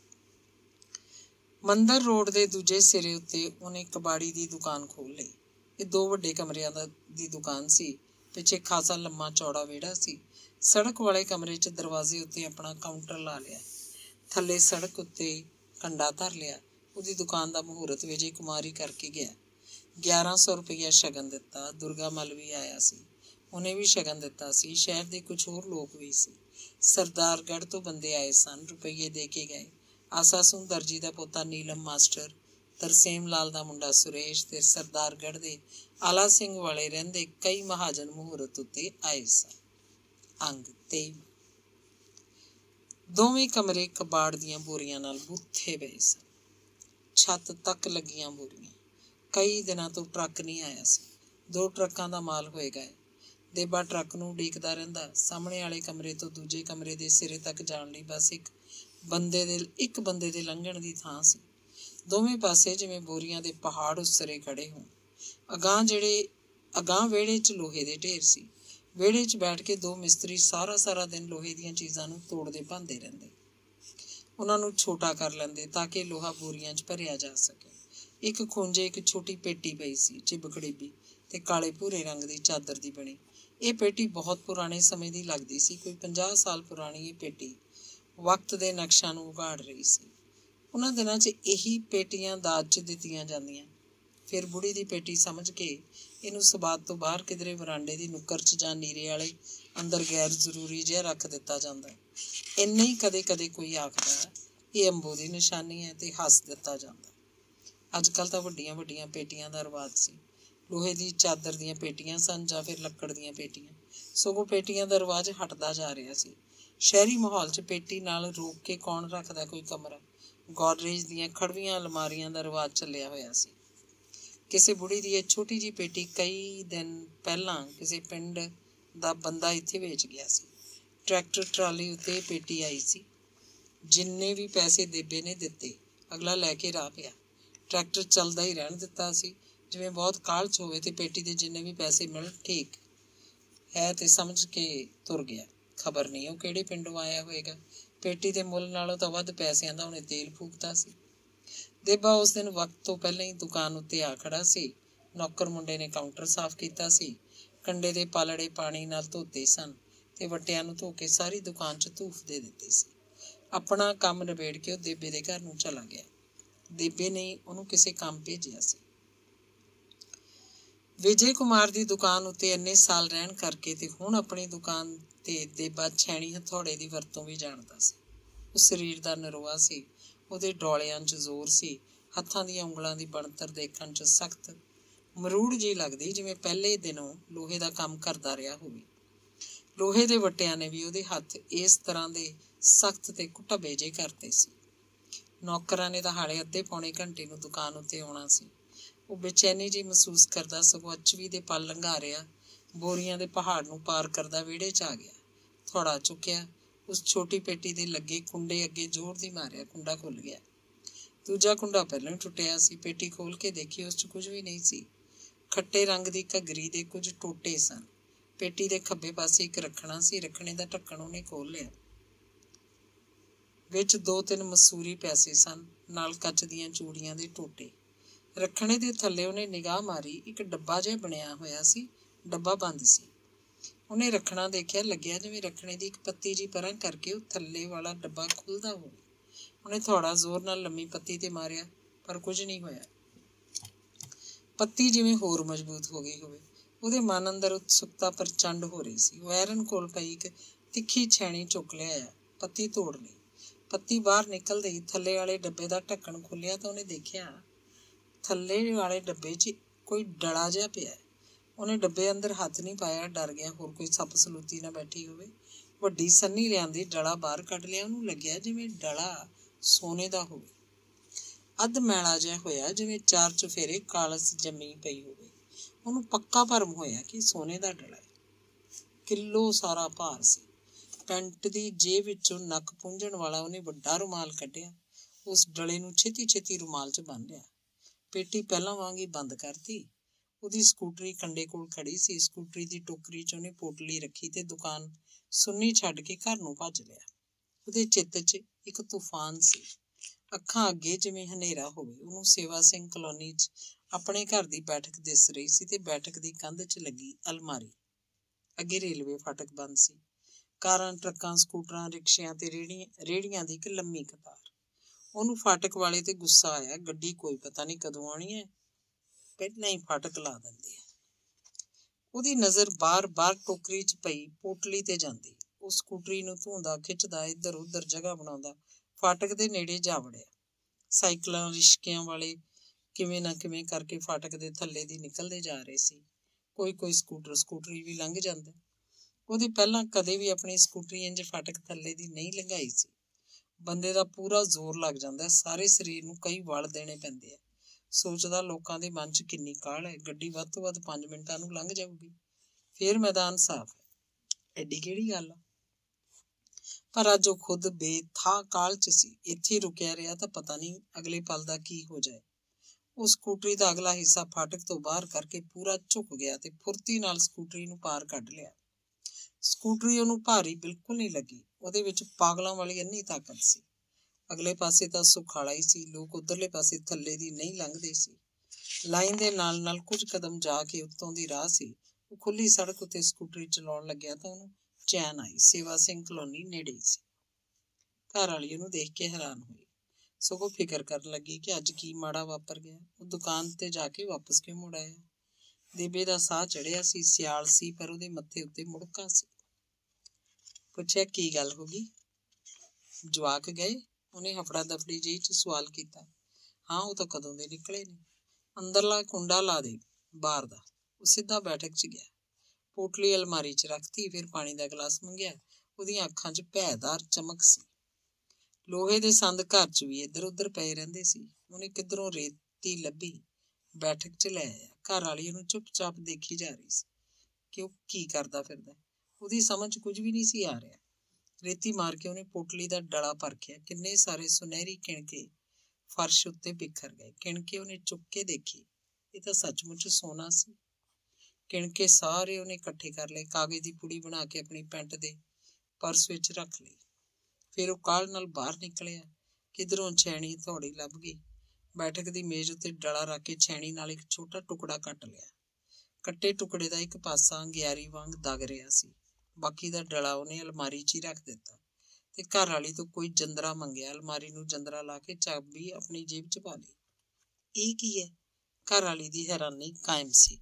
ਮੰਦਰ ਰੋਡ ਦੇ ਦੂਜੇ ਸਿਰੇ ਉੱਤੇ ਉਹਨੇ ਕਬਾੜੀ ਦੀ ਦੁਕਾਨ ਖੋਲ੍ਹ ਲਈ। ਇਹ 2 ਵੱਡੇ ਕਮਰਿਆਂ ਦੀ ਦੁਕਾਨ ਸੀ। ਪਿੱਛੇ ਖਾਸਾ ਲੰਮਾ ਚੌੜਾ ਵਿਹੜਾ ਸੀ। ਸੜਕ ਵਾਲੇ ਕਮਰੇ 'ਚ ਦਰਵਾਜ਼ੇ ਉੱਤੇ ਆਪਣਾ ਕਾਊਂਟਰ ਲਾ ਲਿਆ। ਥੱਲੇ ਸੜਕ ਉੱਤੇ ਕੰਡਾ ਧਰ ਲਿਆ। ਉਹਦੀ ਦੁਕਾਨ ਦਾ ਮਹੂਰਤ ਵਿਜੇ ਕੁਮਾਰ ਹੀ ਕਰਕੇ ਗਿਆ। 1100 ਰੁਪਈਆ ਸ਼ਗਨ ਦਿੱਤਾ। ਦੁਰਗਾ ਮੱਲ ਵੀ ਆਇਆ ਸੀ, ਉਹਨੇ ਵੀ ਸ਼ਗਨ ਦਿੱਤਾ ਸੀ। ਸ਼ਹਿਰ ਦੇ ਕੁਛ ਹੋਰ ਲੋਕ ਵੀ ਸੀ। ਸਰਦਾਰਗੜ੍ਹ ਤੋਂ ਬੰਦੇ ਆਏ ਸਨ, ਰੁਪਈਏ ਦੇ ਕੇ ਗਏ। ਆਸਾਸੂ ਦਰਜੀ ਦਾ ਪੋਤਾ ਨੀਲਮ ਮਾਸਟਰ, ਤਰਸੇਮ ਲਾਲ ਦਾ ਮੁੰਡਾ ਸੁਰੇਸ਼ ਤੇ ਸਰਦਾਰਗੜ੍ਹ ਦੇ ਆਲਾ ਸਿੰਘ ਵਾਲੇ ਰਹਿੰਦੇ ਕਈ ਮਹਾਜਨ ਮਹੂਰਤ ਉੱਤੇ ਆਏ ਸਨ। ਅੰਗ 23। ਦੋਵੇਂ ਕਮਰੇ ਕਬਾੜ ਦੀਆਂ ਬੋਰੀਆਂ ਨਾਲ ਬੂਥੇ ਪਏ ਸਨ। ਛੱਤ ਤੱਕ ਲੱਗੀਆਂ ਬੋਰੀਆਂ। ਕਈ ਦਿਨਾਂ ਤੋਂ ਟਰੱਕ ਨਹੀਂ ਆਇਆ ਸੀ। 2 ਟਰੱਕਾਂ ਦਾ ਮਾਲ ਹੋਏਗਾ। ਦੇਬਾ ਟਰੱਕ ਨੂੰ ਉਡੀਕਦਾ ਰਹਿੰਦਾ। ਸਾਹਮਣੇ ਵਾਲੇ ਕਮਰੇ ਤੋਂ ਦੂਜੇ ਕਮਰੇ ਦੇ ਸਿਰੇ ਤੱਕ ਜਾਣ ਲਈ ਬਸ ਇੱਕ ਬੰਦੇ ਦੇ ਲੰਘਣ ਦੀ ਥਾਂ ਸੀ। ਦੋਵੇਂ ਪਾਸੇ ਜਿਵੇਂ ਬੋਰੀਆਂ ਦੇ ਪਹਾੜ ਉਸਰੇ ਖੜੇ ਹੋਣ। ਅਗਾਂਹ ਵਿਹੜੇ 'ਚ ਲੋਹੇ ਦੇ ਢੇਰ ਸੀ। ਵਿਹੜੇ 'ਚ ਬੈਠ ਕੇ 2 ਮਿਸਤਰੀ ਸਾਰਾ ਦਿਨ ਲੋਹੇ ਦੀਆਂ ਚੀਜ਼ਾਂ ਨੂੰ ਤੋੜਦੇ ਭੰਨਦੇ ਰਹਿੰਦੇ। ਉਹਨਾਂ ਨੂੰ ਛੋਟਾ ਕਰ ਲੈਂਦੇ ਤਾਂ ਕਿ ਲੋਹਾ ਬੋਰੀਆਂ 'ਚ ਭਰਿਆ ਜਾ ਸਕੇ। ਇੱਕ ਖੂੰਜੇ ਇੱਕ ਛੋਟੀ ਪੇਟੀ ਪਈ ਸੀ, ਚਿਬਖੜੀਬੀ ਤੇ ਕਾਲੇ ਭੂਰੇ ਰੰਗ ਦੀ ਚਾਦਰ ਦੀ ਬਣੀ। ਇਹ ਪੇਟੀ ਬਹੁਤ ਪੁਰਾਣੇ ਸਮੇਂ ਦੀ ਲੱਗਦੀ ਸੀ। ਕੋਈ 50 ਸਾਲ ਪੁਰਾਣੀ ਇਹ ਪੇਟੀ ਵਕਤ ਦੇ ਨਕਸ਼ਾਂ ਨੂੰ ਉਘਾੜ ਰਹੀ ਸੀ। ਉਹਨਾਂ ਦਿਨਾਂ 'ਚ ਇਹੀ ਪੇਟੀਆਂ ਦਾਜ 'ਚ ਦਿੱਤੀਆਂ ਜਾਂਦੀਆਂ। ਫਿਰ ਬੁੜੀ ਦੀ ਪੇਟੀ ਸਮਝ ਕੇ ਇਹਨੂੰ ਸਬਾਤ ਤੋਂ ਬਾਹਰ ਕਿਧਰੇ ਵਰਾਂਡੇ ਦੀ ਨੁੱਕਰ 'ਚ ਜਾਂ ਨੀਰੇ ਵਾਲੇ ਅੰਦਰ ਗੈਰ ਜ਼ਰੂਰੀ ਜਿਹਾ ਰੱਖ ਦਿੱਤਾ ਜਾਂਦਾ। ਇੰਨੇ ਹੀ ਕਦੇ ਕੋਈ ਆਖਦਾ ਇਹ ਅੰਬੋ ਦੀ ਨਿਸ਼ਾਨੀ ਹੈ ਤੇ ਹੱਸ ਦਿੱਤਾ ਜਾਂਦਾ। ਅੱਜ ਕੱਲ੍ਹ ਤਾਂ ਵੱਡੀਆਂ ਪੇਟੀਆਂ ਦਾ ਰਿਵਾਜ ਸੀ। ਲੋਹੇ ਦੀ ਚਾਦਰ ਦੀਆਂ ਪੇਟੀਆਂ ਸਨ ਜਾਂ ਫਿਰ ਲੱਕੜ ਦੀਆਂ ਪੇਟੀਆਂ। ਸਗੋਂ ਪੇਟੀਆਂ ਦਾ ਰਿਵਾਜ ਹਟਦਾ ਜਾ ਰਿਹਾ ਸੀ। ਸ਼ਹਿਰੀ ਮਾਹੌਲ 'ਚ ਪੇਟੀ ਨਾਲ ਰੋਕ ਕੇ ਕੌਣ ਰੱਖਦਾ ਕੋਈ ਕਮਰਾ। ਗੋਦਰੇਜ ਦੀਆਂ ਖੜਵੀਆਂ ਅਲਮਾਰੀਆਂ ਦਾ ਰਿਵਾਜ ਚੱਲਿਆ ਹੋਇਆ ਸੀ। ਕਿਸੇ ਬੁੜੀ ਦੀ ਇਹ ਛੋਟੀ ਜਿਹੀ ਪੇਟੀ ਕਈ ਦਿਨ ਪਹਿਲਾਂ ਕਿਸੇ ਪਿੰਡ ਦਾ ਬੰਦਾ ਇੱਥੇ ਵੇਚ ਗਿਆ ਸੀ। ਟਰੈਕਟਰ ਟਰਾਲੀ ਉੱਤੇ ਪੇਟੀ ਆਈ ਸੀ। ਜਿੰਨੇ ਵੀ ਪੈਸੇ ਦੇਬੇ ਨੇ ਦਿੱਤੇ, ਅਗਲਾ ਲੈ ਕੇ ਰਾਹ ਪਿਆ। ਟਰੈਕਟਰ ਚੱਲਦਾ ਹੀ ਰਹਿਣ ਦਿੱਤਾ ਸੀ। ਜਿਵੇਂ ਬਹੁਤ ਕਾਹਲ 'ਚ ਹੋਵੇ ਤੇ ਪੇਟੀ ਦੇ ਜਿੰਨੇ ਵੀ ਪੈਸੇ ਮਿਲਣ, ਠੀਕ। है ते समझ के तुर गया। खबर नहीं ਉਹ ਕਿਹੜੇ ਪਿੰਡੋਂ ਆਇਆ ਹੋਏਗਾ। ਪੇਟੀ ਦੇ ਮੁੱਲ ਨਾਲੋਂ ਤਾਂ ਵੱਧ ਪੈਸਿਆਂ ਦਾ ਉਹਨੇ ਤੇਲ ਫੂਕਦਾ ਸੀ। ਦੇਬਾ ਉਸ ਦਿਨ ਵਕਤ ਤੋਂ ਪਹਿਲਾਂ ਹੀ ਦੁਕਾਨ ਉੱਤੇ ਆ ਖੜਾ ਸੀ। ਨੌਕਰ ਮੁੰਡੇ ਨੇ ਕਾਊਂਟਰ ਸਾਫ਼ ਕੀਤਾ ਸੀ। ਕੰਡੇ ਦੇ ਪਾਲੜੇ ਪਾਣੀ ਨਾਲ ਧੋਤੇ ਸਨ ਤੇ ਵੱਟਿਆਂ ਨੂੰ ਧੋ ਕੇ ਸਾਰੀ ਦੁਕਾਨ 'ਚ ਧੂਫ ਦੇ ਦਿੱਤੀ ਸੀ। ਆਪਣਾ ਕੰਮ ਨਿਬੇੜ ਕੇ ਉਹ ਦੇਬੇ ਦੇ ਘਰ ਨੂੰ ਚਲਾ ਗਿਆ। ਦੇਬੇ ਨੇ ਉਹਨੂੰ ਕਿਸੇ ਕੰਮ ਭੇਜਿਆ ਸੀ। ਵਿਜੇ ਕੁਮਾਰ ਦੀ ਦੁਕਾਨ ਉੱਤੇ ਇੰਨੇ ਸਾਲ ਰਹਿਣ ਕਰਕੇ ਤੇ ਹੁਣ ਆਪਣੀ ਦੁਕਾਨ ਤੇ ਦੇਬਾ ਛੈਣੀ ਹਥੌੜੇ ਦੀ ਵਰਤੋਂ ਵੀ ਜਾਣਦਾ ਸੀ। ਉਹ ਸਰੀਰ ਦਾ ਨਰੋਆ ਸੀ। ਉਹਦੇ ਡੋਲਿਆਂ 'ਚ ਜ਼ੋਰ ਸੀ। ਹੱਥਾਂ ਦੀਆਂ ਉਂਗਲਾਂ ਦੀ ਬਣਤਰ ਦੇਖਣ 'ਚ ਸਖਤ ਮਰੂੜ ਜਿਹੀ ਲੱਗਦੀ, ਜਿਵੇਂ ਪਹਿਲੇ ਦਿਨੋਂ ਲੋਹੇ ਦਾ ਕੰਮ ਕਰਦਾ ਰਿਹਾ ਹੋਵੇ। ਲੋਹੇ ਦੇ ਵੱਟਿਆਂ ਨੇ ਵੀ ਉਹਦੇ ਹੱਥ ਇਸ ਤਰ੍ਹਾਂ ਦੇ ਸਖਤ ਤੇ ਕੁੱਟਵੇ ਜਿਹੇ ਕਰਤੇ ਸੀ। ਨੌਕਰਾਂ ਨੇ ਤਾਂ ਹਾਲੇ ਅੱਧੇ ਪੌਣੇ ਘੰਟੇ ਨੂੰ ਦੁਕਾਨ ਉੱਤੇ ਆਉਣਾ ਸੀ। ਉਹ ਬੇਚੈਨੀ ਜਿਹੀ ਮਹਿਸੂਸ ਕਰਦਾ, ਸਗੋਂ ਅਚਵੀ ਦੇ ਪਲ ਲੰਘਾ ਰਿਹਾ। ਬੋਰੀਆਂ ਦੇ ਪਹਾੜ ਨੂੰ ਪਾਰ ਕਰਦਾ ਵਿਹੜੇ 'ਚ ਆ ਗਿਆ। ਥੋੜਾ ਚੁੱਕਿਆ, ਉਸ ਛੋਟੀ ਪੇਟੀ ਦੇ ਲੱਗੇ ਕੁੰਡੇ ਅੱਗੇ ਜ਼ੋਰ ਦੀ ਮਾਰਿਆ। ਕੁੰਡਾ ਖੁੱਲ ਗਿਆ। ਦੂਜਾ ਕੁੰਡਾ ਪਹਿਲਾਂ ਹੀ ਟੁੱਟਿਆ ਸੀ। ਪੇਟੀ ਖੋਲ ਕੇ ਦੇਖੀ, ਉਸ 'ਚ ਕੁਝ ਵੀ ਨਹੀਂ ਸੀ। ਖੱਟੇ ਰੰਗ ਦੀ ਘੱਗਰੀ ਦੇ ਕੁਝ ਟੋਟੇ ਸਨ। ਪੇਟੀ ਦੇ ਖੱਬੇ ਪਾਸੇ ਇੱਕ ਰੱਖਣਾ ਸੀ। ਰੱਖਣੇ ਦਾ ਢੱਕਣ ਉਹਨੇ ਖੋਲ ਲਿਆ। ਵਿੱਚ 2-3 ਮਸੂਰੀ ਪੈਸੇ ਸਨ, ਨਾਲ ਕੱਚ ਦੀਆਂ ਚੂੜੀਆਂ ਦੇ ਟੋਟੇ। ਰੱਖਣੇ ਦੇ ਥੱਲੇ ਉਹਨੇ ਨਿਗਾਹ ਮਾਰੀ। ਇੱਕ ਡੱਬਾ ਜਿਹਾ ਬਣਿਆ ਹੋਇਆ ਸੀ। ਡੱਬਾ ਬੰਦ ਸੀ। ਉਹਨੇ ਰੱਖਣਾ ਦੇਖਿਆ। ਲੱਗਿਆ ਜਿਵੇਂ ਰੱਖਣੇ ਦੀ ਇੱਕ ਪੱਤੀ ਜਿਹੀ ਪਰਾਂ ਕਰਕੇ ਉਹ ਥੱਲੇ ਵਾਲਾ ਡੱਬਾ ਖੁੱਲ੍ਹਦਾ ਹੋਵੇ। ਉਹਨੇ ਥੋੜਾ ਜ਼ੋਰ ਨਾਲ ਲੰਮੀ ਪੱਤੀ ਤੇ ਮਾਰਿਆ, ਪਰ ਕੁਝ ਨਹੀਂ ਹੋਇਆ। ਪੱਤੀ ਜਿਵੇਂ ਹੋਰ ਮਜ਼ਬੂਤ ਹੋ ਗਈ ਹੋਵੇ। ਉਹਦੇ ਮਨ ਅੰਦਰ ਉਤਸੁਕਤਾ ਪ੍ਰਚੰਡ ਹੋ ਰਹੀ ਸੀ। ਉਹ ਐਰਨ ਕੋਲ ਪਈ ਇੱਕ ਤਿੱਖੀ ਛੈਣੀ ਚੁੱਕ ਲਿਆਇਆ। ਪੱਤੀ ਤੋੜ ਲਈ। ਪੱਤੀ ਬਾਹਰ ਨਿਕਲਦੇ ਹੀ ਥੱਲੇ ਵਾਲੇ ਡੱਬੇ ਦਾ ਢੱਕਣ ਖੁੱਲਿਆ ਤਾਂ ਉਹਨੇ ਦੇਖਿਆ ਥੱਲੇ ਵਾਲੇ ਡੱਬੇ 'ਚ ਕੋਈ ਡਲਾ ਜਿਹਾ ਪਿਆ। ਉਹਨੇ ਡੱਬੇ ਅੰਦਰ ਹੱਥ ਨਹੀਂ ਪਾਇਆ। ਡਰ ਗਿਆ ਹੋਰ ਕੋਈ ਸੱਪ ਸਲੂਤੀ ਨਾ ਬੈਠੀ ਹੋਵੇ। ਵੱਡੀ ਸੰਨੀ ਲਿਆਂਦੀ, ਡਲਾ ਬਾਹਰ ਕੱਢ ਲਿਆ। ਉਹਨੂੰ ਲੱਗਿਆ ਜਿਵੇਂ ਡਲਾ ਸੋਨੇ ਦਾ ਹੋਵੇ। ਅੱਧ ਮੈਲਾ ਜਿਹਾ ਹੋਇਆ, ਜਿਵੇਂ 4 ਚੁਫੇਰੇ ਕਾਲਸ ਜੰਮੀ ਪਈ ਹੋਵੇ। ਉਹਨੂੰ ਪੱਕਾ ਭਰਮ ਹੋਇਆ ਕਿ ਸੋਨੇ ਦਾ ਡਲਾ ਹੈ। ਕਿਲੋ ਸਾਰਾ ਭਾਰ ਸੀ। ਪੈਂਟ ਦੀ ਜੇਬ ਵਿੱਚੋਂ ਨੱਕ ਪੂੰਝਣ ਵਾਲਾ ਉਹਨੇ ਵੱਡਾ ਰੁਮਾਲ ਕੱਢਿਆ। ਉਸ ਡਲੇ ਨੂੰ ਛੇਤੀ ਰੁਮਾਲ 'ਚ ਬੰਨ੍ਹ ਲਿਆ। ਪੇਟੀ ਪਹਿਲਾਂ ਵਾਂਗ ਹੀ ਬੰਦ ਕਰਤੀ। ਉਹਦੀ ਸਕੂਟਰੀ ਕੰਡੇ ਕੋਲ ਖੜੀ ਸੀ। ਸਕੂਟਰੀ ਦੀ ਟੋਕਰੀ 'ਚ ਉਹਨੇ ਪੋਟਲੀ ਰੱਖੀ ਤੇ ਦੁਕਾਨ ਸੁੰਨੀ ਛੱਡ ਕੇ ਘਰ ਨੂੰ ਭੱਜ ਲਿਆ। ਉਹਦੇ ਚਿੱਤ 'ਚ ਇੱਕ ਤੂਫਾਨ ਸੀ। ਅੱਖਾਂ ਅੱਗੇ ਜਿਵੇਂ ਹਨੇਰਾ ਹੋਵੇ। ਉਹਨੂੰ ਸੇਵਾ ਸਿੰਘ ਕਲੋਨੀ 'ਚ ਆਪਣੇ ਘਰ ਦੀ ਬੈਠਕ ਦਿਸ ਰਹੀ ਸੀ ਤੇ ਬੈਠਕ ਦੀ ਕੰਧ 'ਚ ਲੱਗੀ ਅਲਮਾਰੀ ਅੱਗੇ ਰੇਲਵੇ ਫਾਟਕ ਬੰਦ ਸੀ। ਕਾਰਾਂ, ਟਰੱਕਾਂ, ਸਕੂਟਰਾਂ, ਰਿਕਸ਼ਿਆਂ ਤੇ ਰੇਹੜੀਆਂ ਦੀ ਇੱਕ ਲੰਮੀ ਕਤਾਰ। ਉਹਨੂੰ ਫਾਟਕ ਵਾਲੇ ਤੇ ਗੁੱਸਾ ਆਇਆ। ਗੱਡੀ ਕੋਈ ਪਤਾ ਨਹੀਂ ਕਦੋਂ ਆਉਣੀ ਹੈ, ਪਹਿਲਾਂ ਹੀ ਫਾਟਕ ਲਾ ਦਿੰਦੇ ਆ। ਉਹਦੀ ਨਜ਼ਰ ਬਾਰ-ਬਾਰ ਟੋਕਰੀ 'ਚ ਪਈ ਪੋਟਲੀ ਤੇ ਜਾਂਦੀ। ਉਹ ਸਕੂਟਰੀ ਨੂੰ ਧੂੰਦਾ, ਖਿੱਚਦਾ, ਇੱਧਰ ਉੱਧਰ ਜਗ੍ਹਾ ਬਣਾਉਂਦਾ ਫਾਟਕ ਦੇ ਨੇੜੇ ਜਾ ਵੜਿਆ। ਸਾਈਕਲਾਂ, ਰਿਸ਼ਕਿਆਂ ਵਾਲੇ ਕਿਵੇਂ ਨਾ ਕਿਵੇਂ ਕਰਕੇ ਫਾਟਕ ਦੇ ਥੱਲੇ ਦੀ ਨਿਕਲਦੇ ਜਾ ਰਹੇ ਸੀ। ਕੋਈ ਸਕੂਟਰੀ ਵੀ ਲੰਘ ਜਾਂਦਾ। ਉਹਦੇ ਪਹਿਲਾਂ ਕਦੇ ਵੀ ਆਪਣੀ ਸਕੂਟਰੀ ਇੰਜ ਫਾਟਕ ਥੱਲੇ ਦੀ ਨਹੀਂ ਲੰਘਾਈ ਸੀ। ਬੰਦੇ ਦਾ ਪੂਰਾ ਜ਼ੋਰ ਲੱਗ ਜਾਂਦਾ। ਸਾਰੇ ਸਰੀਰ ਨੂੰ ਕਈ ਵਲ ਦੇਣੇ ਪੈਂਦੇ ਆ। ਸੋਚਦਾ ਲੋਕਾਂ ਦੇ ਮਨ 'ਚ ਕਿੰਨੀ ਕਾਹਲ ਹੈ। ਗੱਡੀ ਵੱਧ ਤੋਂ ਵੱਧ 5 ਮਿੰਟਾਂ ਨੂੰ ਲੰਘ ਜਾਊਗੀ। ਫੇਰ ਮੈਦਾਨ ਸਾਫ਼ ਹੈ। ਐਡੀ ਕਿਹੜੀ ਗੱਲ ਆ। ਪਰ ਅੱਜ ਉਹ ਖੁਦ ਬੇਥਾਂ ਕਾਹਲ 'ਚ ਸੀ। ਇੱਥੇ ਰੁਕਿਆ ਰਿਹਾ ਤਾਂ ਪਤਾ ਨਹੀਂ ਅਗਲੇ ਪਲ ਦਾ ਕੀ ਹੋ ਜਾਏ। ਉਹ ਸਕੂਟਰੀ ਦਾ ਅਗਲਾ ਹਿੱਸਾ ਫਾਟਕ ਤੋਂ ਬਾਹਰ ਕਰਕੇ ਪੂਰਾ ਝੁਕ ਗਿਆ ਤੇ ਫੁਰਤੀ ਨਾਲ ਸਕੂਟਰੀ ਨੂੰ ਪਾਰ ਕੱਢ ਲਿਆ। ਸਕੂਟਰੀ ਉਹਨੂੰ ਭਾਰੀ ਬਿਲਕੁਲ ਨਹੀਂ ਲੱਗੀ। ਉਹਦੇ ਵਿੱਚ ਪਾਗਲਾਂ ਵਾਲੀ ਇੰਨੀ ਤਾਕਤ ਸੀ। ਅਗਲੇ ਪਾਸੇ ਤਾਂ ਸੁਖਾਲਾ ਹੀ ਸੀ। ਲੋਕ ਉਧਰਲੇ ਪਾਸੇ ਥੱਲੇ ਦੀ ਨਹੀਂ ਲੰਘਦੇ ਸੀ। ਲਾਈਨ ਦੇ ਨਾਲ ਕੁਝ ਕਦਮ ਜਾ ਕੇ ਉੱਤੋਂ ਦੀ ਰਾਹ ਸੀ। ਉਹ ਖੁੱਲੀ ਸੜਕ ਉੱਤੇ ਸਕੂਟਰੀ ਚਲਾਉਣ ਲੱਗਿਆ ਤਾਂ ਉਹਨੂੰ ਚੈਨ ਆਈ। ਸੇਵਾ ਸਿੰਘ ਕਲੋਨੀ ਨੇੜੇ ਸੀ। ਘਰ ਵਾਲੀ ਉਹਨੂੰ ਦੇਖ ਕੇ ਹੈਰਾਨ ਹੋਈ, ਸਗੋਂ ਫਿਕਰ ਕਰਨ ਲੱਗੀ ਕਿ ਅੱਜ ਕੀ ਮਾੜਾ ਵਾਪਰ ਗਿਆ। ਉਹ ਦੁਕਾਨ ਤੇ ਜਾ ਕੇ ਵਾਪਸ ਕਿਉਂ ਮੁੜ ਆਇਆ। ਦੇਬੇ ਦਾ ਸਾਹ ਚੜਿਆ ਸੀ। ਸਿਆਲ ਸੀ, ਪਰ ਉਹਦੇ ਮੱਥੇ ਉੱਤੇ ਮੁੜਕਾਂ ਸੀ। ਪੁੱਛਿਆ, ਕੀ ਗੱਲ ਹੋ ਗਈ, ਜਵਾਕ ਗਏ? ਉਹਨੇ ਹਫੜਾ ਦਫੜੀ ਜਿਹੀ 'ਚ ਸਵਾਲ ਕੀਤਾ। ਹਾਂ, ਉਹ ਤਾਂ ਕਦੋਂ ਦੇ ਨਿਕਲੇ ਨੇ। ਅੰਦਰਲਾ ਕੁੰਡਾ ਲਾ ਦੇ ਬਾਹਰ ਦਾ। ਉਹ ਸਿੱਧਾ ਬੈਠਕ 'ਚ ਗਿਆ। ਪੋਟਲੀ ਅਲਮਾਰੀ 'ਚ ਰੱਖਤੀ। ਫਿਰ ਪਾਣੀ ਦਾ ਗਲਾਸ ਮੰਗਿਆ। ਉਹਦੀਆਂ ਅੱਖਾਂ 'ਚ ਭੈਦਾਰ ਚਮਕ ਸੀ। ਲੋਹੇ ਦੇ ਸੰਦ ਘਰ 'ਚ ਵੀ ਇੱਧਰ ਉੱਧਰ ਪਏ ਰਹਿੰਦੇ ਸੀ। ਉਹਨੇ ਕਿੱਧਰੋਂ ਰੇਤੀ ਲੱਭੀ, ਬੈਠਕ 'ਚ ਲੈ ਆਇਆ। ਘਰ ਵਾਲੀ ਉਹਨੂੰ ਚੁੱਪ-ਚਾਪ ਦੇਖੀ ਜਾ ਰਹੀ ਸੀ ਕਿ ਉਹ ਕੀ ਕਰਦਾ ਫਿਰਦਾ। ਉਹਦੀ ਸਮਝ ਕੁਝ ਵੀ ਨਹੀਂ ਸੀ ਆ ਰਿਹਾ। ਰੇਤੀ ਮਾਰ ਕੇ ਉਹਨੇ ਪੋਟਲੀ ਦਾ ਡਲਾ ਪਰਖਿਆ। ਕਿੰਨੇ ਸਾਰੇ ਸੁਨਹਿਰੀ ਕਿਣਕੇ ਫਰਸ਼ ਉੱਤੇ ਬਿਖਰ ਗਏ। ਕਿਣਕੇ ਉਹਨੇ ਚੁੱਕ ਕੇ ਦੇਖੇ। ਇਹ ਤਾਂ ਸੱਚਮੁੱਚ ਸੋਨਾ ਸੀ। ਕਿਣਕੇ ਸਾਰੇ ਉਹਨੇ ਇਕੱਠੇ ਕਰ ਲਏ, ਕਾਗਜ਼ ਦੀ ਪੁੜੀ ਬਣਾ ਕੇ ਆਪਣੀ ਪੈਂਟ ਦੇ ਪਰਸ ਵਿੱਚ ਰੱਖ ਲਈ। ਫਿਰ ਉਹ ਕਾਹਲ ਨਾਲ ਬਾਹਰ ਨਿਕਲਿਆ। ਕਿਧਰੋਂ ਛੈਣੀ ਥੋੜੀ ਲੱਭ ਗਈ। ਬੈਠਕ ਦੀ ਮੇਜ਼ ਉੱਤੇ ਡਲਾ ਰੱਖ ਕੇ ਛੈਣੀ ਨਾਲ ਇੱਕ ਛੋਟਾ ਟੁਕੜਾ ਕੱਟ ਲਿਆ। ਕੱਟੇ ਟੁਕੜੇ ਦਾ ਇੱਕ ਪਾਸਾ ਗਿਆਰੀ ਵਾਂਗ ਦਗ ਰਿਹਾ ਸੀ। ਬਾਕੀ ਦਾ ਡਲਾ ਉਹਨੇ ਅਲਮਾਰੀ 'ਚ ਹੀ ਰੱਖ ਦਿੱਤਾ ਤੇ ਘਰ ਵਾਲੀ ਤੋਂ ਕੋਈ ਜੰਦਰਾ ਮੰਗਿਆ। ਅਲਮਾਰੀ ਨੂੰ ਜੰਦਰਾ ਲਾ ਕੇ ਚਾਬੀ ਆਪਣੀ ਜੇਬ 'ਚ ਪਾ ਲਈ। ਇਹ ਕੀ ਹੈ? ਘਰ ਵਾਲੀ ਦੀ ਹੈਰਾਨੀ ਕਾਇਮ ਸੀ।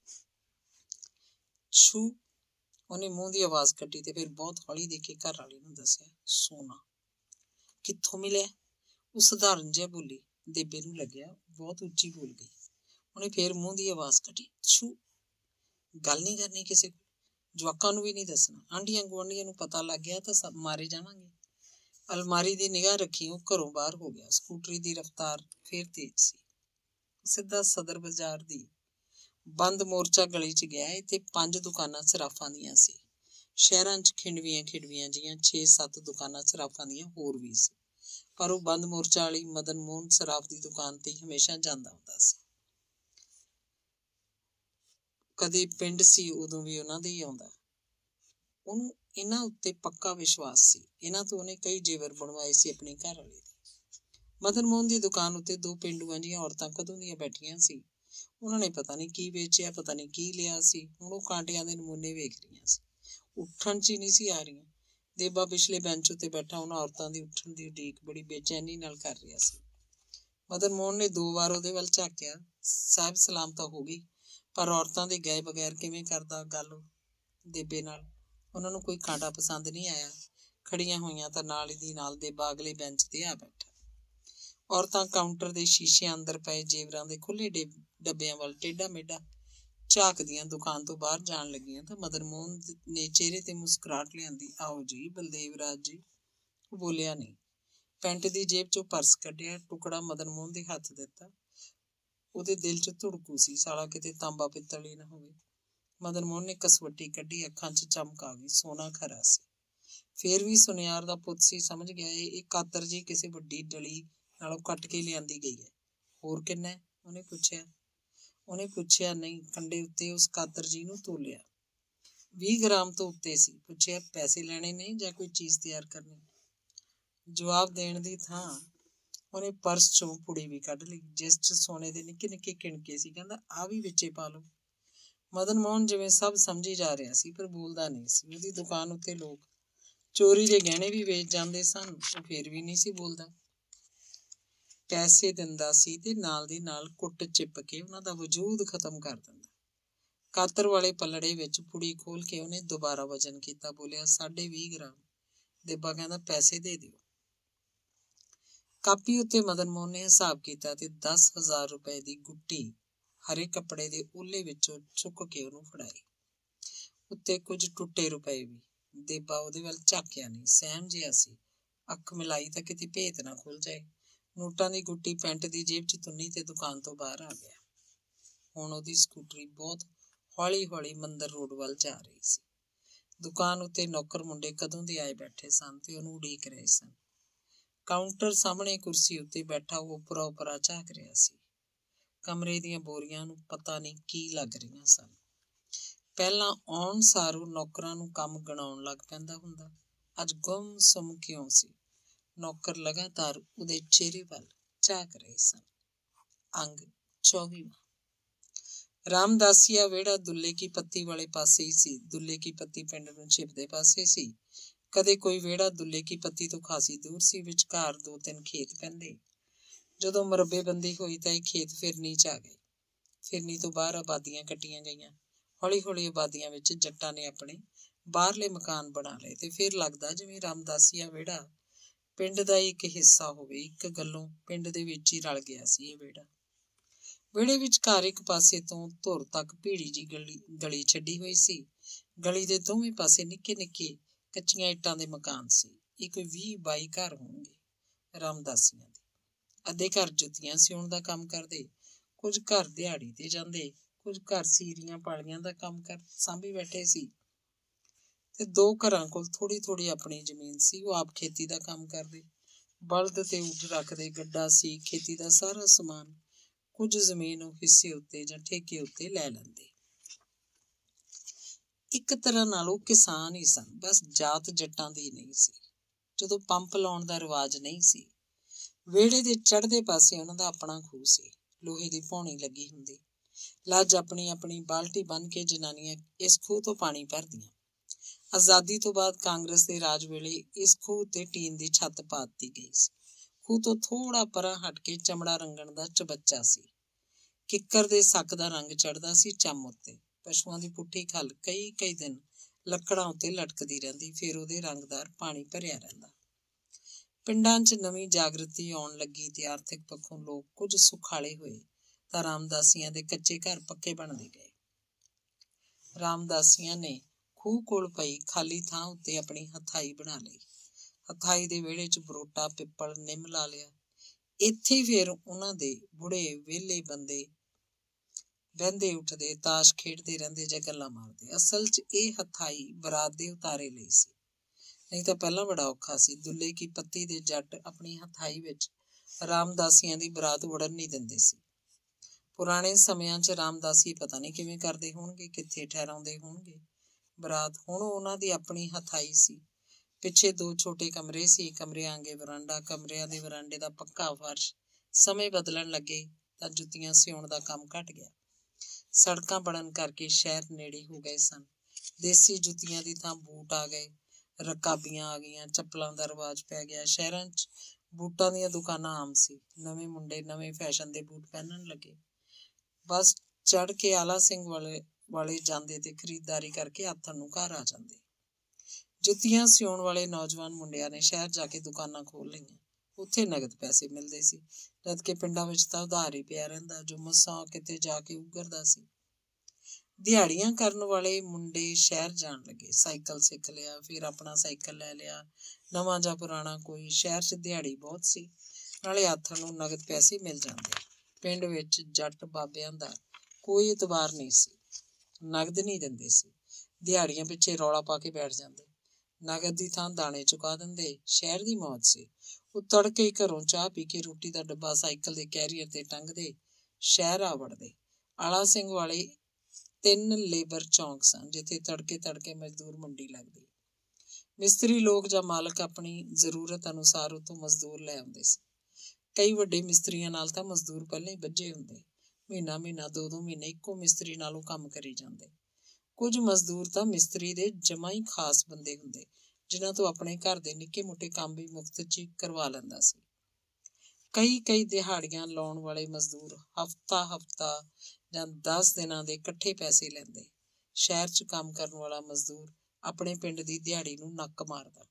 ਛੂ, ਉਹਨੇ ਮੂੰਹ ਦੀ ਆਵਾਜ਼ ਕੱਢੀ ਤੇ ਫਿਰ ਬਹੁਤ ਹੌਲੀ ਦੇ ਕੇ ਘਰ ਵਾਲੀ ਨੂੰ ਦੱਸਿਆ, ਸੋਨਾ। ਕਿੱਥੋਂ ਮਿਲਿਆ? ਉਹ ਸਧਾਰਨ ਜਿਹਾ ਬੋਲੀ। ਦੇਬੇ ਨੂੰ ਲੱਗਿਆ ਬਹੁਤ ਉੱਚੀ ਬੋਲ ਗਈ। ਉਹਨੇ ਫੇਰ ਮੂੰਹ ਦੀ ਆਵਾਜ਼ ਕੱਢੀ, ਛੂ। ਗੱਲ ਨਹੀਂ ਕਰਨੀ ਕਿਸੇ ਕੋਲ, ਜਵਾਕਾਂ ਨੂੰ ਵੀ ਨਹੀਂ ਦੱਸਣਾ। ਆਂਢੀਆਂ ਗੁਆਂਢੀਆਂ ਨੂੰ ਪਤਾ ਲੱਗ ਗਿਆ ਤਾਂ ਸਭ ਮਾਰੇ ਜਾਵਾਂਗੇ। ਅਲਮਾਰੀ ਦੀ ਨਿਗਾਹ ਰੱਖੀ। ਉਹ ਘਰੋਂ ਬਾਹਰ ਹੋ ਗਿਆ। ਸਕੂਟਰੀ ਦੀ ਰਫ਼ਤਾਰ ਫੇਰ ਤੇਜ਼ ਸੀ। ਸਿੱਧਾ ਸਦਰ ਬਾਜ਼ਾਰ ਦੀ ਬੰਦ ਮੋਰਚਾ ਗਲੀ 'ਚ ਗਿਆ। ਇੱਥੇ 5 ਦੁਕਾਨਾਂ ਸਰਾਫਾਂ ਦੀਆਂ ਸੀ। ਸ਼ਹਿਰਾਂ 'ਚ ਖਿੰਡਵੀਆਂ ਜਿਹੀਆਂ 6-7 ਦੁਕਾਨਾਂ ਸਰਾਫਾਂ ਦੀਆਂ ਹੋਰ ਵੀ ਸੀ, ਪਰ ਉਹ ਬੰਦ ਮੋਰਚਾ ਵਾਲੀ ਮਦਨ ਮੋਹਨ ਸਰਾਫ ਦੀ ਦੁਕਾਨ ਤੇ ਹਮੇਸ਼ਾ ਜਾਂਦਾ ਹੁੰਦਾ ਸੀ। ਕਦੇ ਪਿੰਡ ਸੀ ਉਦੋਂ ਵੀ ਉਹਨਾਂ ਦੇ ਹੀ ਆਉਂਦਾ। ਉਹਨੂੰ ਇਹਨਾਂ ਉੱਤੇ ਪੱਕਾ ਵਿਸ਼ਵਾਸ ਸੀ। ਇਹਨਾਂ ਤੋਂ ਉਹਨੇ ਕਈ ਜੇਵਰ ਬਣਵਾਏ ਸੀ ਆਪਣੀ ਘਰ ਵਾਲੇ ਦੇ। ਮਦਨ ਮੋਹਨ ਦੀ ਦੁਕਾਨ ਉੱਤੇ 2 ਪੇਂਡੂਆਂ ਜਿਹੀਆਂ ਔਰਤਾਂ ਕਦੋਂ ਦੀਆਂ ਬੈਠੀਆਂ ਸੀ। ਉਹਨਾਂ ਨੇ ਪਤਾ ਨਹੀਂ ਕੀ ਵੇਚਿਆ, ਪਤਾ ਨਹੀਂ ਕੀ ਲਿਆ ਸੀ। ਹੁਣ ਉਹ ਕਾਂਟਿਆਂ ਦੇ ਨਮੂਨੇ ਵੇਖ ਰਹੀਆਂ ਸੀ। ਉੱਠਣ 'ਚ ਹੀ ਨਹੀਂ ਸੀ ਆ ਰਹੀਆਂ। ਦੇਬਾ ਪਿਛਲੇ ਬੈਂਚ ਉੱਤੇ ਬੈਠਾ ਉਹਨਾਂ ਔਰਤਾਂ ਦੀ ਉੱਠਣ ਦੀ ਉਡੀਕ ਬੜੀ ਬੇਚੈਨੀ ਨਾਲ ਕਰ ਰਿਹਾ ਸੀ। ਮਦਨ ਮੋਹਨ ਨੇ 2 ਵਾਰ ਉਹਦੇ ਵੱਲ ਝਾਕਿਆ। ਸਾਹਿਬ ਸਲਾਮ ਤਾਂ ਹੋ ਗਈ, ਪਰ ਔਰਤਾਂ ਦੇ ਗਏ ਬਗੈਰ ਕਿਵੇਂ ਕਰਦਾ ਗੱਲ ਦੇਬੇ ਨਾਲ? ਉਹਨਾਂ ਨੂੰ ਕੋਈ ਕਾਂਟਾ ਪਸੰਦ ਨਹੀਂ ਆਇਆ। ਖੜੀਆਂ ਹੋਈਆਂ ਤਾਂ ਨਾਲ ਦੀ ਨਾਲ ਦੇਬਾ ਅਗਲੇ ਬੈਂਚ ਤੇ ਆ ਬੈਠਾ। ਔਰਤਾਂ ਕਾਊਂਟਰ ਦੇ ਸ਼ੀਸ਼ਿਆਂ ਅੰਦਰ ਪਏ ਜੇਵਰਾਂ ਦੇ ਖੁੱਲੇ ਡੱਬਿਆਂ ਵੱਲ ਟੇਢਾ ਮੇਢਾ ਝਾਕਦੀਆਂ ਦੁਕਾਨ ਤੋਂ ਬਾਹਰ ਜਾਣ ਲੱਗੀਆਂ ਤਾਂ ਮਦਨ ਮੋਹਨ ਨੇ ਚਿਹਰੇ ਤੇ ਮੁਸਕਰਾਹਟ ਲਿਆਂਦੀ। ਆਓ ਜੀ ਬਲਦੇਵ ਰਾਜ ਜੀ। ਉਹ ਬੋਲਿਆ ਨਹੀਂ। ਪੈਂਟ ਦੀ ਜੇਬ 'ਚੋਂ ਪਰਸ ਕੱਢਿਆ, ਟੁਕੜਾ ਮਦਨ ਮੋਹਨ ਦੇ ਹੱਥ ਦਿੱਤਾ। ਉਹਦੇ ਦਿਲ 'ਚ ਧੁੜਕੂ ਸੀ, ਸਾਲਾ ਕਿਤੇ ਤਾਂਬਾ ਪਿੱਤਲ ਹੀ ਨਾ ਹੋਵੇ। ਮਦਨ ਮੋਹਨ ਨੇ ਕਸਵੱਟੀ ਕੱਢੀ। ਅੱਖਾਂ 'ਚ ਚਮਕ ਆ ਗਈ। ਸੋਨਾ ਖਰਾ ਸੀ। ਫੇਰ ਵੀ ਸੁਨਿਆਰ ਦਾ ਪੁੱਤ ਸੀ, ਸਮਝ ਗਿਆ ਇਹ ਕਾਤਰ ਜੀ ਕਿਸੇ ਵੱਡੀ ਡਲੀ ਨਾਲੋਂ ਕੱਟ ਕੇ ਲਿਆਂਦੀ ਗਈ ਹੈ। ਹੋਰ ਕਿੰਨਾ? ਉਹਨੇ ਪੁੱਛਿਆ ਨਹੀਂ। ਕੰਡੇ ਉੱਤੇ ਉਸ ਕਾਤਰ ਜੀ ਨੂੰ ਤੋਲਿਆ। 20 ਗ੍ਰਾਮ ਤੋਂ ਉੱਤੇ ਸੀ। ਪੁੱਛਿਆ, ਪੈਸੇ ਲੈਣੇ ਨੇ ਜਾਂ ਕੋਈ ਚੀਜ਼ ਤਿਆਰ ਕਰਨੀ? ਜਵਾਬ ਦੇਣ ਦੀ ਥਾਂ ਉਹਨੇ ਪਰਸ 'ਚੋਂ ਪੁੜੀ ਵੀ ਕੱਢ ਲਈ, ਜਿਸ 'ਚ ਸੋਨੇ ਦੇ ਨਿੱਕੇ ਨਿੱਕੇ ਕਿਣਕੇ ਸੀ। ਕਹਿੰਦਾ, ਆ ਵੀ ਵਿੱਚੇ ਪਾ ਲਓ। ਮਦਨ ਮੋਹਨ ਜਿਵੇਂ ਸਭ ਸਮਝੀ ਜਾ ਰਿਹਾ ਸੀ, ਪਰ ਬੋਲਦਾ ਨਹੀਂ ਸੀ। ਉਹਦੀ ਦੁਕਾਨ ਉੱਤੇ ਲੋਕ ਚੋਰੀ ਦੇ ਗਹਿਣੇ ਵੀ ਵੇਚ ਜਾਂਦੇ ਸਨ, ਉਹ ਫੇਰ ਵੀ ਨਹੀਂ ਸੀ ਬੋਲਦਾ। ਪੈਸੇ ਦਿੰਦਾ ਸੀ ਤੇ ਨਾਲ ਦੀ ਨਾਲ ਕੁੱਟ ਚਿੱਪ ਕੇ ਉਹਨਾਂ ਦਾ ਵਜੂਦ ਖਤਮ ਕਰ ਦਿੰਦਾ। ਕਾਤਰ ਵਾਲੇ ਪੱਲੜੇ ਵਿੱਚ ਪੁੜੀ ਖੋਲ ਕੇ ਉਹਨੇ ਦੁਬਾਰਾ ਵਜ਼ਨ ਕੀਤਾ। ਬੋਲਿਆ, 20.5 ਗ੍ਰਾਮ। ਦੇਬਾ ਕਹਿੰਦਾ, ਪੈਸੇ ਦੇ ਦਿਓ। ਕਾਪੀ ਉੱਤੇ ਮਦਨ ਮੋਹਨ ਨੇ ਹਿਸਾਬ ਕੀਤਾ ਤੇ 10,000 ਰੁਪਏ ਦੀ ਗੁੱਟੀ ਹਰੇ ਕੱਪੜੇ ਦੇ ਓਲੇ ਵਿੱਚੋਂ ਚੁੱਕ ਕੇ ਉਹਨੂੰ ਫੜਾਈ। ਉੱਤੇ ਕੁਝ ਟੁੱਟੇ ਰੁਪਏ ਵੀ। ਦੇਬਾ ਉਹਦੇ ਵੱਲ ਝਾਕਿਆ ਨਹੀਂ, ਸਹਿਮ ਜਿਹਾ ਸੀ। ਅੱਖ ਮਿਲਾਈ ਤਾਂ ਕਿਤੇ ਭੇਤ ਨਾ ਖੁੱਲ ਜਾਏ। ਨੋਟਾਂ ਦੀ ਗੁੱਟੀ ਪੈਂਟ ਦੀ ਜੇਬ 'ਚ ਤੁੰਨੀ ਤੇ ਦੁਕਾਨ ਤੋਂ ਬਾਹਰ ਆ ਗਿਆ। ਹੁਣ ਉਹਦੀ ਸਕੂਟਰੀ ਬਹੁਤ ਹੌਲੀ ਹੌਲੀ ਮੰਦਰ ਰੋਡ ਵੱਲ ਜਾ ਰਹੀ ਸੀ। ਦੁਕਾਨ ਉੱਤੇ ਨੌਕਰ ਮੁੰਡੇ ਕਦੋਂ ਦੇ ਆਏ ਬੈਠੇ ਸਨ ਤੇ ਉਹਨੂੰ ਉਡੀਕ ਰਹੇ ਸਨ। ਕਾਊਂਟਰ ਸਾਹਮਣੇ ਕੁਰਸੀ ਉੱਤੇ ਬੈਠਾ ਉਹ ਉਪਰਾ ਝਾਕ ਰਿਹਾ ਸੀ। ਕਮਰੇ ਦੀਆਂ ਬੋਰੀਆਂ ਨੂੰ ਪਤਾ ਨਹੀਂ ਕੀ ਲੱਗ ਰਹੀਆਂ ਸਨ। ਪਹਿਲਾਂ ਆਉਣ ਸਾਰ ਉਹ ਨੌਕਰਾਂ ਨੂੰ ਕੰਮ ਗਣਾਉਣ ਲੱਗ ਪੈਂਦਾ ਹੁੰਦਾ। ਅੱਜ ਗੁੰਮ ਸੁੰਮ ਕਿਉਂ ਸੀ? ਨੌਕਰ ਲਗਾਤਾਰ ਉਹਦੇ ਚਿਹਰੇ ਵੱਲ ਝਾਕ ਰਹੇ ਸਨ। ਅੰਗ 24। ਰਾਮਦਾਸੀਆ ਵਿਹੜਾ ਦੁੱਲੇ ਕੀ ਪੱਤੀ ਵਾਲੇ ਪਾਸੇ ਹੀ ਸੀ। ਦੁੱਲੇ ਕੀ ਪੱਤੀ ਪਿੰਡ ਨੂੰ ਛਿਪਦੇ ਪਾਸੇ ਸੀ। ਕਦੇ ਕੋਈ ਵਿਹੜਾ ਦੁੱਲੇ ਕੀ ਪੱਤੀ ਤੋਂ ਖਾਸੀ ਦੂਰ ਸੀ। ਵਿਚਕਾਰ 2-3 ਖੇਤ ਪੈਂਦੇ। ਜਦੋਂ ਮਰੱਬੇਬੰਦੀ ਹੋਈ ਤਾਂ ਇਹ ਖੇਤ ਫਿਰਨੀ 'ਚ ਆ ਗਏ। ਫਿਰਨੀ ਤੋਂ ਬਾਹਰ ਆਬਾਦੀਆਂ ਕੱਟੀਆਂ ਗਈਆਂ। ਹੌਲੀ ਹੌਲੀ ਆਬਾਦੀਆਂ ਵਿੱਚ ਜੱਟਾਂ ਨੇ ਆਪਣੇ ਬਾਹਰਲੇ ਮਕਾਨ ਬਣਾ ਲਏ ਤੇ ਫਿਰ ਲੱਗਦਾ ਜਿਵੇਂ ਰਾਮਦਾਸੀਆ ਵਿਹੜਾ ਪਿੰਡ ਦਾ ਇੱਕ ਹਿੱਸਾ ਹੋਵੇ। ਇੱਕ ਗੱਲੋਂ ਪਿੰਡ ਦੇ ਵਿੱਚ ਹੀ ਰਲ ਗਿਆ ਸੀ ਇਹ ਵਿਹੜਾ। ਵਿਹੜੇ ਵਿਚਕਾਰ ਇੱਕ ਪਾਸੇ ਤੋਂ ਧੁਰ ਤੱਕ ਭੀੜੀ ਜੀ ਗਲੀ ਛੱਡੀ ਹੋਈ ਸੀ। ਗਲੀ ਦੇ ਦੋਵੇਂ ਪਾਸੇ ਨਿੱਕੇ ਨਿੱਕੇ ਕੱਚੀਆਂ ਇੱਟਾਂ ਦੇ ਮਕਾਨ ਸੀ। ਇਹ ਕੋਈ 20-22 ਘਰ ਹੋਣਗੇ ਰਾਮਦਾਸੀਆਂ ਦੇ। ਅੱਧੇ ਘਰ ਜੁੱਤੀਆਂ ਸਿਉਣ ਦਾ ਕੰਮ ਕਰਦੇ, ਕੁਝ ਘਰ ਦਿਹਾੜੀ ਤੇ ਜਾਂਦੇ, ਕੁਝ ਘਰ ਸੀਰੀਆਂ ਪਾਲੀਆਂ ਦਾ ਕੰਮ ਸਾਂਭੀ ਬੈਠੇ ਸੀ ਤੇ 2 ਘਰਾਂ ਕੋਲ ਥੋੜੀ ਥੋੜੀ ਆਪਣੀ ਜ਼ਮੀਨ ਸੀ। ਉਹ ਆਪ ਖੇਤੀ ਦਾ ਕੰਮ ਕਰਦੇ, ਬਲਦ ਤੇ ਊਠ ਰੱਖਦੇ, ਗੱਡਾ ਸੀ, ਖੇਤੀ ਦਾ ਸਾਰਾ ਸਮਾਨ। ਕੁਝ ਜ਼ਮੀਨ ਉਹ ਹਿੱਸੇ ਉੱਤੇ ਜਾਂ ਠੇਕੇ ਉੱਤੇ ਲੈ ਲੈਂਦੇ। ਇੱਕ ਤਰ੍ਹਾਂ ਨਾਲ ਉਹ ਕਿਸਾਨ ਹੀ ਸਨ, ਬਸ ਜਾਤ ਜੱਟਾਂ ਦੀ ਨਹੀਂ ਸੀ। ਜਦੋਂ ਪੰਪ ਲਾਉਣ ਦਾ ਰਿਵਾਜ ਨਹੀਂ ਸੀ, ਵਿਹੜੇ ਦੇ ਚੜ੍ਹਦੇ ਪਾਸੇ ਉਹਨਾਂ ਦਾ ਆਪਣਾ ਖੂਹ ਸੀ। ਲੋਹੇ ਦੀ ਭੌਣੀ ਲੱਗੀ ਹੁੰਦੀ। ਲੱਜ ਆਪਣੀ ਆਪਣੀ ਬਾਲਟੀ ਬੰਨ੍ਹ ਕੇ ਜਨਾਨੀਆਂ ਇਸ ਖੂਹ ਤੋਂ ਪਾਣੀ ਭਰਦੀਆਂ। ਆਜ਼ਾਦੀ ਤੋਂ ਬਾਅਦ ਕਾਂਗਰਸ ਦੇ ਰਾਜ ਵੇਲੇ ਇਸ ਖੂਹ ਉੱਤੇ ਟੀਨ ਦੀ ਛੱਤ ਪਾ ਦਿੱਤੀ ਗਈ ਸੀ। ਖੂਹ ਤੋਂ ਥੋੜ੍ਹਾ ਪਰਾਂ ਹਟ ਕੇ ਚਮੜਾ ਰੰਗਣ ਦਾ ਚਬੱਚਾ ਸੀ। ਕਿੱਕਰ ਦੇ ਸੱਕ ਦਾ ਰੰਗ ਚੜ੍ਹਦਾ ਸੀ ਚੰਮ ਉੱਤੇ। ਪਸ਼ੂਆਂ ਦੀ ਪੁੱਠੀ ਖੱਲ ਕਈ ਦਿਨ ਲੱਕੜਾਂ ਉੱਤੇ ਲਟਕਦੀ ਰਹਿੰਦੀ, ਫਿਰ ਉਹਦੇ ਰੰਗਦਾਰ ਪਾਣੀ ਭਰਿਆ ਰਹਿੰਦਾ। ਪਿੰਡਾਂ 'ਚ ਨਵੀਂ ਜਾਗਰਤੀ ਆਉਣ ਲੱਗੀ ਤੇ ਆਰਥਿਕ ਪੱਖੋਂ ਲੋਕ ਕੁਝ ਸੁਖਾਲੇ ਹੋਏ ਤਾਂ ਰਾਮਦਾਸੀਆਂ ਦੇ ਕੱਚੇ ਘਰ ਪੱਕੇ ਬਣਦੇ ਗਏ। ਰਾਮਦਾਸੀਆਂ ਨੇ ਖੂਹ ਕੋਲ ਪਈ ਖਾਲੀ ਥਾਂ ਉੱਤੇ ਆਪਣੀ ਹਥਾਈ ਬਣਾ ਲਈ। ਹਥਾਈ ਦੇ ਵਿਹੜੇ 'ਚ ਬਰੋਟਾ, ਪਿੱਪਲ, ਨਿੰਮ ਲਾ ਲਿਆ। ਇੱਥੇ ਫਿਰ ਉਹਨਾਂ ਦੇ ਬੁੜੇ ਵਿਹਲੇ ਬੰਦੇ ਬਹਿੰਦੇ ਉੱਠਦੇ, ਤਾਸ਼ ਖੇਡਦੇ ਰਹਿੰਦੇ ਜਾਂ ਗੱਲਾਂ ਮਾਰਦੇ। ਅਸਲ 'ਚ ਇਹ ਹਥਾਈ ਬਰਾਤ ਦੇ ਉਤਾਰੇ ਲਈ ਸੀ, ਨਹੀਂ ਤਾਂ ਪਹਿਲਾਂ ਬੜਾ ਔਖਾ ਸੀ। ਦੁੱਲੇ ਕੀ ਪੱਤੀ ਦੇ ਜੱਟ ਆਪਣੀ ਹਥਾਈ ਵਿੱਚ ਰਾਮਦਾਸੀਆਂ ਦੀ ਬਰਾਤ ਵੜਨ ਨਹੀਂ ਦਿੰਦੇ ਸੀ। ਪੁਰਾਣੇ ਸਮਿਆਂ 'ਚ ਰਾਮਦਾਸੀ ਪਤਾ ਨਹੀਂ ਕਿਵੇਂ ਕਰਦੇ ਹੋਣਗੇ, ਕਿੱਥੇ ਠਹਿਰਾਉਂਦੇ ਹੋਣਗੇ ਬਰਾਤ। ਹੁਣ ਉਹਨਾਂ ਦੀ ਆਪਣੀ ਹਥਾਈ ਸੀ। ਪਿੱਛੇ 2 ਛੋਟੇ ਕਮਰੇ ਸੀ, ਕਮਰਿਆਂ ਅੱਗੇ ਵਰਾਂਡਾ, ਕਮਰਿਆਂ ਦੇ ਵਰਾਂਡੇ ਦਾ ਪੱਕਾ ਫਰਸ਼। ਸਮੇਂ ਬਦਲਣ ਲੱਗੇ ਤਾਂ ਜੁੱਤੀਆਂ ਸਿਉਣ ਦਾ ਕੰਮ ਘਟ ਗਿਆ। ਸੜਕਾਂ ਬਣਨ ਕਰਕੇ ਸ਼ਹਿਰ ਨੇੜੇ ਹੋ ਗਏ ਸਨ। ਦੇਸੀ ਜੁੱਤੀਆਂ ਦੀ ਥਾਂ ਬੂਟ ਆ ਗਏ, ਰਕਾਬੀਆਂ ਆ ਗਈਆਂ, ਚੱਪਲਾਂ ਦਾ ਰਿਵਾਜ ਪੈ ਗਿਆ। ਸ਼ਹਿਰਾਂ 'ਚ ਬੂਟਾਂ ਦੀਆਂ ਦੁਕਾਨਾਂ ਆਮ ਸੀ। ਨਵੇਂ ਮੁੰਡੇ ਨਵੇਂ ਫੈਸ਼ਨ ਦੇ ਬੂਟ ਪਹਿਨਣ ਲੱਗੇ। ਬਸ ਚੜ੍ਹ ਕੇ ਆਲਾ ਸਿੰਘ ਵਾਲੇ ਜਾਂਦੇ ਤੇ ਖਰੀਦਦਾਰੀ ਕਰਕੇ ਆਥਣ ਨੂੰ ਘਰ ਆ ਜਾਂਦੇ। ਜੁੱਤੀਆਂ ਸਿਉਣ ਵਾਲੇ ਨੌਜਵਾਨ ਮੁੰਡਿਆਂ ਨੇ ਸ਼ਹਿਰ ਜਾ ਕੇ ਦੁਕਾਨਾਂ ਖੋਲ੍ਹ ਲਈਆਂ। ਉੱਥੇ ਨਗਦ ਪੈਸੇ ਮਿਲਦੇ ਸੀ, ਜਦ ਕਿ ਪਿੰਡਾਂ ਵਿੱਚ ਤਾਂ ਉਧਾਰ ਹੀ ਪਿਆ ਰਹਿੰਦਾ, ਜੋ ਮਸਾਂ ਕਿਤੇ ਜਾ ਕੇ ਉਗਰਦਾ ਸੀ। ਦਿਹਾੜੀਆਂ ਕਰਨ ਵਾਲੇ ਮੁੰਡੇ ਸ਼ਹਿਰ ਜਾਣ ਲੱਗੇ। ਸਾਈਕਲ ਸਿੱਖ ਲਿਆ, ਫਿਰ ਆਪਣਾ ਸਾਈਕਲ ਲੈ ਲਿਆ, ਨਵਾਂ ਜਾਂ ਪੁਰਾਣਾ ਕੋਈ। ਸ਼ਹਿਰ 'ਚ ਦਿਹਾੜੀ ਬਹੁਤ ਸੀ, ਨਾਲੇ ਆਥਣ ਨੂੰ ਨਗਦ ਪੈਸੇ ਮਿਲ ਜਾਂਦੇ। ਪਿੰਡ ਵਿੱਚ ਜੱਟ ਬਾਬਿਆਂ ਦਾ ਕੋਈ ਇਤਬਾਰ ਨਹੀਂ ਸੀ, ਨਗਦ ਨਹੀਂ ਦਿੰਦੇ ਸੀ। ਦਿਹਾੜੀਆਂ ਪਿੱਛੇ ਰੌਲਾ ਪਾ ਕੇ ਬੈਠ ਜਾਂਦੇ, ਨਗਦ ਦੀ ਥਾਂ ਦਾਣੇ ਚੁਕਾ ਦਿੰਦੇ। ਸ਼ਹਿਰ ਦੀ ਮੌਜ ਸੀ। ਉਹ ਤੜਕੇ ਹੀ ਘਰੋਂ ਚਾਹ ਪੀ ਕੇ ਰੋਟੀ ਦਾ ਡੱਬਾ ਸਾਈਕਲ ਦੇ ਕੈਰੀਅਰ ਤੇ ਟੰਗਦੇ ਸ਼ਹਿਰ ਆ ਵੜਦੇ। ਆਲਾ ਸਿੰਘ ਵਾਲੇ 3 ਲੇਬਰ ਚੌਂਕ ਸਨ, ਜਿੱਥੇ ਤੜਕੇ ਮਜ਼ਦੂਰ ਮੰਡੀ ਲੱਗਦੀ। ਮਿਸਤਰੀ ਲੋਕ ਜਾਂ ਮਾਲਕ ਆਪਣੀ ਜ਼ਰੂਰਤ ਅਨੁਸਾਰ ਉੱਥੋਂ ਮਜ਼ਦੂਰ ਲੈ ਆਉਂਦੇ ਸੀ। ਕਈ ਵੱਡੇ ਮਿਸਤਰੀਆਂ ਨਾਲ ਤਾਂ ਮਜ਼ਦੂਰ ਪਹਿਲਾਂ ਹੀ ਬੱਝੇ ਹੁੰਦੇ। ਮਹੀਨਾ 2 ਮਹੀਨੇ ਇੱਕੋ ਮਿਸਤਰੀ ਨਾਲੋਂ ਕੰਮ ਕਰੀ ਜਾਂਦੇ। ਕੁਝ ਮਜ਼ਦੂਰ ਤਾਂ ਮਿਸਤਰੀ ਦੇ ਜਮਾਂ ਹੀ ਖਾਸ ਬੰਦੇ ਹੁੰਦੇ, ਜਿਨ੍ਹਾਂ ਤੋਂ ਆਪਣੇ ਘਰ ਦੇ ਨਿੱਕੇ ਮੋਟੇ ਕੰਮ ਵੀ ਮੁਫਤ 'ਚ ਕਰਵਾ ਲੈਂਦਾ ਸੀ। ਕਈ ਦਿਹਾੜੀਆਂ ਲਾਉਣ ਵਾਲੇ ਮਜ਼ਦੂਰ ਹਫ਼ਤਾ ਜਾਂ 10 ਦਿਨਾਂ ਦੇ ਇਕੱਠੇ ਪੈਸੇ ਲੈਂਦੇ। ਸ਼ਹਿਰ 'ਚ ਕੰਮ ਕਰਨ ਵਾਲਾ ਮਜ਼ਦੂਰ ਆਪਣੇ ਪਿੰਡ ਦੀ ਦਿਹਾੜੀ ਨੂੰ ਨੱਕ ਮਾਰਦਾ।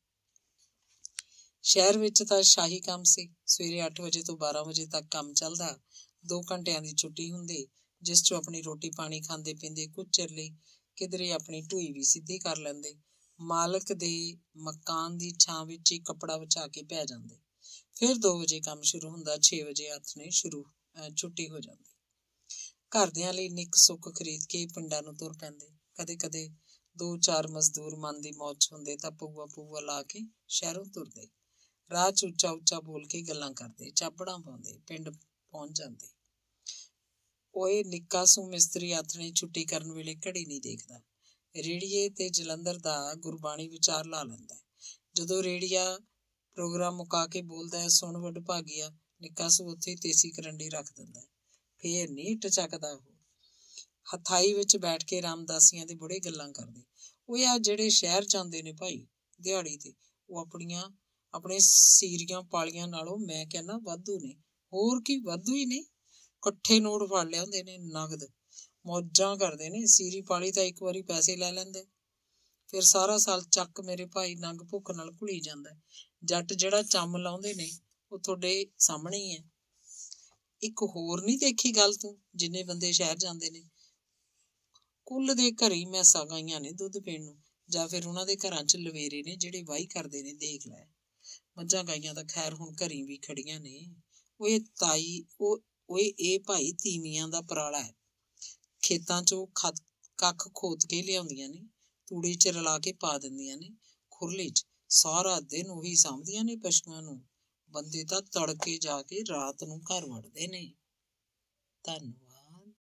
ਸ਼ਹਿਰ ਵਿੱਚ ਤਾਂ ਸ਼ਾਹੀ ਕੰਮ ਸੀ। ਸਵੇਰੇ 8 ਵਜੇ ਤੋਂ 12 ਵਜੇ ਤੱਕ ਕੰਮ ਚੱਲਦਾ। 2 ਘੰਟਿਆਂ ਦੀ ਛੁੱਟੀ ਹੁੰਦੀ, ਜਿਸ 'ਚੋਂ ਆਪਣੀ ਰੋਟੀ ਪਾਣੀ ਖਾਂਦੇ ਪੀਂਦੇ ਕੁਝ ਚਿਰ ਲਈ ਕਿਧਰੇ ਆਪਣੀ ਢੂਈ ਵੀ ਸਿੱਧੀ ਕਰ ਲੈਂਦੇ। ਮਾਲਕ ਦੇ ਮਕਾਨ ਦੀ ਛਾਂ ਵਿੱਚ ਹੀ ਕੱਪੜਾ ਵਿਛਾ ਕੇ ਪੈ ਜਾਂਦੇ। ਫਿਰ 2 ਵਜੇ ਕੰਮ ਸ਼ੁਰੂ ਹੁੰਦਾ, 6 ਵਜੇ ਆਥਣੇ ਛੁੱਟੀ ਹੋ ਜਾਂਦੀ। ਘਰਦਿਆਂ ਲਈ ਨਿੱਕ ਸੁੱਕ ਖਰੀਦ ਕੇ ਪਿੰਡਾਂ ਨੂੰ ਤੁਰ ਪੈਂਦੇ। ਕਦੇ 2-4 ਮਜ਼ਦੂਰ ਮਨ ਦੀ ਮੌਜ ਹੁੰਦੇ ਤਾਂ ਪਊਆ ਲਾ ਕੇ ਸ਼ਹਿਰੋਂ ਤੁਰਦੇ। ਰਾਹ 'ਚ ਉੱਚਾ ਬੋਲ ਕੇ ਗੱਲਾਂ ਕਰਦੇ, ਚਾਬੜਾਂ ਪਾਉਂਦੇ, ਪਿੰਡ ਪਹੁੰਚ ਜਾਂਦੇ। ਓਏ ਨਿੱਕਾ ਸੂ ਮਿਸਤਰੀ ਆਥਣੇ ਛੁੱਟੀ ਕਰਨ ਵੇਲੇ ਘੜੀ ਨਹੀਂ ਦੇਖਦਾ। ਰੇੜੀਏ ਤੇ ਜਲੰਧਰ ਦਾ ਗੁਰਬਾਣੀ ਵਿਚਾਰ ਲਾ ਲੈਂਦਾ। ਜਦੋਂ ਰੇੜੀਆ ਪ੍ਰੋਗਰਾਮ ਮੁਕਾ ਕੇ ਬੋਲਦਾ, ਸੁਣ ਵੱਡ ਭਾਗੀਆ, ਨਿੱਕਾ ਸੂ ਉੱਥੇ ਤੇਸੀ ਕਰੰਡੀ ਰੱਖ ਦਿੰਦਾ। ਫੇਰ ਨਹੀਂ ਇੱਟ ਚੱਕਦਾ ਉਹ। ਹਥਾਈ ਵਿੱਚ ਬੈਠ ਕੇ ਰਾਮਦਾਸੀਆਂ ਦੇ ਬੁੜੇ ਗੱਲਾਂ ਕਰਦੇ। ਉਹ ਆ ਜਿਹੜੇ ਸ਼ਹਿਰ ਜਾਂਦੇ ਨੇ ਭਾਈ ਦਿਹਾੜੀ ਤੇ, ਉਹ ਆਪਣੇ ਸੀਰੀਆਂ ਪਾਲੀਆਂ ਨਾਲੋਂ ਮੈਂ ਕਹਿੰਦਾ ਵਾਧੂ ਨੇ। ਹੋਰ ਕੀ, ਵਾਧੂ ਹੀ ਨੇ। ਇਕੱਠੇ ਨੋਟ ਫੜ ਲਿਆਉਂਦੇ ਨੇ, ਨਗਦ ਮੌਜਾਂ ਕਰਦੇ ਨੇ। ਸੀਰੀ ਪਾਲੀ ਤਾਂ ਇੱਕ ਵਾਰੀ ਪੈਸੇ ਲੈ ਲੈਂਦੇ, ਫਿਰ ਸਾਰਾ ਸਾਲ ਚੱਕ ਮੇਰੇ ਭਾਈ ਨੰਗ ਭੁੱਖ ਨਾਲ ਘੁਲੀ ਜਾਂਦਾ। ਜੱਟ ਜਿਹੜਾ ਚੰਮ ਲਾਉਂਦੇ ਨੇ ਉਹ ਤੁਹਾਡੇ ਸਾਹਮਣੇ ਹੀ ਹੈ। ਇੱਕ ਹੋਰ ਨਹੀਂ ਦੇਖੀ ਗੱਲ ਤੂੰ, ਜਿੰਨੇ ਬੰਦੇ ਸ਼ਹਿਰ ਜਾਂਦੇ ਨੇ, ਕੁੱਲ ਦੇ ਘਰੀ ਮੈਸਾਂ ਗਾਈਆਂ ਨੇ ਦੁੱਧ ਪੀਣ ਨੂੰ, ਜਾਂ ਫਿਰ ਉਹਨਾਂ ਦੇ ਘਰਾਂ 'ਚ ਲਵੇਰੇ ਨੇ ਜਿਹੜੇ ਵਾਹੀ ਕਰਦੇ ਨੇ। ਦੇਖ ਲੈ, ਮੱਝਾਂ ਗਾਈਆਂ ਤਾਂ ਖੈਰ ਹੁਣ ਘਰੀ ਵੀ ਖੜੀਆਂ ਨੇ। ਇਹ ਭਾਈ ਤੀਵੀਆਂ ਦਾ ਪਰਾਲਾ ਹੈ। ਖੇਤਾਂ 'ਚੋਂ ਕੱਖ ਖੋਦ ਕੇ ਲਿਆਉਂਦੀਆਂ ਨੇ, ਤੂੜੀ 'ਚ ਰਲਾ ਕੇ ਪਾ ਦਿੰਦੀਆਂ ਨੇ ਖੁਰਲੀ 'ਚ। ਸਾਰਾ ਦਿਨ ਉਹੀ ਸਾਂਭਦੀਆਂ ਨੇ ਪਸ਼ੂਆਂ ਨੂੰ। ਬੰਦੇ ਤਾਂ ਤੜਕੇ ਜਾ ਕੇ ਰਾਤ ਨੂੰ ਘਰ ਵੜਦੇ ਨੇ। ਧੰਨਵਾਦ।